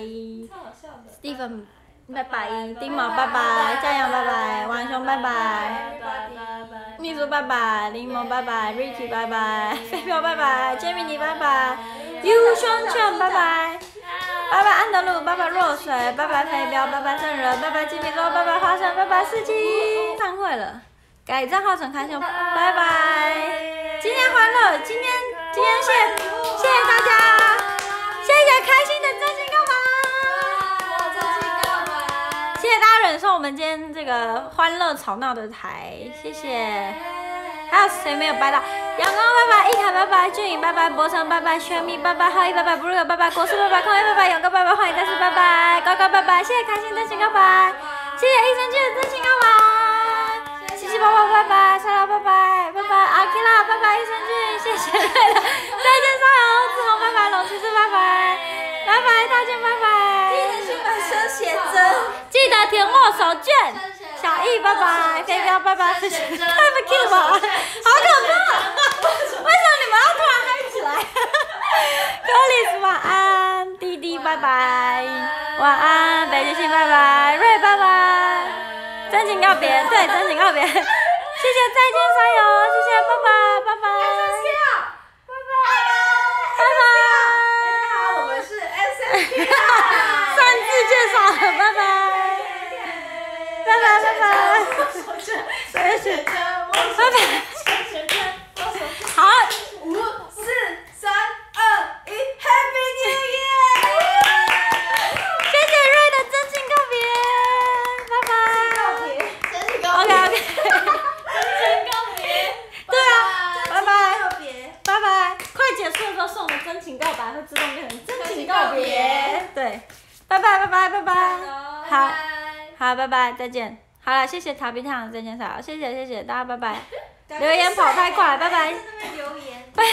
，Steven 拜拜，丁毛拜拜，嘉阳拜拜，王兄拜拜。秘书拜拜，柠檬拜拜 ，Ricky 拜拜，飞镖拜拜 ，Jamie 拜拜 ，U 圈圈拜拜，拜拜安德鲁，拜拜若水，拜拜飞镖，拜拜圣人，拜拜吉米多，拜拜花生，拜拜司机。上会了，改账号成开心，拜拜。今天欢乐，今天今天谢谢谢大家，谢谢开心的真心告白。谢谢大家忍受我们今天这个欢乐吵闹的台，谢谢。还有谁没有拜到？阳光拜拜，一凯拜拜，俊颖拜拜，博成拜拜，轩咪拜拜，浩一拜拜，不入拜拜，国师拜拜，空月拜拜，勇哥拜拜，欢迎再次拜拜，高高拜拜，谢谢开心真心告白，谢谢益生菌的真心告白，七七宝宝拜拜，莎拉拜拜，拜拜，阿 K 啦拜拜，益生菌，谢谢瑞的，再见上游，志宏拜拜，龙骑士拜拜，拜拜。 手绢，小易拜拜，飞镖拜拜，太不 cute 吧，好可怕！为什么你们要突然嗨起来？克里斯晚安，弟弟拜拜，晚安，北极星拜拜，瑞拜拜，真情告别，对，真情告别，谢谢再见山友，谢谢，拜拜，拜拜，拜拜，拜拜， 我们是 S M P。 擅自介绍，拜拜，拜拜，拜拜，谢谢，拜拜，好， 五四三二一 ，Happy New Year！ 谢谢瑞的真情告别，拜拜， 真情告别， OK OK， 真告别。 对啊，拜拜， 特别， 拜拜，快结束的时候送我们真情告白，会自动变成真情告别，对，拜拜拜拜拜拜，好，好，拜拜，再见。好了，谢谢塔比烫的这件事，谢谢谢谢大家，拜拜。留言跑太快，拜拜。 在那边留言。 拜拜。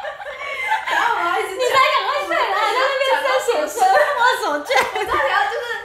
然后我还一直你才赶快睡来，在那边在写生，我手绢。 我到底要就是